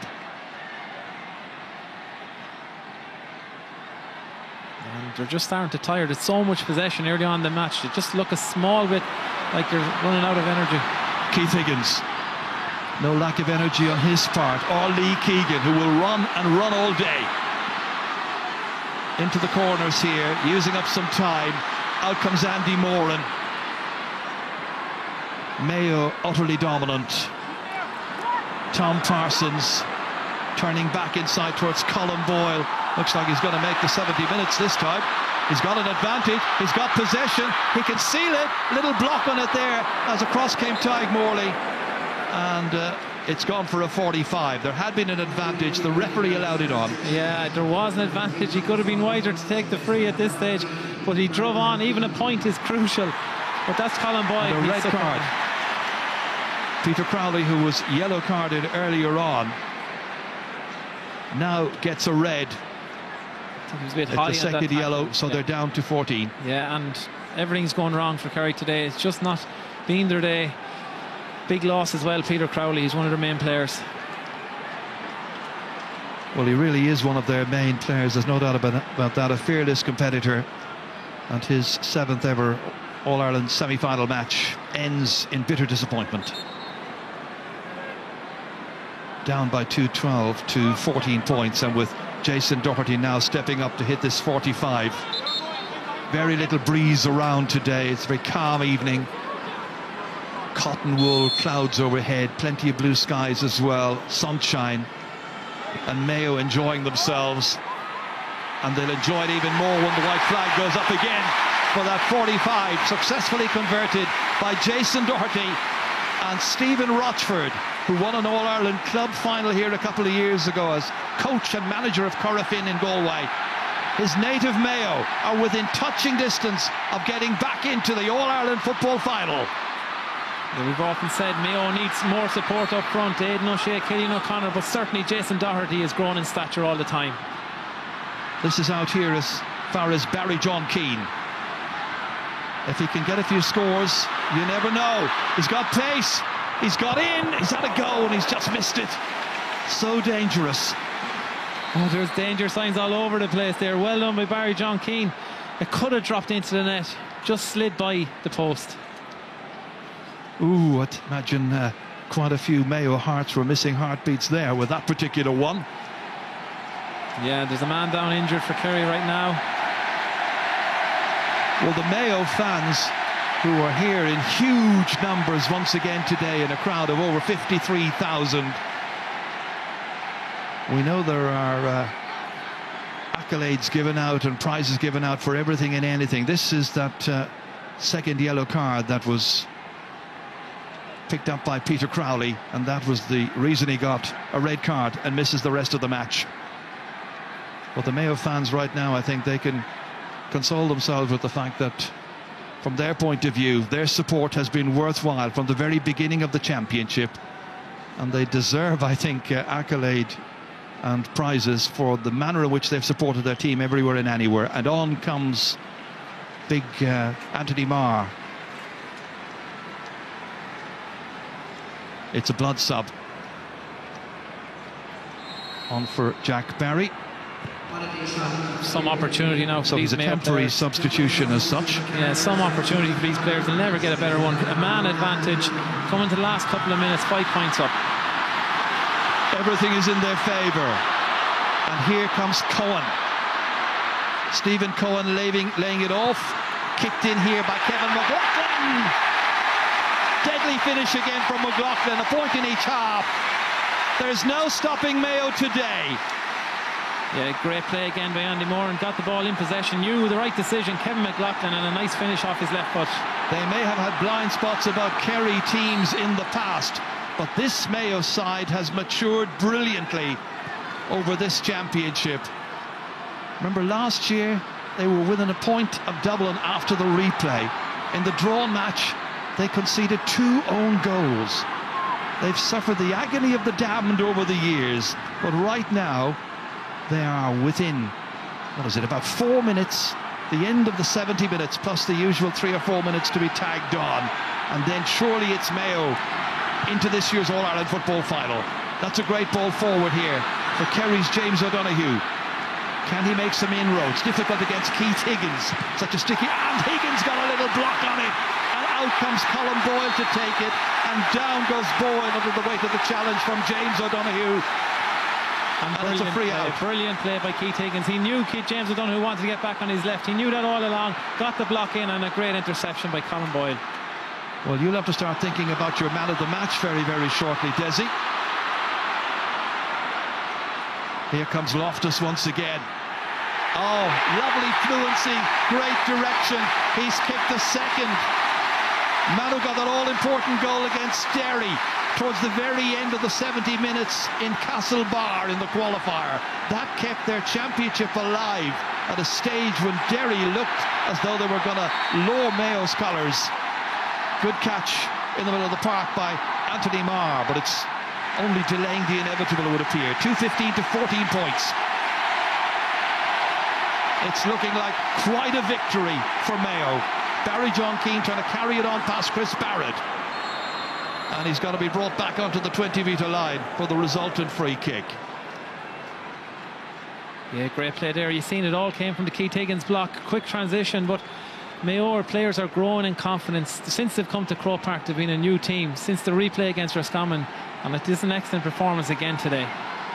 And they're just starting to tire. There's so much possession early on in the match. They just look a small bit like they're running out of energy. Keith Higgins, no lack of energy on his part. Or Lee Keegan, who will run and run all day. Into the corners here, using up some time. Out comes Andy Moran. Mayo utterly dominant. Tom Parsons turning back inside towards Colin Boyle. Looks like he's going to make the 70 minutes this time. He's got an advantage. He's got possession. He can seal it. Little block on it there as across came Tadhg Morley. And it's gone for a 45. There had been an advantage. The referee allowed it on. Yeah, there was an advantage. He could have been wider to take the free at this stage, but he drove on. Even a point is crucial. But that's Colin Boyd. The red card. Peter Crowley, who was yellow carded earlier on, now gets a red. He was a bit it's high the second yellow, so they're down to 14. Yeah, and everything's going wrong for Kerry today. It's just not been their day. Big loss as well, Peter Crowley. He's one of their main players. Well, he really is one of their main players. There's no doubt about that. A fearless competitor. And his 7th ever All-Ireland semi-final match ends in bitter disappointment. Down by 2-12 to 14 points, and with Jason Doherty now stepping up to hit this 45. Very little breeze around today. It's a very calm evening. Cotton wool, clouds overhead, plenty of blue skies as well, sunshine, and Mayo enjoying themselves, and they'll enjoy it even more when the white flag goes up again for that 45, successfully converted by Jason Doherty and Stephen Rochford, who won an All-Ireland club final here a couple of years ago as coach and manager of Corofin in Galway. His native Mayo are within touching distance of getting back into the All-Ireland football final. Yeah, we've often said Mayo needs more support up front. Aidan O'Shea, Cillian O'Connor, but certainly Jason Doherty has grown in stature all the time. This is out here as far as Barry John Keane. If he can get a few scores, you never know. He's got pace, he's got in, he's had a go and he's just missed it. So dangerous. Oh, there's danger signs all over the place there. Well done by Barry John Keane. It could have dropped into the net, just slid by the post. Ooh, I'd imagine quite a few Mayo hearts were missing heartbeats there with that particular one. Yeah, there's a man down injured for Kerry right now. Well, the Mayo fans, who are here in huge numbers once again today in a crowd of over 53,000. We know there are accolades given out and prizes given out for everything and anything. This is that second yellow card that was picked up by Peter Crowley, and that was the reason he got a red card and misses the rest of the match. But the Mayo fans right now, I think they can console themselves with the fact that from their point of view, their support has been worthwhile from the very beginning of the championship, and they deserve, I think, accolade and prizes for the manner in which they've supported their team everywhere and anywhere. And on comes big Anthony Marr. It's a blood sub. On for Jack Barry. Some opportunity now for so these Mayo players. So temporary substitution as such. Yeah, some opportunity for these players. They'll never get a better one. A man advantage coming to the last couple of minutes, 5 points up. Everything is in their favour. And here comes Cohen. Stephen Cohen laying it off. Kicked in here by Kevin McLaughlin. Deadly finish again from McLaughlin. A point in each half. There's no stopping Mayo today. Yeah, great play again by Andy Moore, and got the ball in possession. Knew the right decision, Kevin McLaughlin, and a nice finish off his left foot. They may have had blind spots about Kerry teams in the past, but this Mayo side has matured brilliantly over this championship. Remember last year they were within a point of Dublin after the replay. In the drawn match they conceded 2 own goals. They've suffered the agony of the damned over the years, but right now they are within, what is it, about 4 minutes, the end of the 70 minutes, plus the usual 3 or 4 minutes to be tagged on. And then surely it's Mayo into this year's All-Ireland football final. That's a great ball forward here for Kerry's James O'Donoghue. Can he make some inroads? Difficult against Keith Higgins. Such a sticky... And Higgins got a little block on it. And out comes Colin Boyle to take it. And down goes Boyle under the weight of the challenge from James O'Donoghue. And it's a free out. Brilliant play by Keith Higgins. He knew James O'Donoghue wanted to get back on his left. He knew that all along. Got the block in, and a great interception by Colin Boyle. Well, you'll have to start thinking about your man of the match very, very shortly, Desi. Here comes Loftus once again. Oh, lovely fluency, great direction. He's kicked the second. Manu got that all-important goal against Derry towards the very end of the 70 minutes in Castlebar in the qualifier. That kept their championship alive at a stage when Derry looked as though they were going to lower Mayo's colours. Good catch in the middle of the park by Anthony Marr, but it's only delaying the inevitable, it would appear. 2:15 to 14 points. It's looking like quite a victory for Mayo. Barry John Keane trying to carry it on past Chris Barrett. And he's got to be brought back onto the 20-metre line for the resultant free kick. Yeah, great play there. You've seen it all came from the Keith Higgins block. Quick transition, but Mayo players are growing in confidence. Since they've come to Croke Park, they've been a new team. Since the replay against Roscommon, and it is an excellent performance again today.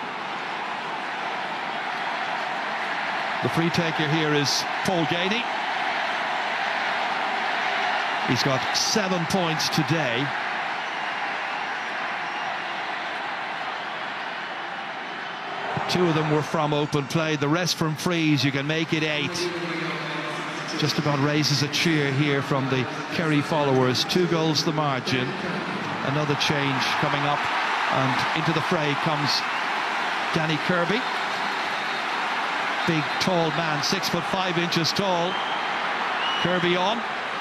The free taker here is Paul Geaney. He's got 7 points today. Two of them were from open play, the rest from frees. You can make it 8. Just about raises a cheer here from the Kerry followers. 2 goals the margin. Another change coming up, and into the fray comes Danny Kirby. Big tall man, 6'5" tall. Kirby on.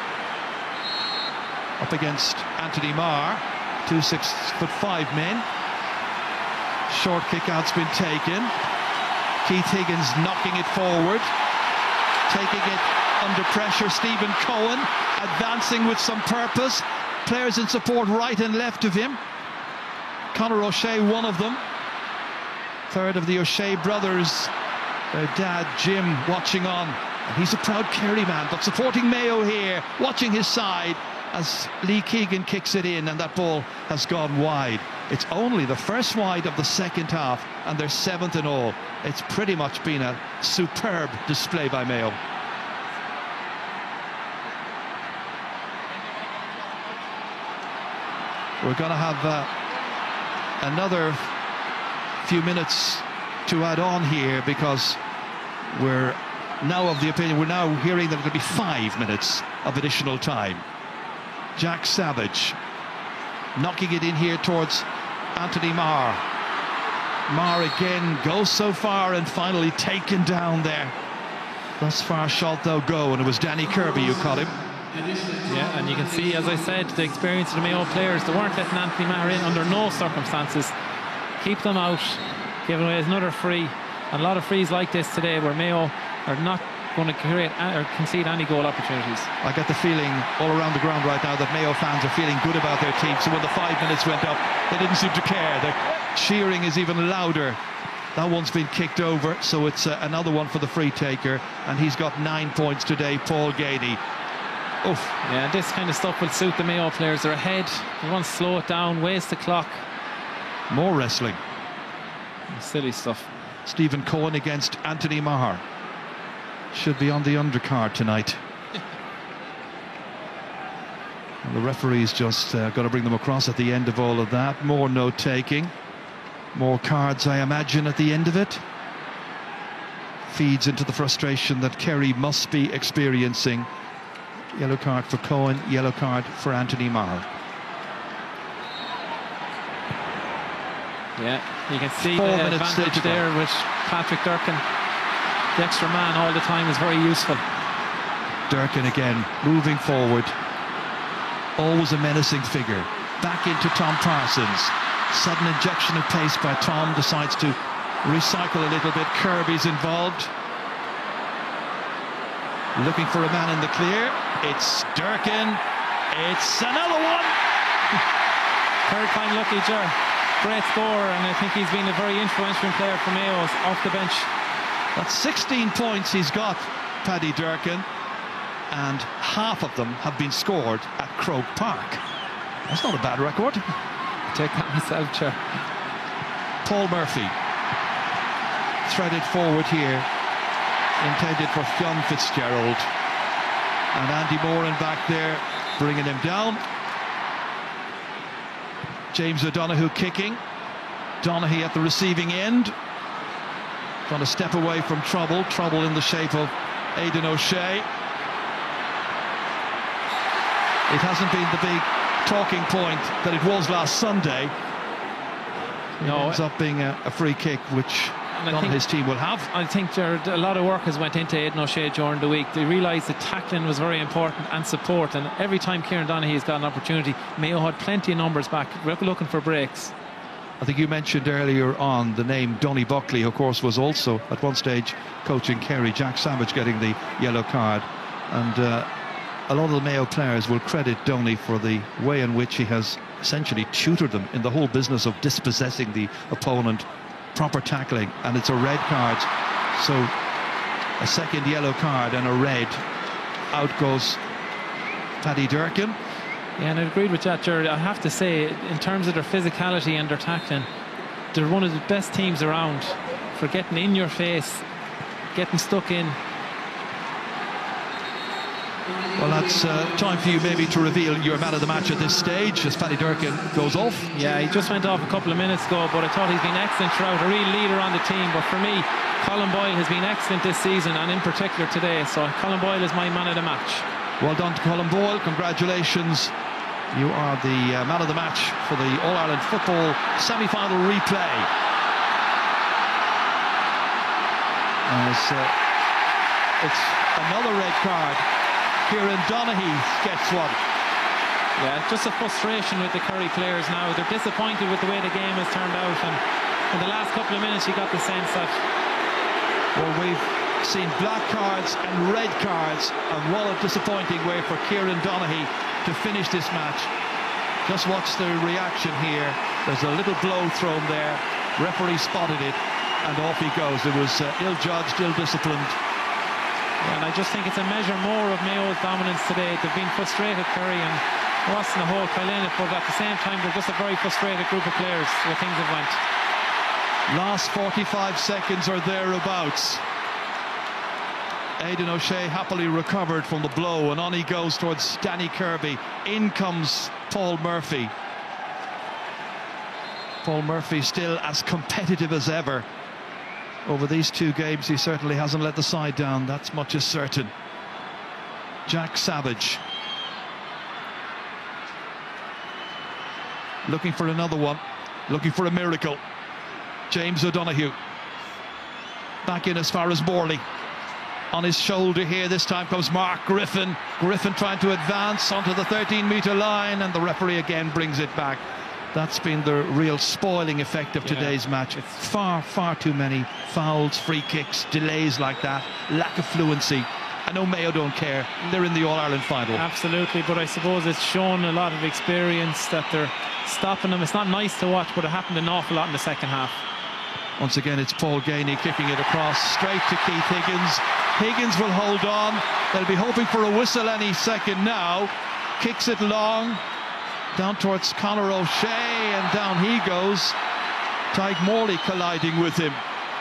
Up against Anthony Marr, 2 6'5" men. Short kick out's been taken. Keith Higgins knocking it forward. Taking it under pressure, Stephen Cohen advancing with some purpose. Players in support right and left of him. Conor O'Shea, one of them. Third of the O'Shea brothers. Their dad, Jim, watching on. And he's a proud Kerry man, but supporting Mayo here, watching his side as Lee Keegan kicks it in, and that ball has gone wide. It's only the first wide of the second half, and they're 7th in all. It's pretty much been a superb display by Mayo. We're going to have another few minutes to add on here, because we're now of the opinion, we're now hearing that it'll be 5 minutes of additional time. Jack Savage knocking it in here towards Anthony Marr. Marr again goes so far and finally taken down there. Thus far shalt thou go, and it was Danny Kirby who caught him. Yeah, and you can see, as I said, the experience of the Mayo players. They weren't letting Anthony Marr in under no circumstances. Keep them out. Giving away another free. And a lot of frees like this today where Mayo are not going to create or concede any goal opportunities. I get the feeling all around the ground right now that Mayo fans are feeling good about their team. So when the 5 minutes went up, they didn't seem to care. The cheering is even louder. That one's been kicked over, so it's another one for the free taker, and he's got 9 points today, Paul Geaney. Oof. Yeah, this kind of stuff will suit the Mayo players. They're ahead. They want to slow it down, waste the clock. More wrestling. Silly stuff. Stephen Cohen against Anthony Marr. Should be on the undercard tonight. And the referee's just got to bring them across at the end of all of that. More note-taking. More cards, I imagine, at the end of it. Feeds into the frustration that Kerry must be experiencing. Yellow card for Cohen, yellow card for Anthony Marr. Yeah, you can see the advantage there with Patrick Durkin. The extra man all the time is very useful. Durkin again, moving forward. Always a menacing figure. Back into Tom Parsons. Sudden injection of pace by Tom. Decides to recycle a little bit. Kirby's involved. Looking for a man in the clear. It's Durkin. It's another one. Third time lucky, Ger. Great scorer, and I think he's been a very influential player for Mayo off the bench. That's 16 points he's got, Paddy Durkin, and half of them have been scored at Croke Park. That's not a bad record. Take that myself, Ger. Paul Murphy threaded forward here, intended for Fionn Fitzgerald, and Andy Moran back there bringing him down. James O'Donoghue kicking. Donaghy at the receiving end. trying to step away from trouble in the shape of Aidan O'Shea. It hasn't been the big talking point that it was last Sunday. It ends up being a free kick, which none of his team will have. I think, Gerard, a lot of work has went into Aidan O'Shea during the week. They realised that tackling was very important and support, and every time Kieran Donaghy has got an opportunity, Mayo had plenty of numbers back looking for breaks. I think you mentioned earlier on the name Donny Buckley, of course, was also at one stage coaching Kerry. Jack Savage getting the yellow card, and a lot of the Mayo players will credit Donny for the way in which he has essentially tutored them in the whole business of dispossessing the opponent, proper tackling, and it's a red card, so a second yellow card and a red. Out goes Paddy Durkin. Yeah, and I agreed with that, Gerard. I have to say, in terms of their physicality and their tackling, they're one of the best teams around for getting in your face, getting stuck in. Well, that's time for you maybe to reveal your man of the match at this stage as Paddy Durkin goes off. Yeah, he just went off a couple of minutes ago, but I thought he's been excellent throughout, a real leader on the team. But for me, Colin Boyle has been excellent this season, and in particular today, so Colin Boyle is my man of the match. Well done to Colin Boyle, congratulations. You are the man of the match for the All-Ireland football semi-final replay. As it's another red card. Kieran Donaghy gets one. Yeah, just a frustration with the Kerry players now. They're disappointed with the way the game has turned out, and in the last couple of minutes you got the sense that... Well, we've seen black cards and red cards, and what a disappointing way for Kieran Donaghy to finish this match. Just watch the reaction here. There's a little blow thrown there. Referee spotted it, and off he goes. It was ill-judged, ill-disciplined. And I just think it's a measure more of Mayo's dominance today. They've been frustrated, Kerry, and Ross and the whole Kylean, but at the same time they're just a very frustrated group of players where things have went. Last 45 seconds or thereabouts. Aidan O'Shea happily recovered from the blow, and on he goes towards Danny Kirby. In comes Paul Murphy. Paul Murphy still as competitive as ever. Over these two games, he certainly hasn't let the side down, that's much as certain. Jack Savage. Looking for another one, looking for a miracle. James O'Donoghue. Back in as far as Morley. On his shoulder here, this time comes Mark Griffin. Griffin trying to advance onto the 13-metre line, and the referee again brings it back. That's been the real spoiling effect of today's match. It's far too many fouls, free kicks, delays like that, lack of fluency. I know Mayo don't care, they're in the All-Ireland final. Absolutely, but I suppose it's shown a lot of experience that they're stopping them. It's not nice to watch, but it happened an awful lot in the second half. Once again, it's Paul Gainey kicking it across straight to Keith Higgins. Higgins will hold on. They'll be hoping for a whistle any second now. Kicks it long. Down towards Conor O'Shea, and down he goes. Tadhg Morley colliding with him.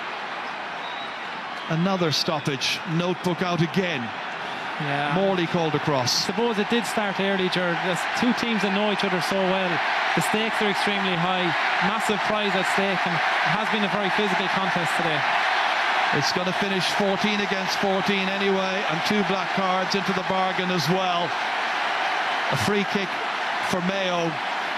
Another stoppage. Notebook out again. Yeah. Morley called across. I suppose it did start early, Gerard. There's two teams that know each other so well. The stakes are extremely high. Massive prize at stake, and it has been a very physical contest today. It's going to finish 14 against 14 anyway, and two black cards into the bargain as well. A free kick for Mayo.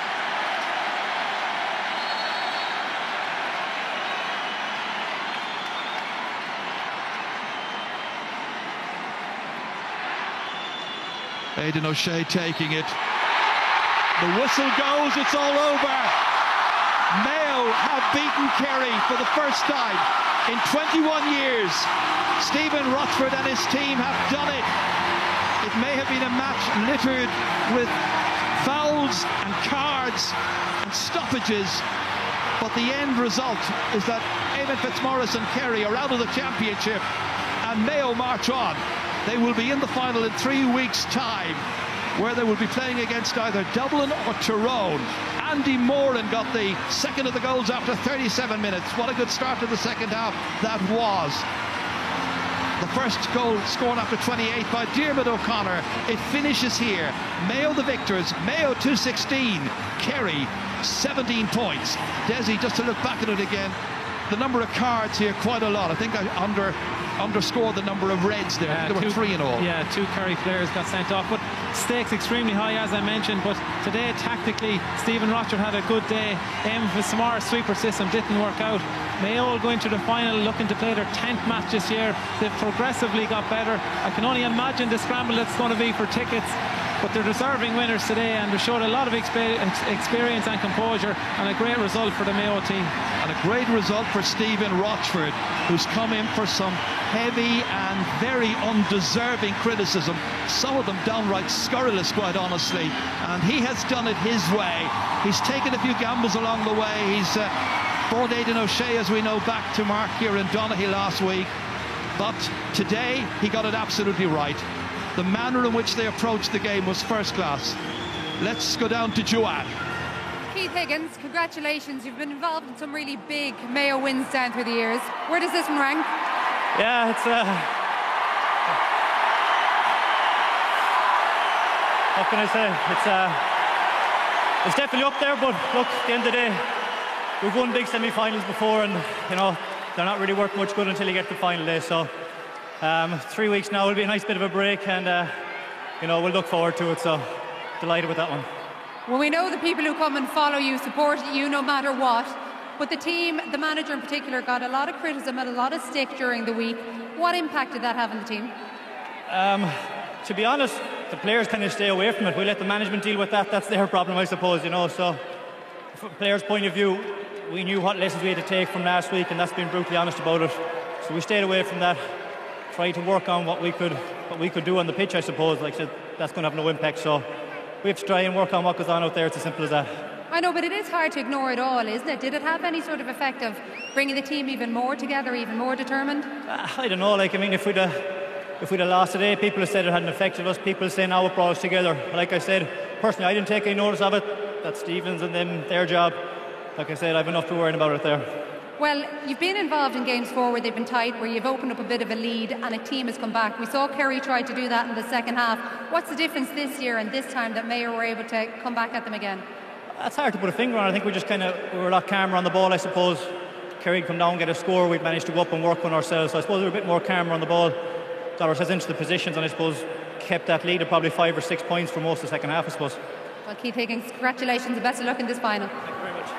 Aidan O'Shea taking it. The whistle goes, it's all over. Mayo have beaten Kerry for the first time in 21 years. Stephen Rochford and his team have done it. It may have been a match littered with fouls and cards and stoppages, but the end result is that Eamon Fitzmaurice and Kerry are out of the championship, and Mayo march on. They will be in the final in 3 weeks' time, where they will be playing against either Dublin or Tyrone. Andy Moran got the second of the goals after 37 minutes. What a good start to the second half that was. The first goal scored after 28 by Diarmuid O'Connor. It finishes here. Mayo the victors. Mayo 216. Kerry 17 points. Desi, just to look back at it again, the number of cards here quite a lot. I think I underscored the number of reds there. There were 3 in all. Yeah, 2 Kerry players got sent off, but stakes extremely high, as I mentioned. But today, tactically, Stephen Rochford had a good day. Aiming for Samara sweeper system didn't work out. Mayo will go into the final looking to play their 10th match this year. They've progressively got better. I can only imagine the scramble that's going to be for tickets. But they're deserving winners today, and they showed a lot of experience and composure, and a great result for the Mayo team. And a great result for Stephen Rochford, who's come in for some heavy and very undeserving criticism, some of them downright scurrilous, quite honestly, and he has done it his way. He's taken a few gambles along the way. He's brought Aidan O'Shea, as we know, back to Mark here in Donaghy last week, but today he got it absolutely right. The manner in which they approached the game was first class. Let's go down to Joanne. Keith Higgins, congratulations. You've been involved in some really big Mayo wins down through the years. Where does this one rank? Yeah, it's what can I say? It's definitely up there, but look, at the end of the day, we've won big semi-finals before, and you know they're not really worth much good until you get to the final day. So 3 weeks now will be a nice bit of a break, and you know, we'll look forward to it. So delighted with that one. Well, we know the people who come and follow you support you no matter what, but the team, the manager in particular, got a lot of criticism and a lot of stick during the week. What impact did that have on the team? To be honest, the players kind of stay away from it. We let the management deal with that. That's their problem, I suppose, you know. So from a players' point of view, we knew what lessons we had to take from last week, and that's being brutally honest about it. So we stayed away from that, tried to work on what we could do on the pitch, I suppose. Like I said, that's going to have no impact, so we have to try and work on what goes on out there. It's as simple as that. I know, but it is hard to ignore it all, isn't it? Did it have any sort of effect of bringing the team even more together, even more determined? I don't know. Like, I mean, if we'd have lost today, people have said it hadn't affected us. People say now it brought us together. Like I said, personally, I didn't take any notice of it. That's Stevens and them, their job. Like I said, I've enough to worry about it there. Well, you've been involved in games forward, they've been tight, where you've opened up a bit of a lead and a team has come back. We saw Kerry try to do that in the second half. What's the difference this year and this time that Mayo were able to come back at them again? It's hard to put a finger on. I think we were a lot calmer on the ball, I suppose. Kerry come down, get a score, we'd managed to go up and work on ourselves. So I suppose we were a bit more calmer on the ball, got ourselves into the positions, and I suppose kept that lead of probably 5 or 6 points for most of the second half, I suppose. Well, Keith Higgins, congratulations and best of luck in this final. Thank you very much.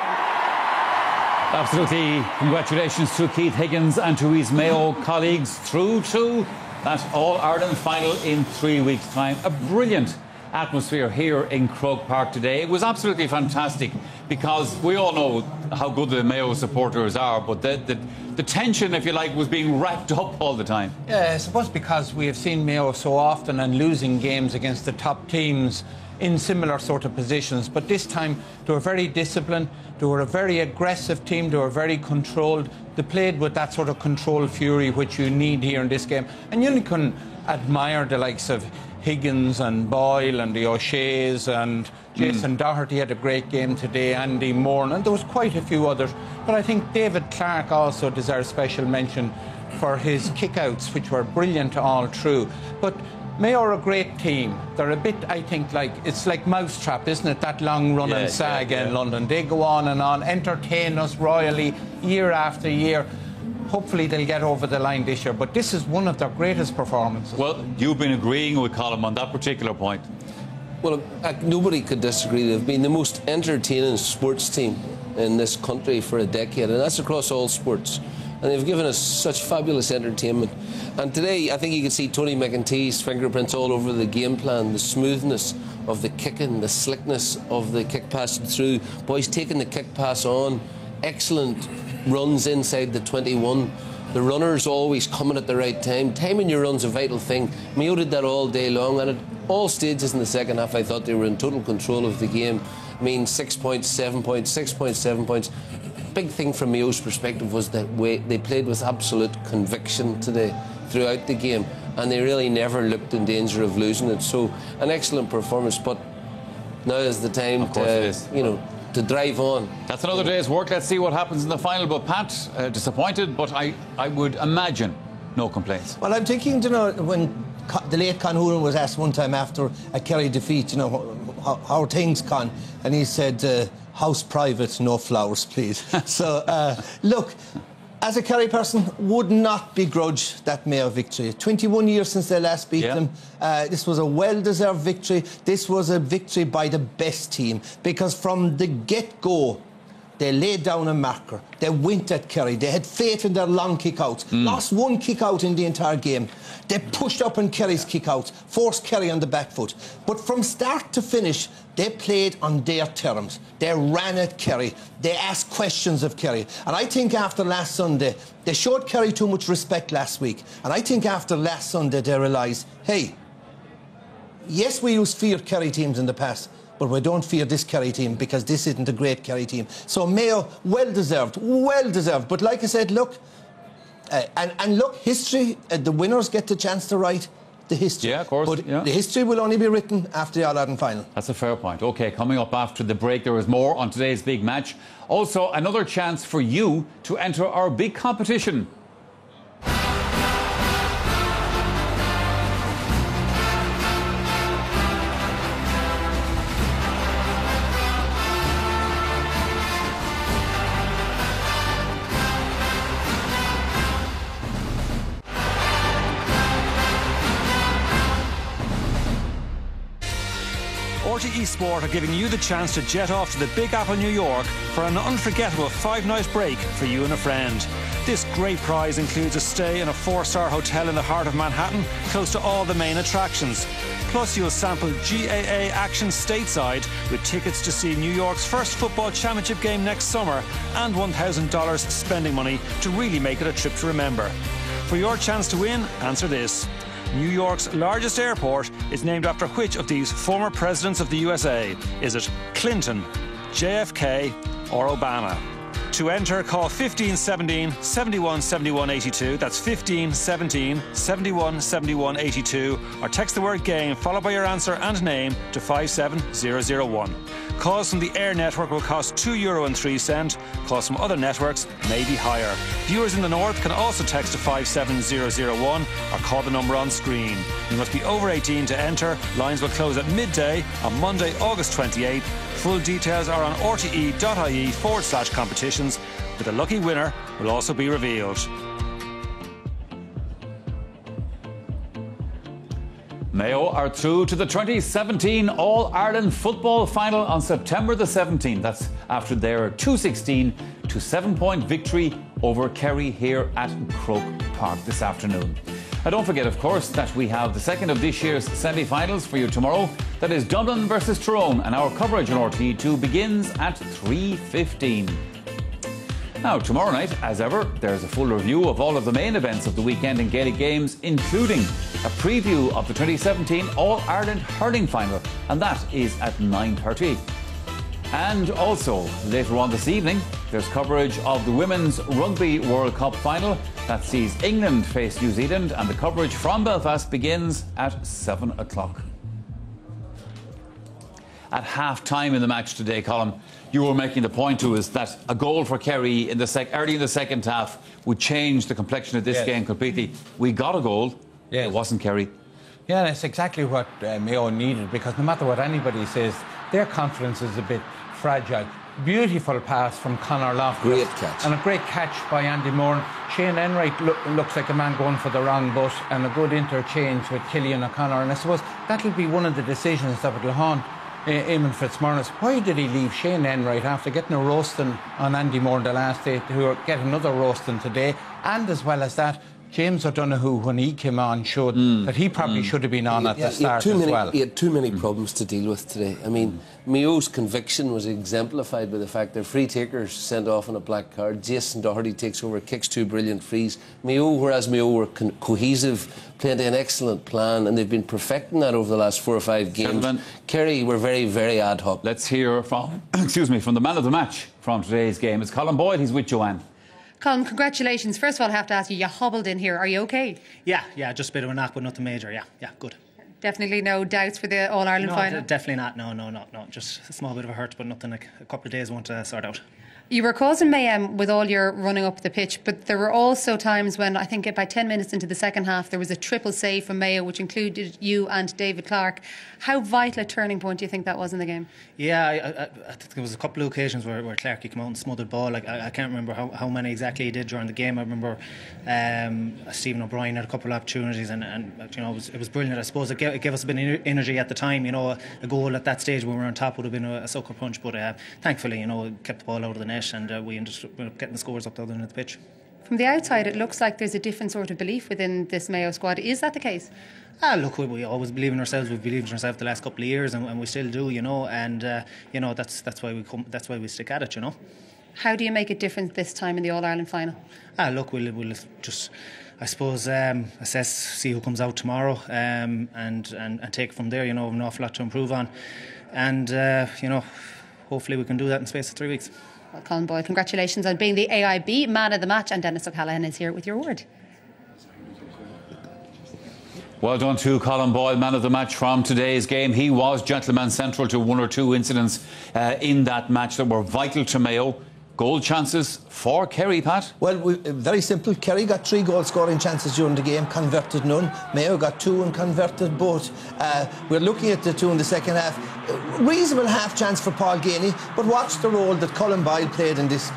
Absolutely. Congratulations to Keith Higgins and to his Mayo colleagues through to that All-Ireland final in 3 weeks' time. A brilliant atmosphere here in Croke Park today. It was absolutely fantastic because we all know how good the Mayo supporters are, but the tension, if you like, was being wrapped up all the time. Yeah, I suppose because we have seen Mayo so often and losing games against the top teams in similar sort of positions, but this time they were very disciplined, they were a very aggressive team, they were very controlled, they played with that sort of controlled fury which you need here in this game, and you can admire the likes of Higgins and Boyle and the O'Sheas, and Jason Doherty had a great game today, Andy Moore, and there was quite a few others, but I think David Clark also deserves special mention for his kickouts, which were brilliant all through. But Mayo are a great team. They're a bit, I think, like, it's like Mousetrap, isn't it? That long running saga in London. They go on and on, entertain us royally year after year. Hopefully they'll get over the line this year, but this is one of their greatest performances. Well, you've been agreeing with Colin on that particular point. Well, nobody could disagree. They've been the most entertaining sports team in this country for a decade, and that's across all sports. And they've given us such fabulous entertainment. And today, I think you can see Tony McEntee's fingerprints all over the game plan, the smoothness of the kicking, the slickness of the kick passing through. Boys taking the kick pass on, excellent runs inside the 21. The runners always coming at the right time. Timing your run's a vital thing. Mayo did that all day long, and at all stages in the second half, I thought they were in total control of the game. I mean, 6 points, 7 points, 6 points, 7 points. Big thing from Mayo's perspective was that they played with absolute conviction today throughout the game, and they really never looked in danger of losing it. So an excellent performance, but now is the time to drive on. That's another day's work. Let's see what happens in the final. But Pat, disappointed, but I would imagine no complaints. Well, I'm thinking, when the late Con Hooran was asked one time after a Kerry defeat, how are things, Con? And he said, house private, no flowers, please. So, look, as a Kerry person, would not begrudge that Mayo victory. 21 years since they last beat them. This was a well-deserved victory. This was a victory by the best team, because from the get-go, they laid down a marker. They went at Kerry. They had faith in their long kick-outs. Lost one kick-out in the entire game. They pushed up on Kerry's kick-outs, forced Kerry on the back foot. But from start to finish, they played on their terms. They ran at Kerry. They asked questions of Kerry. And I think after last Sunday, they showed Kerry too much respect last week. And I think after last Sunday, they realised, hey, yes, we used to fear Kerry teams in the past, but we don't fear this Kerry team, because this isn't a great Kerry team. So Mayo, well-deserved, well-deserved. But like I said, look, and look, history, the winners get the chance to write the history. Yeah, of course. But the history will only be written after the All-Ireland final. That's a fair point. OK, coming up after the break, there is more on today's big match. Also, another chance for you to enter our big competition. RTE Sport are giving you the chance to jet off to the Big Apple, New York for an unforgettable 5-night break for you and a friend. This great prize includes a stay in a 4-star hotel in the heart of Manhattan, close to all the main attractions. Plus, you'll sample GAA action stateside with tickets to see New York's first football championship game next summer and $1,000 spending money to really make it a trip to remember. For your chance to win, answer this. New York's largest airport is named after which of these former presidents of the USA? Is it Clinton, JFK or Obama? To enter, call 1517 71 71 82. That's 1517 71 71 82. Or text the word game followed by your answer and name to 57001. Calls from the Air network will cost €2.03. Calls from other networks may be higher. Viewers in the north can also text to 57001 or call the number on screen. You must be over 18 to enter. Lines will close at midday on Monday, August 28th. Full details are on rte.ie/competitions, but the lucky winner will also be revealed. Mayo are through to the 2017 All-Ireland football final on September the 17th. That's after their 2-16 to 7-point victory over Kerry here at Croke Park this afternoon. Now, don't forget, of course, that we have the second of this year's semi-finals for you tomorrow. That is Dublin versus Tyrone, and our coverage on RTE2 begins at 3:15. Now, tomorrow night, as ever, there's a full review of all of the main events of the weekend in Gaelic Games, including a preview of the 2017 All-Ireland Hurling Final, and that is at 9:30. And also, later on this evening, there's coverage of the Women's Rugby World Cup Final. That sees England face New Zealand, and the coverage from Belfast begins at 7 o'clock. At half-time in the match today, Colin, you were making the point to us that a goal for Kerry in the early in the second half would change the complexion of this game completely. We got a goal. It wasn't Kerry. Yeah, that's exactly what Mayo needed, because no matter what anybody says, their confidence is a bit fragile. Beautiful pass from Conor Loftus. Great catch. And a great catch by Andy Moore. Shane Enright looks like a man going for the wrong bus, and a good interchange with Killian O'Connor. And I suppose that'll be one of the decisions that will haunt Eamon Fitzmaurice. Why did he leave Shane Enright after getting a roasting on Andy Moore in the last day to get another roasting today? And as well as that, James O'Donoghue, when he came on, showed that he probably should have been on at the start as well. He had too many problems to deal with today. I mean, Mayo's conviction was exemplified by the fact their free takers sent off on a black card. Jason Doherty takes over, kicks 2 brilliant frees. Whereas Mayo were cohesive, played an excellent plan, and they've been perfecting that over the last 4 or 5 games. Kerry were very, very ad hoc. Let's hear from, from the man of the match from today's game. It's Colin Boyd. He's with Joanne. Colin, congratulations. First of all, I have to ask you, you hobbled in here. Are you okay? Yeah, just a bit of a knock, but nothing major. Yeah, good. Definitely no doubts for the All-Ireland final? Definitely not. No. Just a small bit of a hurt, but nothing like a couple of days won't sort out. You were causing mayhem with all your running up the pitch, but there were also times when, I think about 10 minutes into the second half, there was a triple save from Mayo, which included you and David Clarke. How vital a turning point do you think that was in the game? Yeah, I think there was a couple of occasions where Clarke came out and smothered ball. Like, I can't remember how many exactly he did during the game. I remember Stephen O'Brien had a couple of opportunities, and you know, it was brilliant. I suppose it gave us a bit of energy at the time. You know, a goal at that stage when we were on top would have been a sucker punch, but thankfully, you know, kept the ball out of the net, and we ended up getting the scores up the other end of the pitch. From the outside, it looks like there's a different sort of belief within this Mayo squad. Is that the case? Look, we always believe in ourselves. We've believed in ourselves the last couple of years, and we still do, you know. And you know, that's why we come. That's why we stick at it, you know. How do you make a difference this time in the All-Ireland final? Look, we'll just, I suppose, assess, see who comes out tomorrow, and take it from there. You know, an awful lot to improve on, and you know, hopefully we can do that in the space of 3 weeks. Well, Colin Boyle, congratulations on being the AIB man of the match, and Dennis O'Callaghan is here with your award. Well done to Colin Boyle, man of the match from today's game. He was gentleman central to one or two incidents in that match that were vital to Mayo. Goal chances for Kerry, Pat? Well, very simple. Kerry got 3 goal scoring chances during the game, converted none. Mayo got 2 and converted both. We're looking at the 2 in the second half. Reasonable half chance for Paul Geaney, but watch the role that Colin Boyle played in this.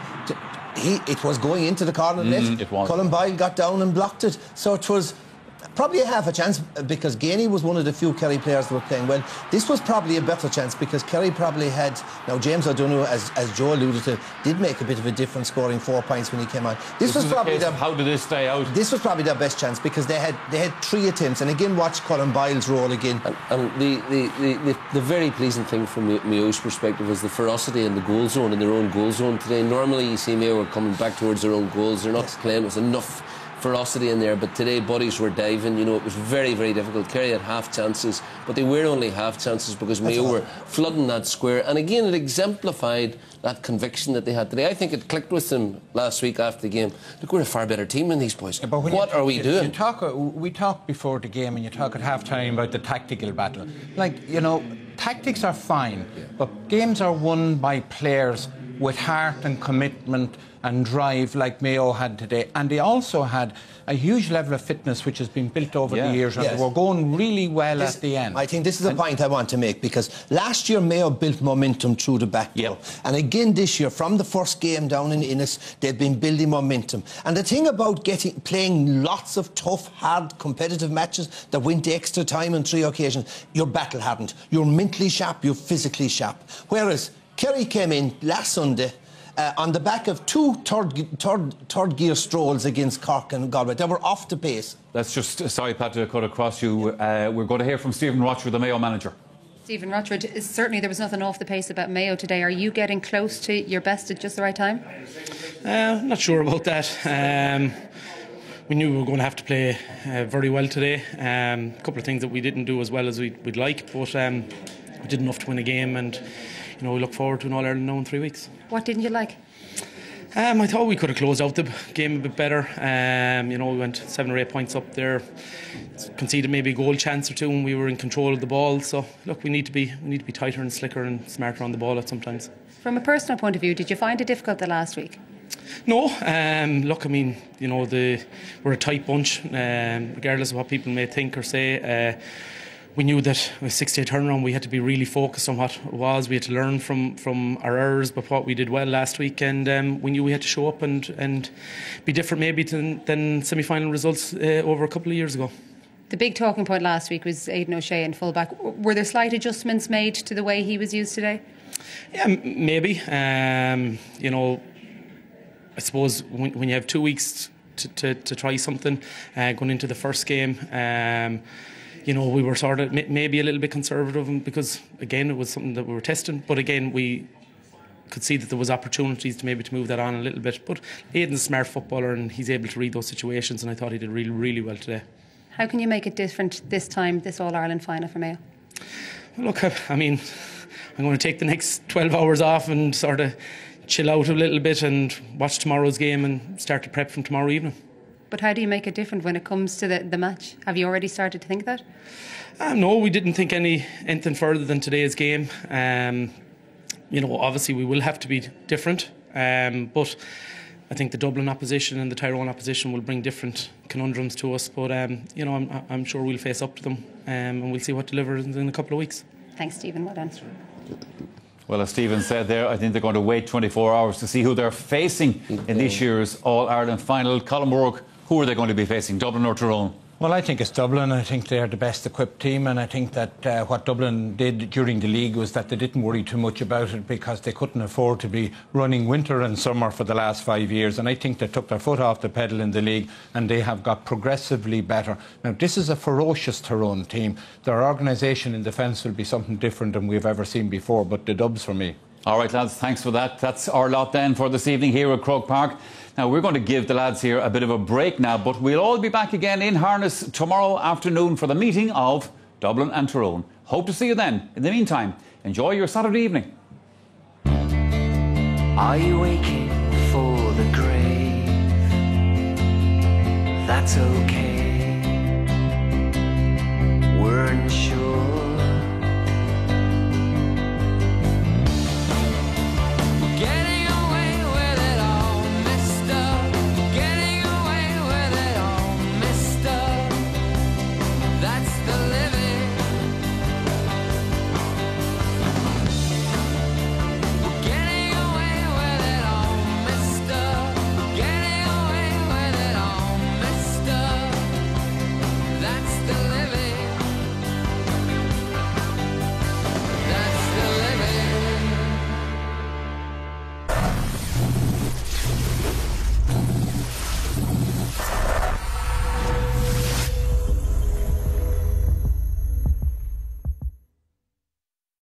It was going into the corner net. It was. Colin Boyle got down and blocked it. So it was probably a half a chance, because Geaney was one of the few Kerry players that were playing well. This was probably a better chance, because Kerry probably had... Now, James O'Donoghue, as Joe alluded to, did make a bit of a difference, scoring 4 points when he came on. This was probably how did this stay out? This was probably their best chance, because they had 3 attempts. And again, watch Colin Boyle's role again. And the very pleasing thing from Mayo's perspective was the ferocity in the goal zone, in their own goal zone today. Normally, you see Mayo are coming back towards their own goals. They're not playing with enough ferocity in there, but today bodies were diving. You know, it was very, very difficult. Kerry had half chances, but they were only half chances because Mayo were flooding that square. And again, it exemplified that conviction that they had today. I think it clicked with them last week after the game. Look, we're a far better team than these boys. Yeah, but what are we doing? We talk before the game, and you talk at half-time about the tactical battle. Like, you know, tactics are fine, but games are won by players with heart and commitment and drive like Mayo had today. And they also had a huge level of fitness which has been built over the years, and they were going really well at the end. I think this is a point I want to make, because last year Mayo built momentum through the back door. And again this year, from the first game down in Innis, they've been building momentum. And the thing about playing lots of tough, hard, competitive matches that went the extra time on 3 occasions, you're battle hardened. You're mentally sharp, you're physically sharp. Whereas Kerry came in last Sunday on the back of 2 third gear strolls against Cork and Galway. They were off the pace. Let's just, sorry Pat to cut across you, we're going to hear from Stephen Rochford, the Mayo manager. Stephen Rochford, certainly there was nothing off the pace about Mayo today. Are you getting close to your best at just the right time? Not sure about that. We knew we were going to have to play very well today. A couple of things that we didn't do as well as we'd like, but we did enough to win a game, and you know, we look forward to an All-Ireland now in 3 weeks. What didn't you like? I thought we could have closed out the game a bit better. You know, we went 7 or 8 points up there, conceded maybe a goal chance or 2 when we were in control of the ball. So look, we need to be tighter and slicker and smarter on the ball at sometimes. From a personal point of view, did you find it difficult the last week? No. Look, I mean, you know, we're a tight bunch, regardless of what people may think or say. We knew that with 6-day turnaround we had to be really focused on what it was. We had to learn from our errors, but what we did well last week, and we knew we had to show up and be different maybe than semi-final results over a couple of years ago. The big talking point last week was Aidan O'Shea in full-back. Were there slight adjustments made to the way he was used today? Yeah, maybe. You know, I suppose when you have 2 weeks to try something going into the first game, you know, we were sort of maybe a little bit conservative, because again it was something that we were testing, but again we could see that there was opportunities to move that on a little bit. But Aidan's a smart footballer and he's able to read those situations, and I thought he did really, really well today. How can you make it different this time, this All-Ireland final for Mayo? Look, I mean, I'm going to take the next 12 hours off and sort of chill out a little bit and watch tomorrow's game and start to prep from tomorrow evening. But how do you make it different when it comes to the match? Have you already started to think that? No, we didn't think anything further than today's game. You know, obviously we will have to be different. But I think the Dublin opposition and the Tyrone opposition will bring different conundrums to us. But I'm sure we'll face up to them, and we'll see what delivers in a couple of weeks. Thanks, Stephen. Well done. Well, as Stephen said there, I think they're going to wait 24 hours to see who they're facing in this year's All-Ireland final. Colin Moore, who are they going to be facing, Dublin or Tyrone? Well, I think it's Dublin. I think they're the best equipped team, and I think that what Dublin did during the league was that they didn't worry too much about it because they couldn't afford to be running winter and summer for the last 5 years, and I think they took their foot off the pedal in the league and they have got progressively better. Now, this is a ferocious Tyrone team. Their organisation in defence will be something different than we've ever seen before, but the Dubs for me. All right, lads, thanks for that. That's our lot then for this evening here at Croke Park. Now, we're going to give the lads here a bit of a break now, but we'll all be back again in harness tomorrow afternoon for the meeting of Dublin and Tyrone. Hope to see you then. In the meantime, enjoy your Saturday evening. Are you waiting for the grave? That's okay. We're unsure